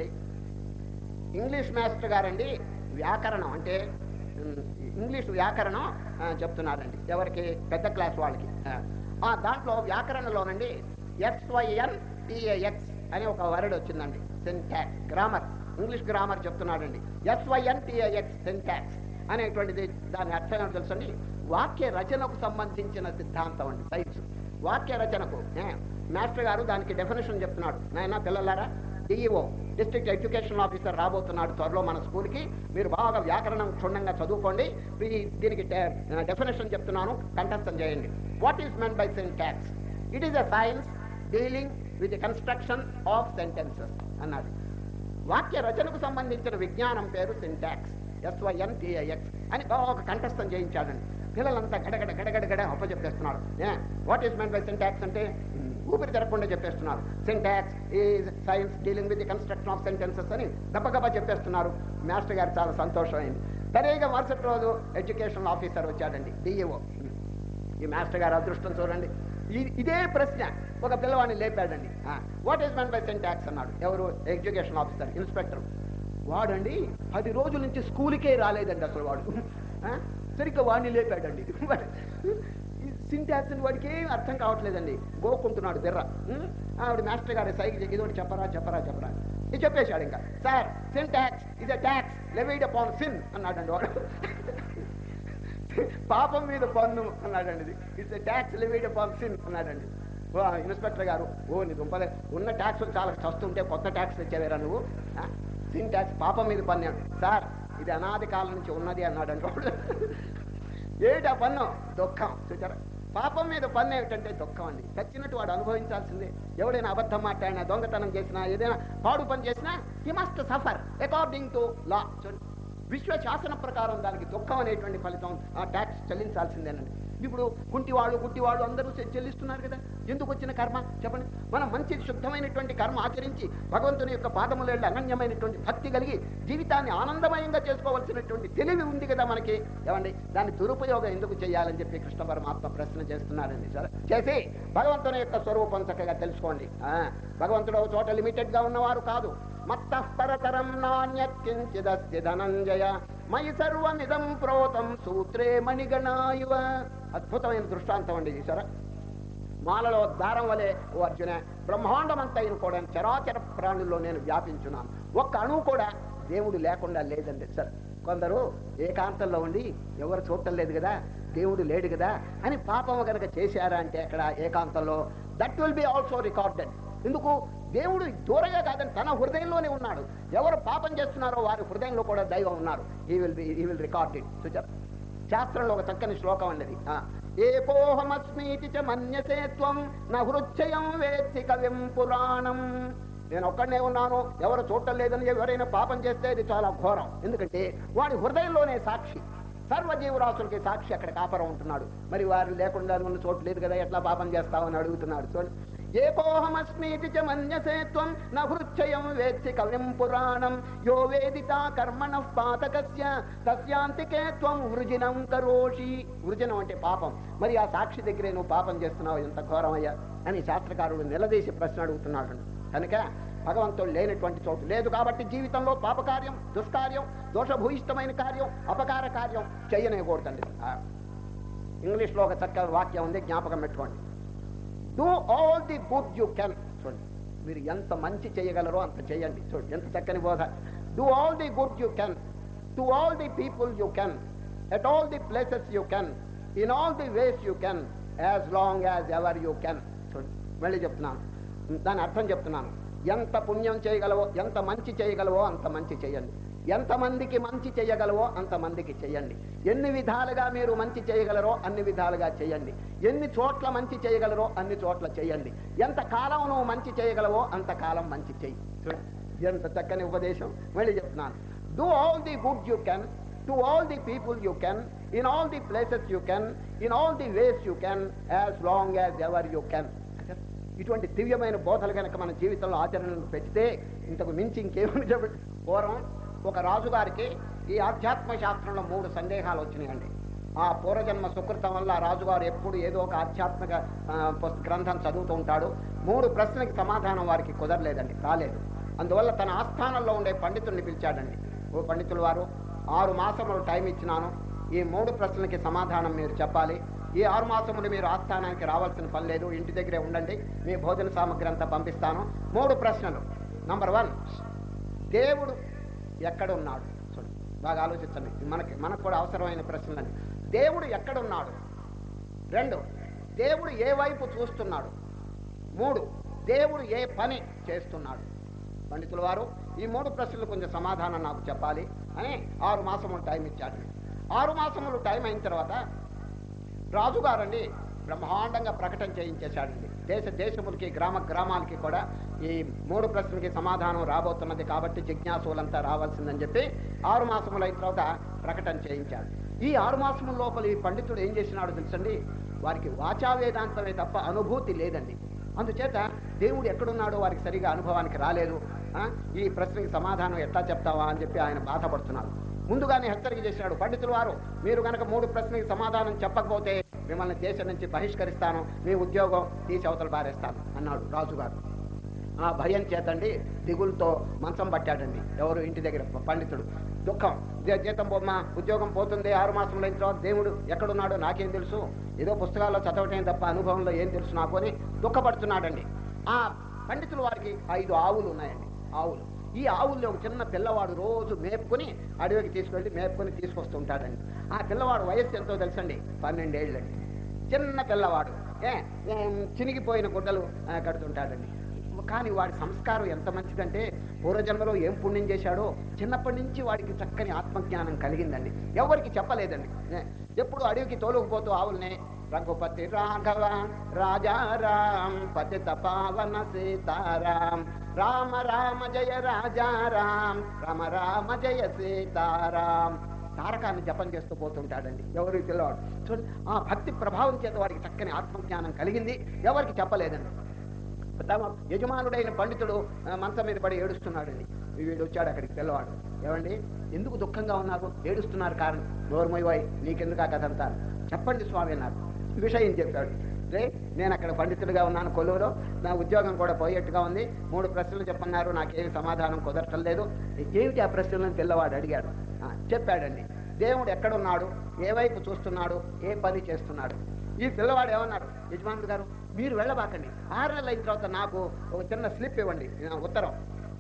ఇంగ్లీష్ మాస్టర్ గారండి వ్యాకరణం అంటే ఇంగ్లీష్ వ్యాకరణం చెప్తున్నారండి. ఎవరికి? పెద్ద క్లాస్ వాళ్ళకి. ఆ దాంట్లో వ్యాకరణలోనండి ఎస్వైఎన్ టిఏఎక్స్ అని ఒక వర్డ్ వచ్చిందండి. సింటాక్స్, గ్రామర్, ఇంగ్లీష్ గ్రామర్ చెప్తున్నాడండి. ఎస్వైఎన్ టిఏఎక్స్ సింటాక్స్ అనేటువంటిది దాని అర్థం ఏంటో తెలుసండి? వాక్య రచనకు సంబంధించిన సిద్ధాంతం అండి, సైన్స్. వాక్య రచనకు మాస్టర్ గారు దానికి డెఫినేషన్ చెప్తున్నాడు. నాయన పిల్లలారా, డిఈఓ డిస్ట్రిక్ట్ ఎడ్యుకేషన్ ఆఫీసర్ రాబోతున్నాడు త్వరలో మన స్కూల్కి, మీరు బాగా వ్యాకరణం క్షుణ్ణంగా చదువుకోండి. దీనికి డెఫినేషన్ చెప్తున్నాను, కంఠస్థం చేయండి. What is meant by syntax? It is a science dealing with the construction of sentences అన్నాడు. వాక్య రచనకు సంబంధించిన విజ్ఞానం పేరు సింటాక్స్, ఎస్వైఎన్ టిఐఎక్స్ అని బాగా కంఠస్థం చేయించాడండి. పిల్లలంతా గడగడ గడగడ గడ అప్ప చెప్పేస్తున్నాడు. What is meant by syntax అంటే ఊపిరి తిరగకుండా చెప్పేస్తున్నారు. Syntax is science dealing with the construction of sentences అని గబగబా చెప్పేస్తున్నారు. మాస్టర్ గారు చాలా సంతోషమైంది. సరిగా మరుసటి రోజు ఎడ్యుకేషన్ ఆఫీసర్ వచ్చాడండి, డిఈఓ. ఈ మాస్టర్ గారు అదృష్టం చూడండి, ఇదే ప్రశ్న ఒక పిల్లవాడిని లేపాడండి. What is meant by syntax అన్నాడు. ఎవరు? Education officer, inspector. వాడండి పది రోజుల నుంచి స్కూల్కే రాలేదండి అసలు. వాడు సరిగ్గా వాడిని లేపాడండి. సింటాక్స్ వాడికి ఏం అర్థం కావట్లేదండి, గోకుంటున్నాడు బిర్ర. ఆవిడ మాస్టర్ గారి సైకిల్ ఇదోటి చెప్పరా చెప్పరా చెప్పరా ఇది చెప్పేశాడు. ఇంకా sir syntax is a tax levied upon sin అన్నాడండి వాడు. పాపం మీద పన్ను అన్నాడండి. ఇది it's a tax levied upon sin అన్నాడండి. ఇన్స్పెక్టర్ గారు, ఓ నీ దుంపదే, ఉన్న ట్యాక్స్ చాలా చస్తుంటే కొత్త ట్యాక్స్ తెచ్చేవేరా నువ్వు? సిన్ ట్యాక్స్ పాపం మీద పన్నాడు. సార్ ఇది అనాది కాలం నుంచి ఉన్నది అన్నాడండి వాడు. ఏమిటి ఆ పన్ను? దుఃఖం. చూచారా? పాపం మీద పన్ను ఏమిటంటే దుఃఖం అండి. చచ్చినట్టు వాడు అనుభవించాల్సిందే. ఎవడైనా అబద్ధం మాట్లాడినా, దొంగతనం చేసినా, ఏదైనా పాడు పని చేసినా he must suffer according to law. విశ్వ శాసన ప్రకారం దానికి దుఃఖం అనేటువంటి ఫలితం, ఆ ట్యాక్స్ చెల్లించాల్సిందేనండి. ఇప్పుడు కుంటివాళ్ళు గుడ్డివాళ్ళు అందరూ చెల్లిస్తున్నారు కదా. ఎందుకు వచ్చిన కర్మ చెప్పండి? మనం మంచి శుద్ధమైనటువంటి కర్మ ఆచరించి భగవంతుని యొక్క పాదముల యందు అనన్యమైనటువంటి భక్తి కలిగి జీవితాన్ని ఆనందమయంగా చేసుకోవాల్సినటువంటి తెలివి ఉంది కదా మనకి. ఏమండి, దాన్ని దురుపయోగం ఎందుకు చేయాలని చెప్పి కృష్ణ పరమాత్మ ప్రశ్న చేస్తున్నారండి. సరే, చేసి భగవంతుని యొక్క స్వరూపం చక్కగా తెలుసుకోండి. భగవంతుడు ఒక చోట లిమిటెడ్ గా ఉన్నవారు కాదు. మత్తః పరతరం నాణ్యత్ కించిదస్తి ధనంజయ మయి సర్వమిదం ప్రోతం సూత్రే మణిగణాయువ. అద్భుతమైన దృష్టాంతం అండి. చూసారా, మాలలో దారం వలె ఓ అర్జున బ్రహ్మాండమంతా కూడా చరాచర ప్రాణుల్లో నేను వ్యాపించున్నాను. ఒక్క అణువు కూడా దేవుడు లేకుండా లేదండి. సార్, కొందరు ఏకాంతంలో ఉండి ఎవరు చూడటం లేదు కదా, దేవుడు లేడు కదా అని పాపం కనుక చేశారా అంటే అక్కడ ఏకాంతంలో that will be also recorded. ఎందుకు? దేవుడు దూరంగా కాదని తన హృదయంలోనే ఉన్నాడు. ఎవరు పాపం చేస్తున్నారో వారి హృదయంలో కూడా దైవం ఉన్నారు. He will be he will record it. చూచారు, శాస్త్రంలో ఒక చక్కని శ్లోకం అండి. ఏకోహమస్మీతి చ మన్యసే త్వం న హృచ్చయం వేత్తి కవిం పురాణం. నేను ఒక్కడనే ఉన్నాను, ఎవరు చూడటం లేదని ఎవరైనా పాపం చేస్తే ఇది చాలా ఘోరం. ఎందుకంటే వాడి హృదయంలోనే సాక్షి, సర్వజీవరాశులకి సాక్షి అక్కడ కాపరం ఉంటున్నాడు. మరి వారు లేకుండా ఉన్న చోటు లేదు కదా, ఎట్లా పాపం చేస్తామని అడుగుతున్నాడు. చూడండి, ఏకోహమస్మీతి చ మన్యసే త్వం న హృచ్చయం వేత్సి కవిం పురాణం యో వేదితా కర్మణః పాతకస్య తస్యాంతికే త్వం వృజినం కరోషి. వృజనం అంటే పాపం. మరి ఆ సాక్షి దగ్గరే నువ్వు పాపం చేస్తున్నావు, ఎంత ఘోరమయ్యా అని శాస్త్రకారుడు నిలదీసి ప్రశ్న అడుగుతున్నాడు. కనుక భగవంతుడు లేనటువంటి చోటు లేదు కాబట్టి జీవితంలో పాపకార్యం, దుష్కార్యం, దోషభూయిష్టమైన కార్యం, అపకార కార్యం చేయనేకూడదండి. ఇంగ్లీష్లో ఒక చక్కని వాక్యం ఉంది, జ్ఞాపకం పెట్టుకోండి. Do all the good you can. చూడండి, మీరు ఎంత మంచి చేయగలరో అంత చేయండి. చూడండి, ఎంత చక్కని బోధ. Do all the good you can to all the people you can at all the places you can in all the ways you can as long as ever you can. చూడండి, మళ్ళీ చెప్తున్నాను, దాని అర్థం చెప్తున్నాను. ఎంత పుణ్యం చేయగలవో, ఎంత మంచి చేయగలవో అంత మంచి చేయండి. ఎంతమందికి మంచి చేయగలవో అంతమందికి చేయండి. ఎన్ని విధాలుగా మీరు మంచి చేయగలరో అన్ని విధాలుగా చేయండి. ఎన్ని చోట్ల మంచి చేయగలరో అన్ని చోట్ల చేయండి. ఎంత కాలం నువ్వు మంచి చేయగలవో అంతకాలం మంచి చెయ్యి. ఎంత చక్కని ఉపదేశం. మళ్ళీ చెప్తున్నాను, do all the good you can to all the people you can in all the places you can in all the ways you can as long as ever you can. ఇటువంటి దివ్యమైన బోధలు కనుక మన జీవితంలో ఆచరణలు పెడితే ఇంతకు మించి ఇంకేమని చెప్పండి. పూర్వం ఒక రాజుగారికి ఈ ఆధ్యాత్మ శాస్త్రంలో మూడు సందేహాలు వచ్చినాయండి. ఆ పూర్వజన్మ సుకృతం వల్ల రాజుగారు ఎప్పుడు ఏదో ఒక ఆధ్యాత్మిక గ్రంథం చదువుతూ ఉంటాడు. మూడు ప్రశ్నలకి సమాధానం వారికి కుదరలేదండి, రాలేదు. అందువల్ల తన ఆస్థానంలో ఉండే పండితుల్ని పిలిచాడండి. ఓ పండితులు వారు, ఆరు మాసములు టైం ఇచ్చినాను, ఈ మూడు ప్రశ్నలకి సమాధానం మీరు చెప్పాలి. ఈ ఆరు మాసములు మీరు ఆస్థానానికి రావాల్సిన పని లేదు, ఇంటి దగ్గరే ఉండండి, మీ భోజన సామగ్రి అంతా పంపిస్తాను. మూడు ప్రశ్నలు. నంబర్ వన్, దేవుడు ఎక్కడున్నాడు? చూడండి, బాగా ఆలోచించండి, మనకి మనకు కూడా అవసరమైన ప్రశ్నలండి. దేవుడు ఎక్కడున్నాడు? రెండు, దేవుడు ఏ వైపు చూస్తున్నాడు? మూడు, దేవుడు ఏ పని చేస్తున్నాడు? పండితుల వారు ఈ మూడు ప్రశ్నలు కొంచెం సమాధానం నాకు చెప్పాలి అని ఆరు మాసములు టైం ఇచ్చాడు. ఆరు మాసములు టైం అయిన తర్వాత రాజుగారండి బ్రహ్మాండంగా ప్రకటన చేయించేశాడండి. దేశ దేశములకి గ్రామ గ్రామాలకి కూడా ఈ మూడు ప్రశ్నలకి సమాధానం రాబోతున్నది కాబట్టి జిజ్ఞాసులంతా రావాల్సిందని చెప్పి ఆరు మాసములు అయిన తర్వాత ప్రకటన చేయించాడు. ఈ ఆరు మాసముల లోపల ఈ పండితుడు ఏం చేసినాడు తెలుసండి, వారికి వాచా వేదాంతమే తప్ప అనుభూతి లేదండి. అందుచేత దేవుడు ఎక్కడున్నాడో వారికి సరిగా అనుభవానికి రాలేదు. ఈ ప్రశ్నకి సమాధానం ఎట్లా చెప్తావా అని చెప్పి ఆయన బాధపడుతున్నాడు. ముందుగానే హెచ్చరిక చేసినాడు, పండితుల వారు మీరు కనుక మూడు ప్రశ్నకి సమాధానం చెప్పకపోతే మిమ్మల్ని దేశం నుంచి బహిష్కరిస్తాను, మీ ఉద్యోగం తీసి అవతల బారేస్తాను అన్నాడు రాజుగారు. ఆ భయం చేతండి దిగులతో మంచం పట్టాడండి ఎవరు ఇంటి దగ్గర పండితుడు. దుఃఖం, జీతం బొమ్మ, ఉద్యోగం పోతుంది, ఆరు మాసంలో అయిన తర్వాత దేవుడు ఎక్కడున్నాడో నాకేం తెలుసు, ఏదో పుస్తకాల్లో చదవటం తప్ప అనుభవంలో ఏం తెలుసు నాకు అని దుఃఖపడుతున్నాడండి. ఆ పండితుల వారికి ఐదు ఆవులు ఉన్నాయండి. ఆవులు, ఈ ఆవుల్లో ఒక చిన్న పిల్లవాడు రోజు మేపుకొని అడవికి తీసుకెళ్ళి మేపుకొని తీసుకొస్తుంటాడండి. ఆ పిల్లవాడు వయస్సు ఎంతో తెలుసండి, పన్నెండేళ్ళండి. చిన్న పిల్లవాడు, ఏ చినిగిపోయిన గుడ్డలు కడుతుంటాడండి. కానీ వాడి సంస్కారం ఎంత మంచిదంటే పూర్వజన్మలో ఏం పుణ్యం చేశాడో చిన్నప్పటి నుంచి వాడికి చక్కని ఆత్మజ్ఞానం కలిగిందండి. ఎవరికి చెప్పలేదండి. ఎప్పుడు అడవికి తోలుకుపోతూ ఆవుల్ని రఘుపతి రాఘవ రాజారాం పతిత పావన సీతారాం రామ రామ జయ రాజారాం రామ రామ జయ సీతారాం తారకాన్ని జపం చేస్తూ పోతుంటాడండి. ఎవరికి పిల్లవాడు చూడండి, ఆ భక్తి ప్రభావం చేత వాడికి చక్కని ఆత్మజ్ఞానం కలిగింది. ఎవరికి చెప్పలేదండి. తమ యజమానుడైన పండితుడు మంచం మీద పడి ఏడుస్తున్నాడండి. వీడు వచ్చాడు అక్కడికి. పిల్లవాడు, ఏమండి ఎందుకు దుఃఖంగా ఉన్నారు, ఏడుస్తున్నారు కారణం? నోరుమొయ్యవాయి, నీకెందుకు ఆ కథ అంతా? చెప్పండి స్వామి అన్నారు. విషయం చెప్పాడు. రే, నేను అక్కడ పండితుడిగా ఉన్నాను కొలువులో, నా ఉద్యోగం కూడా పోయేట్టుగా ఉంది. మూడు ప్రశ్నలు చెప్పన్నారు, నాకేమి సమాధానం కుదరటం లేదు. ఏమిటి ఆ ప్రశ్నలను పిల్లవాడు అడిగాడు. చెప్పాడండి. దేవుడు ఎక్కడున్నాడు, ఏ వైపు చూస్తున్నాడు, ఏ పని చేస్తున్నాడు. ఈ పిల్లవాడు ఏమన్నాడు, యజమానుడు గారు మీరు వెళ్ళబాకండి, ఆరు నెలలు అయిన తర్వాత నాకు ఒక చిన్న స్లిప్ ఇవ్వండి, ఉత్తరం.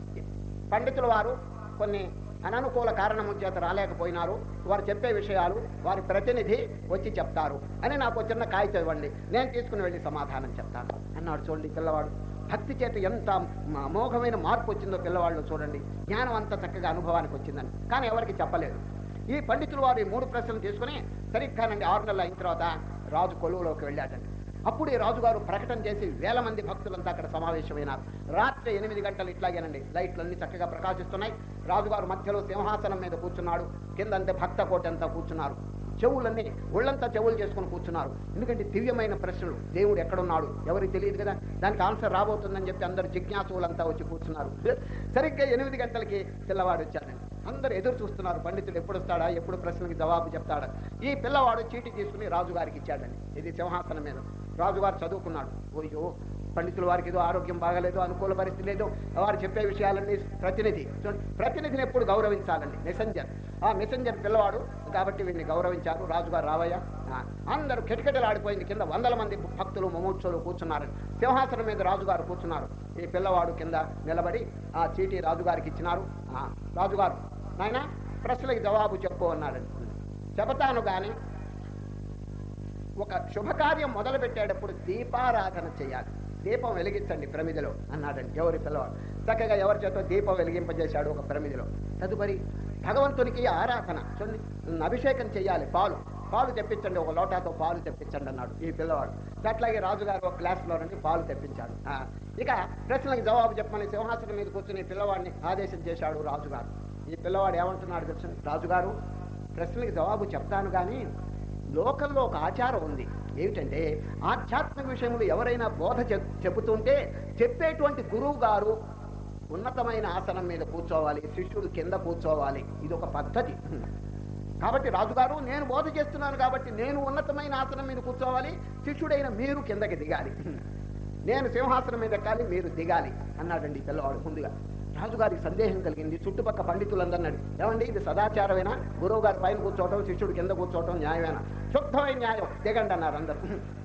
పండితుల వారు కొన్ని అననుకూల కారణముల చేత రాలేకపోయినారు, వారు చెప్పే విషయాలు వారి ప్రతినిధి వచ్చి చెప్తారు అని నాకు చిన్న కాగితం ఇవ్వండి, నేను తీసుకుని వెళ్ళి సమాధానం చెప్తాను అన్నాడు. చూడండి పిల్లవాడు భక్తి చేత ఎంత అమోఘమైన మార్పు వచ్చిందో పిల్లవాళ్ళు చూడండి. జ్ఞానం అంత చక్కగా అనుభవానికి వచ్చిందని, కానీ ఎవరికి చెప్పలేదు. ఈ పండితులు వారు ఈ మూడు ప్రశ్నలు తీసుకుని సరిగ్గానండి ఆరు నెలలు అయిన తర్వాత రాజు కొలువులోకి వెళ్ళాడండి. అప్పుడు ఈ రాజుగారు ప్రకటన చేసి వేల మంది భక్తులంతా అక్కడ సమావేశమైనారు. రాత్రి ఎనిమిది గంటలు ఇట్లాగేనండి, లైట్లన్నీ చక్కగా ప్రకాశిస్తున్నాయి. రాజుగారు మధ్యలో సింహాసనం మీద కూర్చున్నాడు, కిందంతే భక్త కోటి అంతా కూర్చున్నారు. చెవులన్నీ ఒళ్ళంతా చెవులు చేసుకుని కూర్చున్నారు. ఎందుకంటే దివ్యమైన ప్రశ్నలు, దేవుడు ఎక్కడున్నాడు ఎవరికి తెలియదు కదా, దానికి ఆన్సర్ రాబోతుందని చెప్పి అందరు జిజ్ఞాసులంతా వచ్చి కూర్చున్నారు. సరిగ్గా ఎనిమిది గంటలకి పిల్లవాడు వచ్చాడండి. అందరు ఎదురు చూస్తున్నారు, పండితుడు ఎప్పుడు వస్తాడా, ఎప్పుడు ప్రశ్నకి జవాబు చెప్తాడా. ఈ పిల్లవాడు చీటీ తీసుకుని రాజుగారికి ఇచ్చాడండి. ఇది సింహాసనం మీద. రాజుగారు చదువుకున్నాడు. ఓయ్యో, పండితుల వారికి ఏదో ఆరోగ్యం బాగలేదు, అనుకూల పరిస్థితి లేదు, వారు చెప్పే విషయాలన్నీ ప్రతినిధి. ప్రతినిధిని ఎప్పుడు గౌరవించాలండి, మెసెంజర్. ఆ మెసెంజర్ పిల్లవాడు కాబట్టి వీడిని గౌరవించారు. రాజుగారు రావయ్యా, అందరూ కిటకిటలాడిపోయింది. కింద వందల మంది భక్తులు ముమూర్చులు కూర్చున్నారు. సింహాసనం మీద రాజుగారు కూర్చున్నారు. ఈ పిల్లవాడు కింద నిలబడి ఆ చీటీ రాజుగారికి ఇచ్చినారు. రాజుగారు, నాయన ప్రశ్నలకి జవాబు చెప్పు అన్నాడండి. చెబుతాను కానీ ఒక శుభకార్యం మొదలు పెట్టేటప్పుడు దీపారాధన చేయాలి, దీపం వెలిగించండి ప్రమిదిలో అన్నాడండి. ఎవరి పిల్లవాడు చక్కగా ఎవరి చేత దీపం వెలిగింపజేశాడు ఒక ప్రమిదిలో. తదుపరి భగవంతునికి ఆరాధన చూడండి, అభిషేకం చేయాలి, పాలు పాలు తెప్పించండి, ఒక లోటాతో పాలు తెప్పించండి అన్నాడు ఈ పిల్లవాడు. అట్లాగే రాజుగారు ఒక గ్లాసులో నుండి పాలు తెప్పించాడు. ఇక ప్రశ్నలకు జవాబు చెప్పమని సింహాసనం మీద కూర్చుని పిల్లవాడిని ఆదేశం చేశాడు రాజుగారు. ఈ పిల్లవాడు ఏమంటున్నాడు తెలుసు, రాజుగారు ప్రశ్నలకు జవాబు చెప్తాను కానీ లోకంలో ఒక ఆచారం ఉంది. ఏమిటంటే ఆధ్యాత్మిక విషయంలో ఎవరైనా బోధ చెబుతుంటే చెప్పేటువంటి గురువు గారు ఉన్నతమైన ఆసనం మీద కూర్చోవాలి, శిష్యుడు కింద కూర్చోవాలి. ఇది ఒక పద్ధతి. కాబట్టి రాజుగారు నేను బోధ చేస్తున్నాను కాబట్టి నేను ఉన్నతమైన ఆసనం మీద కూర్చోవాలి, శిష్యుడైన మీరు కిందకి దిగాలి, నేను సింహాసనం మీద ఎక్కాలి, మీరు దిగాలి అన్నాడండి పిల్లవాడు. ముందుగా రాజుగారికి సందేహం కలిగింది. చుట్టుపక్క పండితులందరినాడు, ఏమండి ఇది సదాచారమేనా, గురువు గారి పైన కూర్చోవటం శిష్యుడు కింద కూర్చోవటం న్యాయమేనా? శుద్ధమైన న్యాయం, దిగండి అన్నారు అందరు.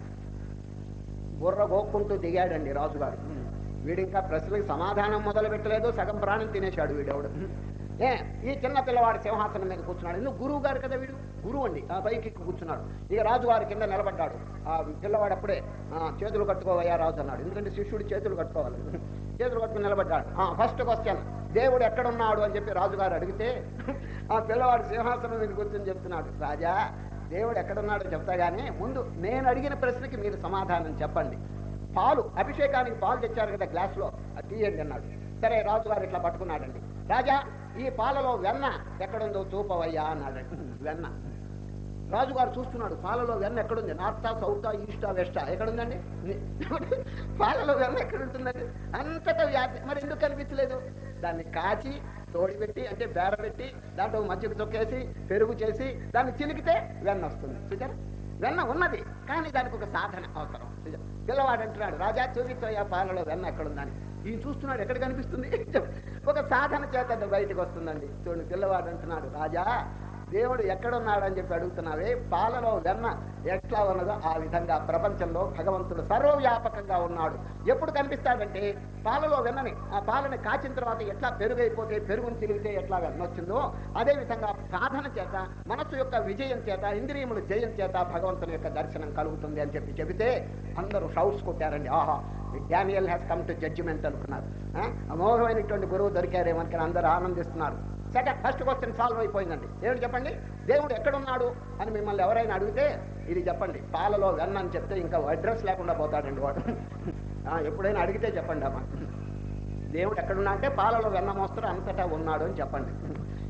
బుర్ర గోక్కుంటూ దిగాడండి రాజుగారు. వీడు ఇంకా ప్రశ్నలకు సమాధానం మొదలు పెట్టలేదు, సగం ప్రాణం తినేశాడు వీడెవడు. ఏ ఈ చిన్న పిల్లవాడు సింహాసనం మీద కూర్చున్నాడు. ఎందుకు గురువు గారు కదా వీడు, గురువు అండి. ఆ పైకి కూర్చున్నాడు. ఇక రాజుగారి కింద నిలబడ్డాడు. ఆ పిల్లవాడు అప్పుడే చేతులు కట్టుకోవయ్యా రాజు అన్నాడు. ఎందుకంటే శిష్యుడు చేతులు కట్టుకోవాలి. చేతులు కట్టుకుని నిలబడ్డాడు. ఫస్ట్ క్వశ్చన్, దేవుడు ఎక్కడున్నాడు అని చెప్పి రాజుగారు అడిగితే ఆ పిల్లవాడు సింహాసనం మీద కూర్చొని చెప్తున్నాడు, రాజా దేవుడు ఎక్కడున్నాడో చెప్తా గానీ ముందు నేను అడిగిన ప్రశ్నకి మీరు సమాధానం చెప్పండి. పాలు, అభిషేకానికి పాలు తెచ్చారు కదా గ్లాసులో, అది తీయండి అన్నాడు. సరే రాజుగారు ఇట్లా పట్టుకున్నాడండి. రాజా ఈ పాలలో వెన్న ఎక్కడుందో చూపవయ్యా అన్నాడండి. వెన్న. రాజుగారు చూస్తున్నాడు, పాలలో వెన్న ఎక్కడుంది, నార్తా సౌతా ఈస్టా వెస్టా ఎక్కడుందండి, పాలలో వెన్న ఎక్కడుంటుందండి, అంతటా వ్యాధి. మరి ఎందుకు కనిపించలేదు? దాన్ని కాచి తోడిపెట్టి అంటే బేరబెట్టి దాంట్లో మజ్జిగ తొక్కేసి పెరుగు చేసి దాన్ని చిలికితే వెన్న వస్తుంది. చూచారా, వెన్న ఉన్నది కానీ దానికి ఒక సాధన అవసరం. పిల్లవాడు అంటున్నాడు, రాజా చూపించయ్యా పాలలో వెన్న ఎక్కడుందని. ఈయన చూస్తున్నాడు, ఎక్కడ కనిపిస్తుంది, ఒక సాధన చేత బయటకు వస్తుందండి. చూడండి, పిల్లవాడు అంటున్నాడు, రాజా దేవుడు ఎక్కడున్నాడు అని చెప్పి అడుగుతున్నావే, పాలలో వెన్న ఎట్లా ఉన్నదో ఆ విధంగా ప్రపంచంలో భగవంతుడు సర్వవ్యాపకంగా ఉన్నాడు. ఎప్పుడు కనిపిస్తాడంటే పాలలో వెన్నని, ఆ పాలని కాచిన తర్వాత ఎట్లా పెరుగైపోతే పెరుగుని తిరిగితే ఎట్లా వెన్న వచ్చిందో అదేవిధంగా సాధన చేత మనస్సు యొక్క విజయం చేత ఇంద్రియములు జయం చేత భగవంతుని యొక్క దర్శనం కలుగుతుంది అని చెప్పి చెబితే అందరూ షౌట్స్ కొట్టారండి. ఆహా, Daniel has come to judgement అనుకున్నారు. అమోఘమైనటువంటి గురువు దొరికారేమనుకుని అందరూ ఆనందిస్తున్నారు. సెకండ్ ఫస్ట్ క్వశ్చన్ సాల్వ్ అయిపోయిందండి. ఏమిటి చెప్పండి, దేవుడు ఎక్కడున్నాడు అని మిమ్మల్ని ఎవరైనా అడిగితే ఇది చెప్పండి, పాలలో వెన్న అని చెప్తే ఇంకా అడ్రస్ లేకుండా పోతాడండి వాడు. ఎప్పుడైనా అడిగితే చెప్పండి అమ్మా, దేవుడు ఎక్కడున్నా అంటే పాలలో వెన్న మోస్తారు అంతటా ఉన్నాడు అని చెప్పండి.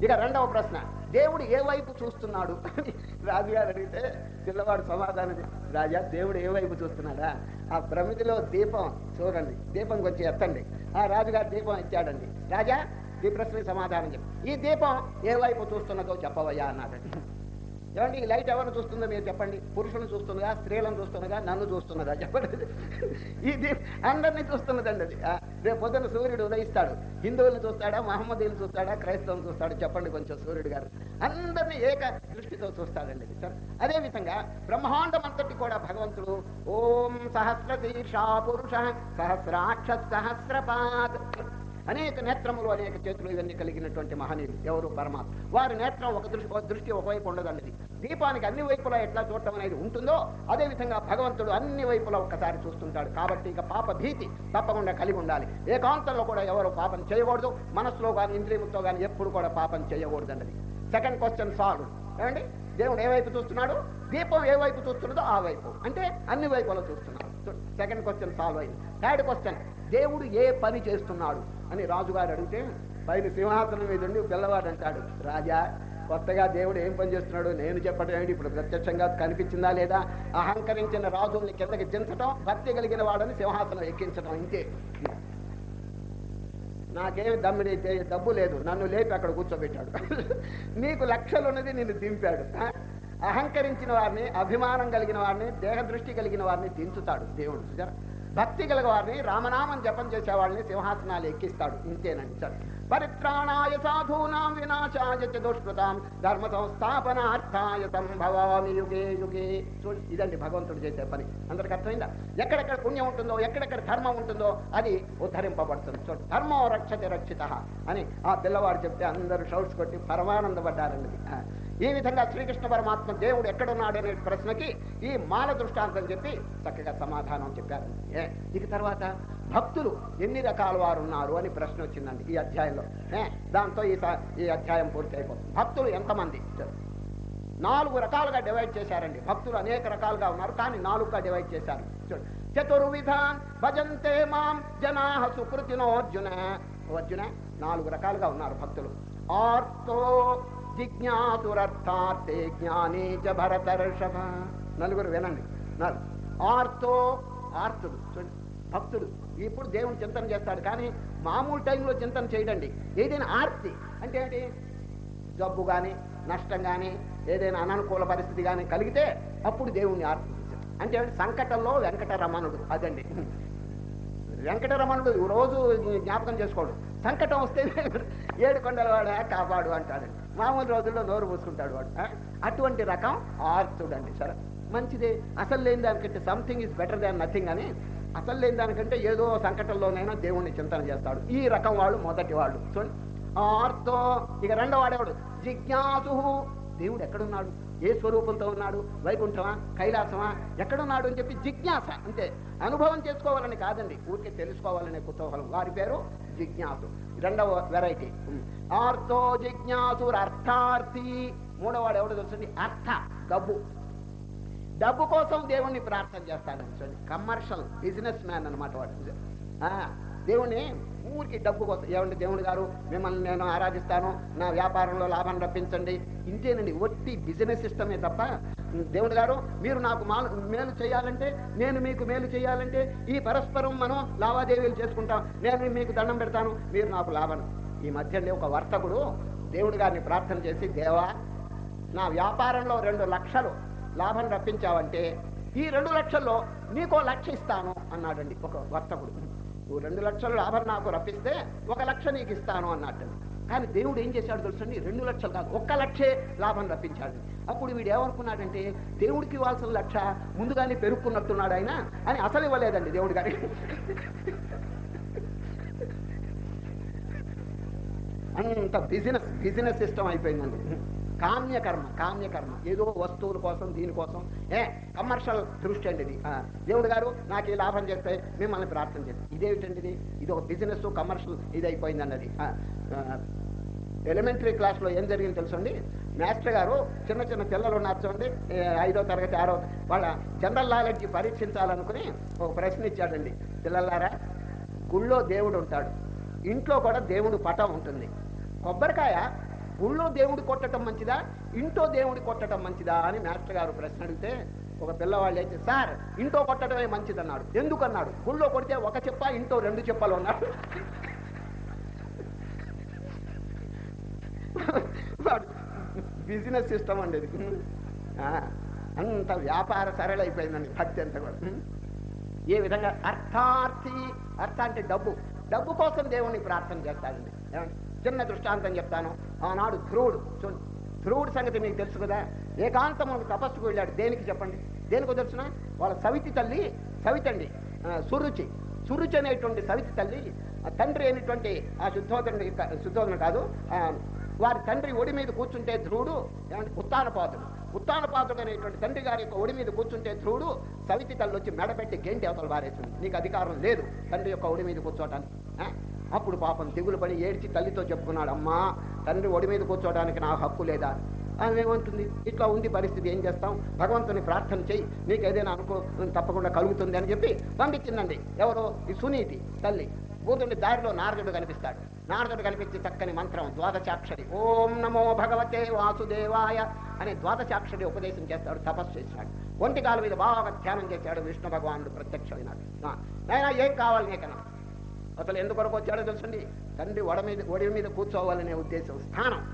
ఇక రెండవ ప్రశ్న, దేవుడు ఏ వైపు చూస్తున్నాడు అని రాజుగారు అడిగితే పిల్లవాడు సమాధానం, రాజా దేవుడు ఏ వైపు చూస్తున్నాడా? ఆ ప్రమిదిలో దీపం చూడండి, దీపం కొంచెం ఎత్తండి. ఆ రాజుగారు దీపం ఎత్తాడండి. రాజా ఈ ప్రశ్నకి సమాధానం చెప్పి, ఈ దీపం ఏ వైపు చూస్తున్నదో చెప్పవయ్యా అన్నాడండి. ఏమండి ఈ లైట్ ఎవరిని చూస్తుందో మీరు చెప్పండి. పురుషులను చూస్తున్నదా, స్త్రీలను చూస్తున్నదా, నన్ను చూస్తున్నదా చెప్పండి. ఈ దీపం అందరినీ చూస్తున్నదండి అది. రేపు పొద్దున్న సూర్యుడు ఉదయిస్తాడు. హిందువులను చూస్తాడా, మహమ్మదీయులు చూస్తాడా, క్రైస్తవులు చూస్తాడు చెప్పండి కొంచెం. సూర్యుడు గారు అందరినీ ఏక దృష్టితో చూస్తాడండి సార్. అదేవిధంగా బ్రహ్మాండం అంతటి కూడా భగవంతుడు ఓం సహస్రశీర్షా పురుష సహస్రాక్ష సహస్రపాద్, అనేక నేత్రములు అనేక చేతులు ఇవన్నీ కలిగినటువంటి మహనీయులు ఎవరు? పరమాత్మ. వారి నేత్రం ఒక దృష్టి ఒక దృష్టి ఒకవైపు ఉండదండి. దీపానికి అన్ని వైపులా ఎట్లా చూడటం అనేది ఉంటుందో అదేవిధంగా భగవంతుడు అన్ని వైపులా ఒక్కసారి చూస్తుంటాడు. కాబట్టి ఇక పాప భీతి తప్పకుండా కలిగి ఉండాలి. ఏకాంతంలో కూడా ఎవరు పాపం చేయకూడదు. మనసులో కానీ ఇంద్రియముతో కానీ ఎప్పుడు కూడా పాపం చేయకూడదండి. Second question solve. ఏమండి దేవుడు ఏ వైపు చూస్తున్నాడు? దీపం ఏ వైపు చూస్తున్నదో ఆ వైపు, అంటే అన్ని వైపులో చూస్తున్నాడు. సెకండ్ క్వశ్చన్ సాల్వ్ అయింది. థర్డ్ క్వశ్చన్, దేవుడు ఏ పని చేస్తున్నాడు అని రాజుగారు అడిగితే పైన సింహాసనం మీద ఉండి పిల్లవాడు అంటాడు, రాజా కొత్తగా దేవుడు ఏం పని చేస్తున్నాడు నేను చెప్పడం ఏంటి? ఇప్పుడు ప్రత్యక్షంగా కనిపించిందా లేదా? అహంకరించిన రాజుల్ని కిందకి దించడం, భక్తి కలిగిన వాడని సింహాసనం ఎక్కించడం, ఇంతే. నాకేమి దమ్మిడి డబ్బు లేదు, నన్ను లేపి అక్కడ కూర్చోబెట్టాడు. నీకు లక్షలు ఉన్నది నిన్ను దింపాడు. అహంకరించిన వారిని, అభిమానం కలిగిన వారిని, దేహ దృష్టి కలిగిన వారిని దించుతాడు దేవుడు. భక్తి కలిగిన వారిని, రామనామం జపం చేసే వాళ్ళని సింహాసనాలు ఎక్కిస్తాడు, ఇంతేనండి సార్. పరిత్రాణాయ సాధూనాం వినాశాయ చ దుష్కృతాం ధర్మ సంస్థాపనార్థాయ సంభవామి యుగే యుగే. చూడు ఇదండి భగవంతుడు చేసే పని. అందరికి అర్థమైందా? ఎక్కడెక్కడ పుణ్యం ఉంటుందో, ఎక్కడెక్కడ ధర్మం ఉంటుందో అది ఉద్ధరింపబడుతుంది. చూడు ధర్మో రక్షతే రక్షిత అని ఆ పిల్లవాడు చెప్తే అందరూ షౌట్స్ కొట్టి పరమానందపడ్డారండి. ఈ విధంగా శ్రీకృష్ణ పరమాత్మ దేవుడు ఎక్కడున్నాడు అనే ప్రశ్నకి ఈ మాల దృష్టాంతం చెప్పి చక్కగా సమాధానం చెప్పారండి. ఏ ఇక తర్వాత భక్తులు ఎన్ని రకాల వారు ఉన్నారు అని ప్రశ్న వచ్చిందండి ఈ అధ్యాయంలో. దాంతో ఈ ఈ అధ్యాయం పూర్తి అయిపోతుంది. భక్తులు ఎంతమంది? నాలుగు రకాలుగా డివైడ్ చేశారండి. భక్తులు అనేక రకాలుగా ఉన్నారు, కానీ నాలుగుగా డివైడ్ చేశారు. చూడండి, చతుర్విధాన్ భజంతే మాం జనాః సుకృతినో అర్జున. అర్జున నాలుగు రకాలుగా ఉన్నారు భక్తులు. ఆర్తో జిజ్ఞాసురర్థార్థే జ్ఞానే చ భరతర్షభ. నలుగురు వినండి. నాలుగు ఆర్తో, ఆర్తుడు. చూడండి భక్తుడు ఇప్పుడు దేవుని చింతన చేస్తాడు, కానీ మామూలు టైంలో చింతన చేయడండి. ఏదైనా ఆర్తి అంటే ఏంటి? జబ్బు కానీ, నష్టం కానీ, ఏదైనా అననుకూల పరిస్థితి కానీ కలిగితే అప్పుడు దేవుణ్ణి ఆర్తించాడు. అంటే సంకటంలో వెంకటరమణుడు. అదండి వెంకటరమణుడు రోజు జ్ఞాపకం చేసుకోడు. సంకటం వస్తే ఏడు కొండల వాడు కాపాడు అంటాడండి. మామూలు రోజుల్లో నోరు పూసుకుంటాడు వాడు. అటువంటి రకం ఆర్తుడు అండి. సరే మంచిదే. అసలు లేని దానికంటే something is better than nothing అని, అసలు లేని దానికంటే ఏదో సంకటంలోనైనా దేవుణ్ణి చింతన చేస్తాడు. ఈ రకం వాళ్ళు మొదటి వాళ్ళు. చూడండి ఆర్తో. ఇక రెండో వాడేవాడు జిజ్ఞాసు. దేవుడు ఎక్కడున్నాడు? ఏ స్వరూపంతో ఉన్నాడు? వైకుంఠమా, కైలాసమా, ఎక్కడున్నాడు అని చెప్పి జిజ్ఞాస. అంటే అనుభవం చేసుకోవాలని కాదండి, ఊరికే తెలుసుకోవాలనే కుతూహలం. వారి పేరు జిజ్ఞాసు. రెండవ వెరైటీ ఆర్తో జిజ్ఞాసు. అర్థార్థి. మూడోవాడు ఎవడో తెలుసండి? అర్థ, డబ్బు. డబ్బు కోసం దేవుణ్ణి ప్రార్థన చేస్తాడు. కమర్షియల్ బిజినెస్ మ్యాన్ అనమాట వాడు. దేవుణ్ణి ఊరికి డబ్బు కోసం, ఏమంటే దేవుడు గారు మిమ్మల్ని నేను ఆరాధిస్తాను, నా వ్యాపారంలో లాభం రప్పించండి, ఇంతేనండి. ఒట్టి బిజినెస్ సిస్టమే తప్ప దేవుడు గారు మీరు నాకు మేలు చేయాలంటే, నేను మీకు మేలు చేయాలంటే ఈ పరస్పరం మనం లావాదేవీలు చేసుకుంటాం, నేను మీకు దండం పెడతాను, మీరు నాకు లాభం. ఈ మధ్య ఒక వర్తకుడు దేవుడు గారిని ప్రార్థన చేసి, దేవా నా వ్యాపారంలో రెండు లక్షలు లాభం రప్పించావంటే ఈ రెండు లక్షల్లో నీకో లక్ష ఇస్తాను అన్నాడండి ఒక వర్తకుడు. నువ్వు రెండు లక్షలు లాభం నాకు రప్పిస్తే ఒక లక్ష నీకు ఇస్తాను అన్నట్టండి. కానీ దేవుడు ఏం చేశాడు తెలుసండి? రెండు లక్షలు కాదు, ఒక్క లక్షే లాభం రప్పించాడు. అప్పుడు వీడు ఏమనుకున్నాడంటే దేవుడికి ఇవ్వాల్సిన లక్ష ముందుగానే పెరుక్కున్నట్టున్నాడు ఆయన అని అసలు ఇవ్వలేదండి దేవుడి గారికి. అంత బిజినెస్ బిజినెస్ సిస్టమ్ అయిపోయిందండి. కామ్యకర్మ కామ్యకర్మ ఏదో వస్తువుల కోసం, దీనికోసం ఏ కమర్షియల్ దృష్టి అండి ఇది. దేవుడు గారు నాకు ఈ లాభం చేస్తే మిమ్మల్ని ప్రార్థన చేస్తాను. ఇదేమిటండి ఇది? ఇది ఒక బిజినెస్ కమర్షియల్ ఇది అయిపోయిందండి అది. ఎలిమెంటరీ క్లాస్లో ఏం జరిగింది తెలుసండి? మాస్టర్ గారు చిన్న చిన్న పిల్లలు ఉన్నారు చూడండి, ఐదో తరగతి ఆరో, వాళ్ళ జనరల్ నాలెడ్జ్ పరీక్షించాలనుకుని ఒక ప్రశ్న ఇచ్చాడండి. పిల్లలారా, గుళ్ళో దేవుడు ఉంటాడు, ఇంట్లో కూడా దేవుడు పటం ఉంటుంది, కొబ్బరికాయ గుళ్ళో దేవుడి కొట్టడం మంచిదా, ఇంట్లో దేవుడి కొట్టడం మంచిదా అని మాస్టర్ గారు ప్రశ్న అడిగితే ఒక పిల్లవాళ్ళు అయితే, సార్ ఇంట్లో కొట్టడమే మంచిదన్నాడు. ఎందుకన్నాడు? గుళ్ళో కొడితే ఒక చెప్ప, ఇంట్లో రెండు చెప్పలు ఉన్నాడు. బిజినెస్ సిస్టమ్ అండి ఇది. అంత వ్యాపార సరళ అయిపోయిందండి భక్తి అంతా కూడా. ఏ విధంగా అర్థార్థి, అర్థ అంటే డబ్బు, డబ్బు కోసం దేవుణ్ణి ప్రార్థన చేస్తాడండి. చిన్న దృష్టాంతం చెప్తాను. ఆనాడు ధ్రువుడు, చూడండి ధ్రువుడు సంగతి మీకు తెలుసు కదా. ఏకాంతమునకు తపస్సుకు వెళ్ళాడు. దేనికి చెప్పండి? దేనికో తెలుసిన? వాళ్ళ సవితి తల్లి, సవితి అండి సురుచి, సురుచి అనేటువంటి సవితి తల్లి తండ్రి అయినటువంటి ఆ శుద్ధోదనుడు, శుద్ధోదనుడు కాదు, వారి తండ్రి ఒడి మీద కూర్చుంటే ధ్రువుడు ఏమంటే ఉత్తానపాదుడు, ఉత్తానపాదుడు అనేటువంటి తండ్రి గారి యొక్క ఒడి మీద కూర్చుంటే ధ్రువుడు సవితి తల్లి వచ్చి మెడపెట్టి గేంటి అవతల వారేసింది. నీకు అధికారం లేదు తండ్రి యొక్క ఒడి మీద కూర్చోటానికి. అప్పుడు పాపం దిగులు పడి ఏడ్చి తల్లితో చెప్పుకున్నాడు, అమ్మా తండ్రి ఒడి మీద కూర్చోడానికి నాకు హక్కు లేదా? ఆమె ఏమంటుంది, ఇట్లా ఉంది పరిస్థితి, ఏం చేస్తాం, భగవంతుని ప్రార్థన చెయ్యి, నీకు ఏదైనా అనుకో తప్పకుండా కలుగుతుంది అని చెప్పి పంపించిందండి. ఎవరో ఈ సునీతి తల్లి. కూతుడి దారిలో నారదుడు కనిపిస్తాడు. నారదుడు కనిపించి చక్కని మంత్రం ద్వాదశాక్షరి, ఓం నమో భగవతే వాసుదేవాయ అనే ద్వాదశాక్షరి ఉపదేశం చేస్తాడు. తపస్సు చేశాడు. ఒంటికాల మీద బాగా ధ్యానం చేశాడు. విష్ణు భగవానుడు ప్రత్యక్షమైనాడు. నాయన ఏం కావాలి నీకన్నా? అసలు ఎందుకొరకు వచ్చాడో తెలుసండి, తండ్రి ఒడ మీద ఒడి మీద కూర్చోవాలనే ఉద్దేశం. స్థానం,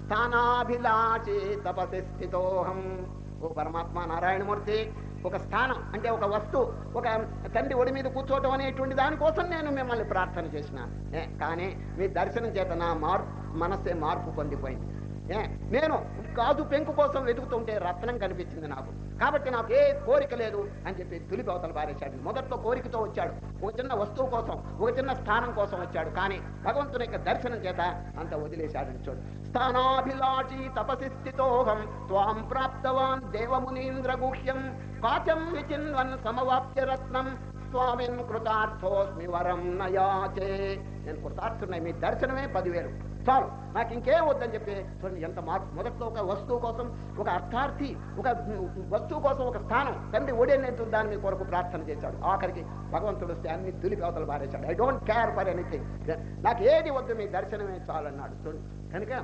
స్థానాభిలాషి తపసి స్థితోహం. ఓ పరమాత్మ నారాయణమూర్తి, ఒక స్థానం అంటే ఒక వస్తువు, ఒక తండ్రి ఒడి మీద కూర్చోవటం అనేటువంటి దానికోసం నేను మిమ్మల్ని ప్రార్థన చేసిన. కానీ మీ దర్శనం చేత నా మార్పు మనస్సే మార్పు పొందిపోయింది. ఏ నేను గాజు పెంకు కోసం వెతుకుతుంటే రత్నం కనిపించింది నాకు, కాబట్టి నాకు ఏ కోరిక లేదు అని చెప్పి తులిపి అవతల పారేశాడు. మొదట్లో కోరికతో వచ్చాడు, ఒక చిన్న వస్తువు కోసం, ఒక చిన్న స్థానం కోసం వచ్చాడు. కానీ భగవంతుని యొక్క దర్శనం చేత అంత వదిలేశాడని చూడు. స్థానాభిలాషి తపసి స్థితోహం త్వాం ప్రాప్తవాన్ దేవమునీంద్ర గుహ్యం కాచం విచిన్వన్ సమవాప్య రత్నం స్వామిన్ కృతార్థోస్మి వరం నయాచే. నేను కృతార్థున్నాయి, మీ దర్శనమే పదివేలు చాలు, నాకు ఇంకేం వద్దని చెప్పి చూడండి ఎంత మార్పు. మొదట్లో ఒక వస్తువు కోసం, ఒక అర్థార్థి, ఒక వస్తువు కోసం ఒక స్థానం, తండ్రి ఒడేనేంటూ దాని కొరకు ప్రార్థన చేశాడు. ఆఖరికి భగవంతుడు వస్తే అన్ని తులిపి అవతల పారేశాడు. I don't care for anything, నాకు ఏది వద్దు, మీ దర్శనమే చాలు అన్నాడు. చూడండి కనుక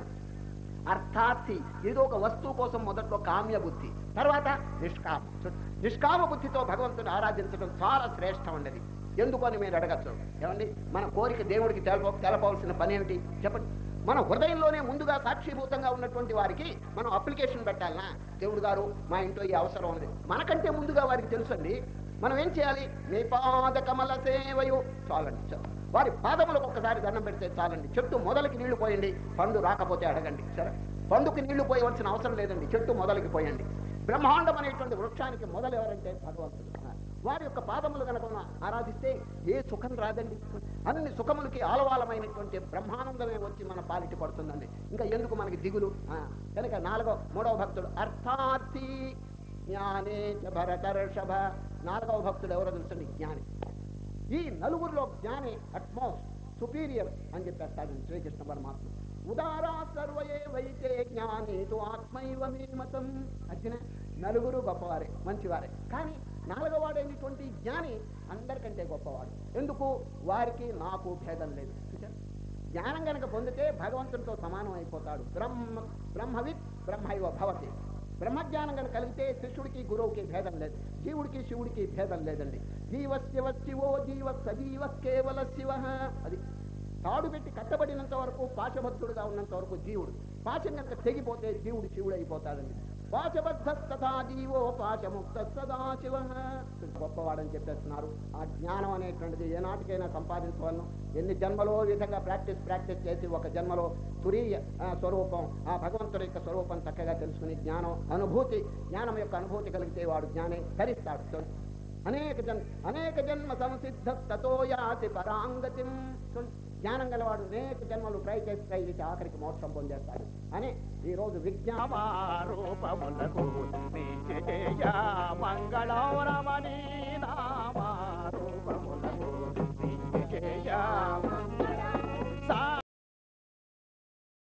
అర్థార్థి ఏదో ఒక వస్తువు కోసం మొదట్లో కామ్య బుద్ధి, తర్వాత నిష్కామ. నిష్కామ బుద్ధితో భగవంతుని ఆరాధించడం చాలా శ్రేష్టం ఉండేది. ఎందుకు అని మీరు అడగచ్చు. ఏమండి మన కోరిక దేవుడికి తెలప తెలపవలసిన పని ఏమిటి చెప్పండి? మన హృదయంలోనే ముందుగా సాక్షిభూతంగా ఉన్నటువంటి వారికి మనం అప్లికేషన్ పెట్టాలనా, దేవుడు గారు మా ఇంట్లో ఈ అవసరం ఉంది, మనకంటే ముందుగా వారికి తెలుసండి. మనం ఏం చేయాలి? మీ పాద కమల సేవయు చాలండి, వారి పాదములకు ఒక్కసారి దండం పెడితే చాలండి. చెట్టు మొదలకి నీళ్లు పోయండి, పండు రాకపోతే అడగండి. సరే, పండుకి నీళ్లు పోయవలసిన అవసరం లేదండి, చెట్టు మొదలకి పోయండి. బ్రహ్మాండం అనేటువంటి వృక్షానికి మొదలు ఎవరంటే భగవంతుడు. వారి యొక్క పాదములు కనుక ఆరాధిస్తే ఏ సుఖం రాదండి. అన్ని సుఖములకి ఆలవాలమైనటువంటి బ్రహ్మానందమే వచ్చి మన పాలిటి పడుతుందండి. ఇంకా ఎందుకు మనకి దిగులు? కనుక నాలుగో మూడవ భక్తుడు అర్థార్థి జ్ఞానే భరతర్షభ. నాలుగవ భక్తుడు ఎవరో తెలుసండి? జ్ఞాని. ఈ నలుగురిలో జ్ఞాని అట్మోస్ట్ సుపీరియర్ అని చెప్పేస్తాడు శ్రీకృష్ణ పరమాత్మ. ఉదారా సర్వయే వైతే జ్ఞానేతు ఆత్మైవ మే మతం. అర్జున, నలుగురు గొప్పవారే, మంచివారే, కానీ నాలుగవాడైనటువంటి జ్ఞాని అందరికంటే గొప్పవాడు. ఎందుకు? వారికి నాకు భేదం లేదు. జ్ఞానం కనుక పొందితే భగవంతునితో సమానం అయిపోతాడు. బ్రహ్మ బ్రహ్మవిత్ బ్రహ్మైవ భవతి. బ్రహ్మజ్ఞానం కనుక కలిగితే శిష్యుడికి గురువుకి భేదం లేదు, జీవుడికి శివుడికి భేదం లేదండి. జీవస్య శివో జీవ సజీవ కేవల శివ. అది తాడు పెట్టి కట్టబడినంత వరకు పాశబద్ధుడుగా ఉన్నంత వరకు జీవుడు, పాశం కనుక తెగిపోతే జీవుడు శివుడు అయిపోతాడండి. పాశబద్ధస్తథా జీవో పాశముక్త సదా శివ. గొప్పవాడని చెప్పేస్తున్నారు. ఆ జ్ఞానం అనేటువంటిది ఏనాటికైనా సంపాదించవలను. ఎన్ని జన్మలో విధంగా ప్రాక్టీస్ ప్రాక్టీస్ చేసి ఒక జన్మలో తురీయ స్వరూపం, ఆ భగవంతుడి యొక్క స్వరూపం చక్కగా తెలుసుకుని జ్ఞానం అనుభూతి, జ్ఞానం యొక్క అనుభూతి కలిగితే వాడు జ్ఞానే ధరిస్తాడు. అనేక జన్ అనేక జన్మ సంసిద్ధ తతో యాతి పరాంగతి. జ్ఞానం గలవాడు అనేక జన్మలు ట్రై చేసి ట్రై చేసి ఆఖరికి మోక్షం పొందేస్తాడు అని ఈ రోజు విజ్ఞాన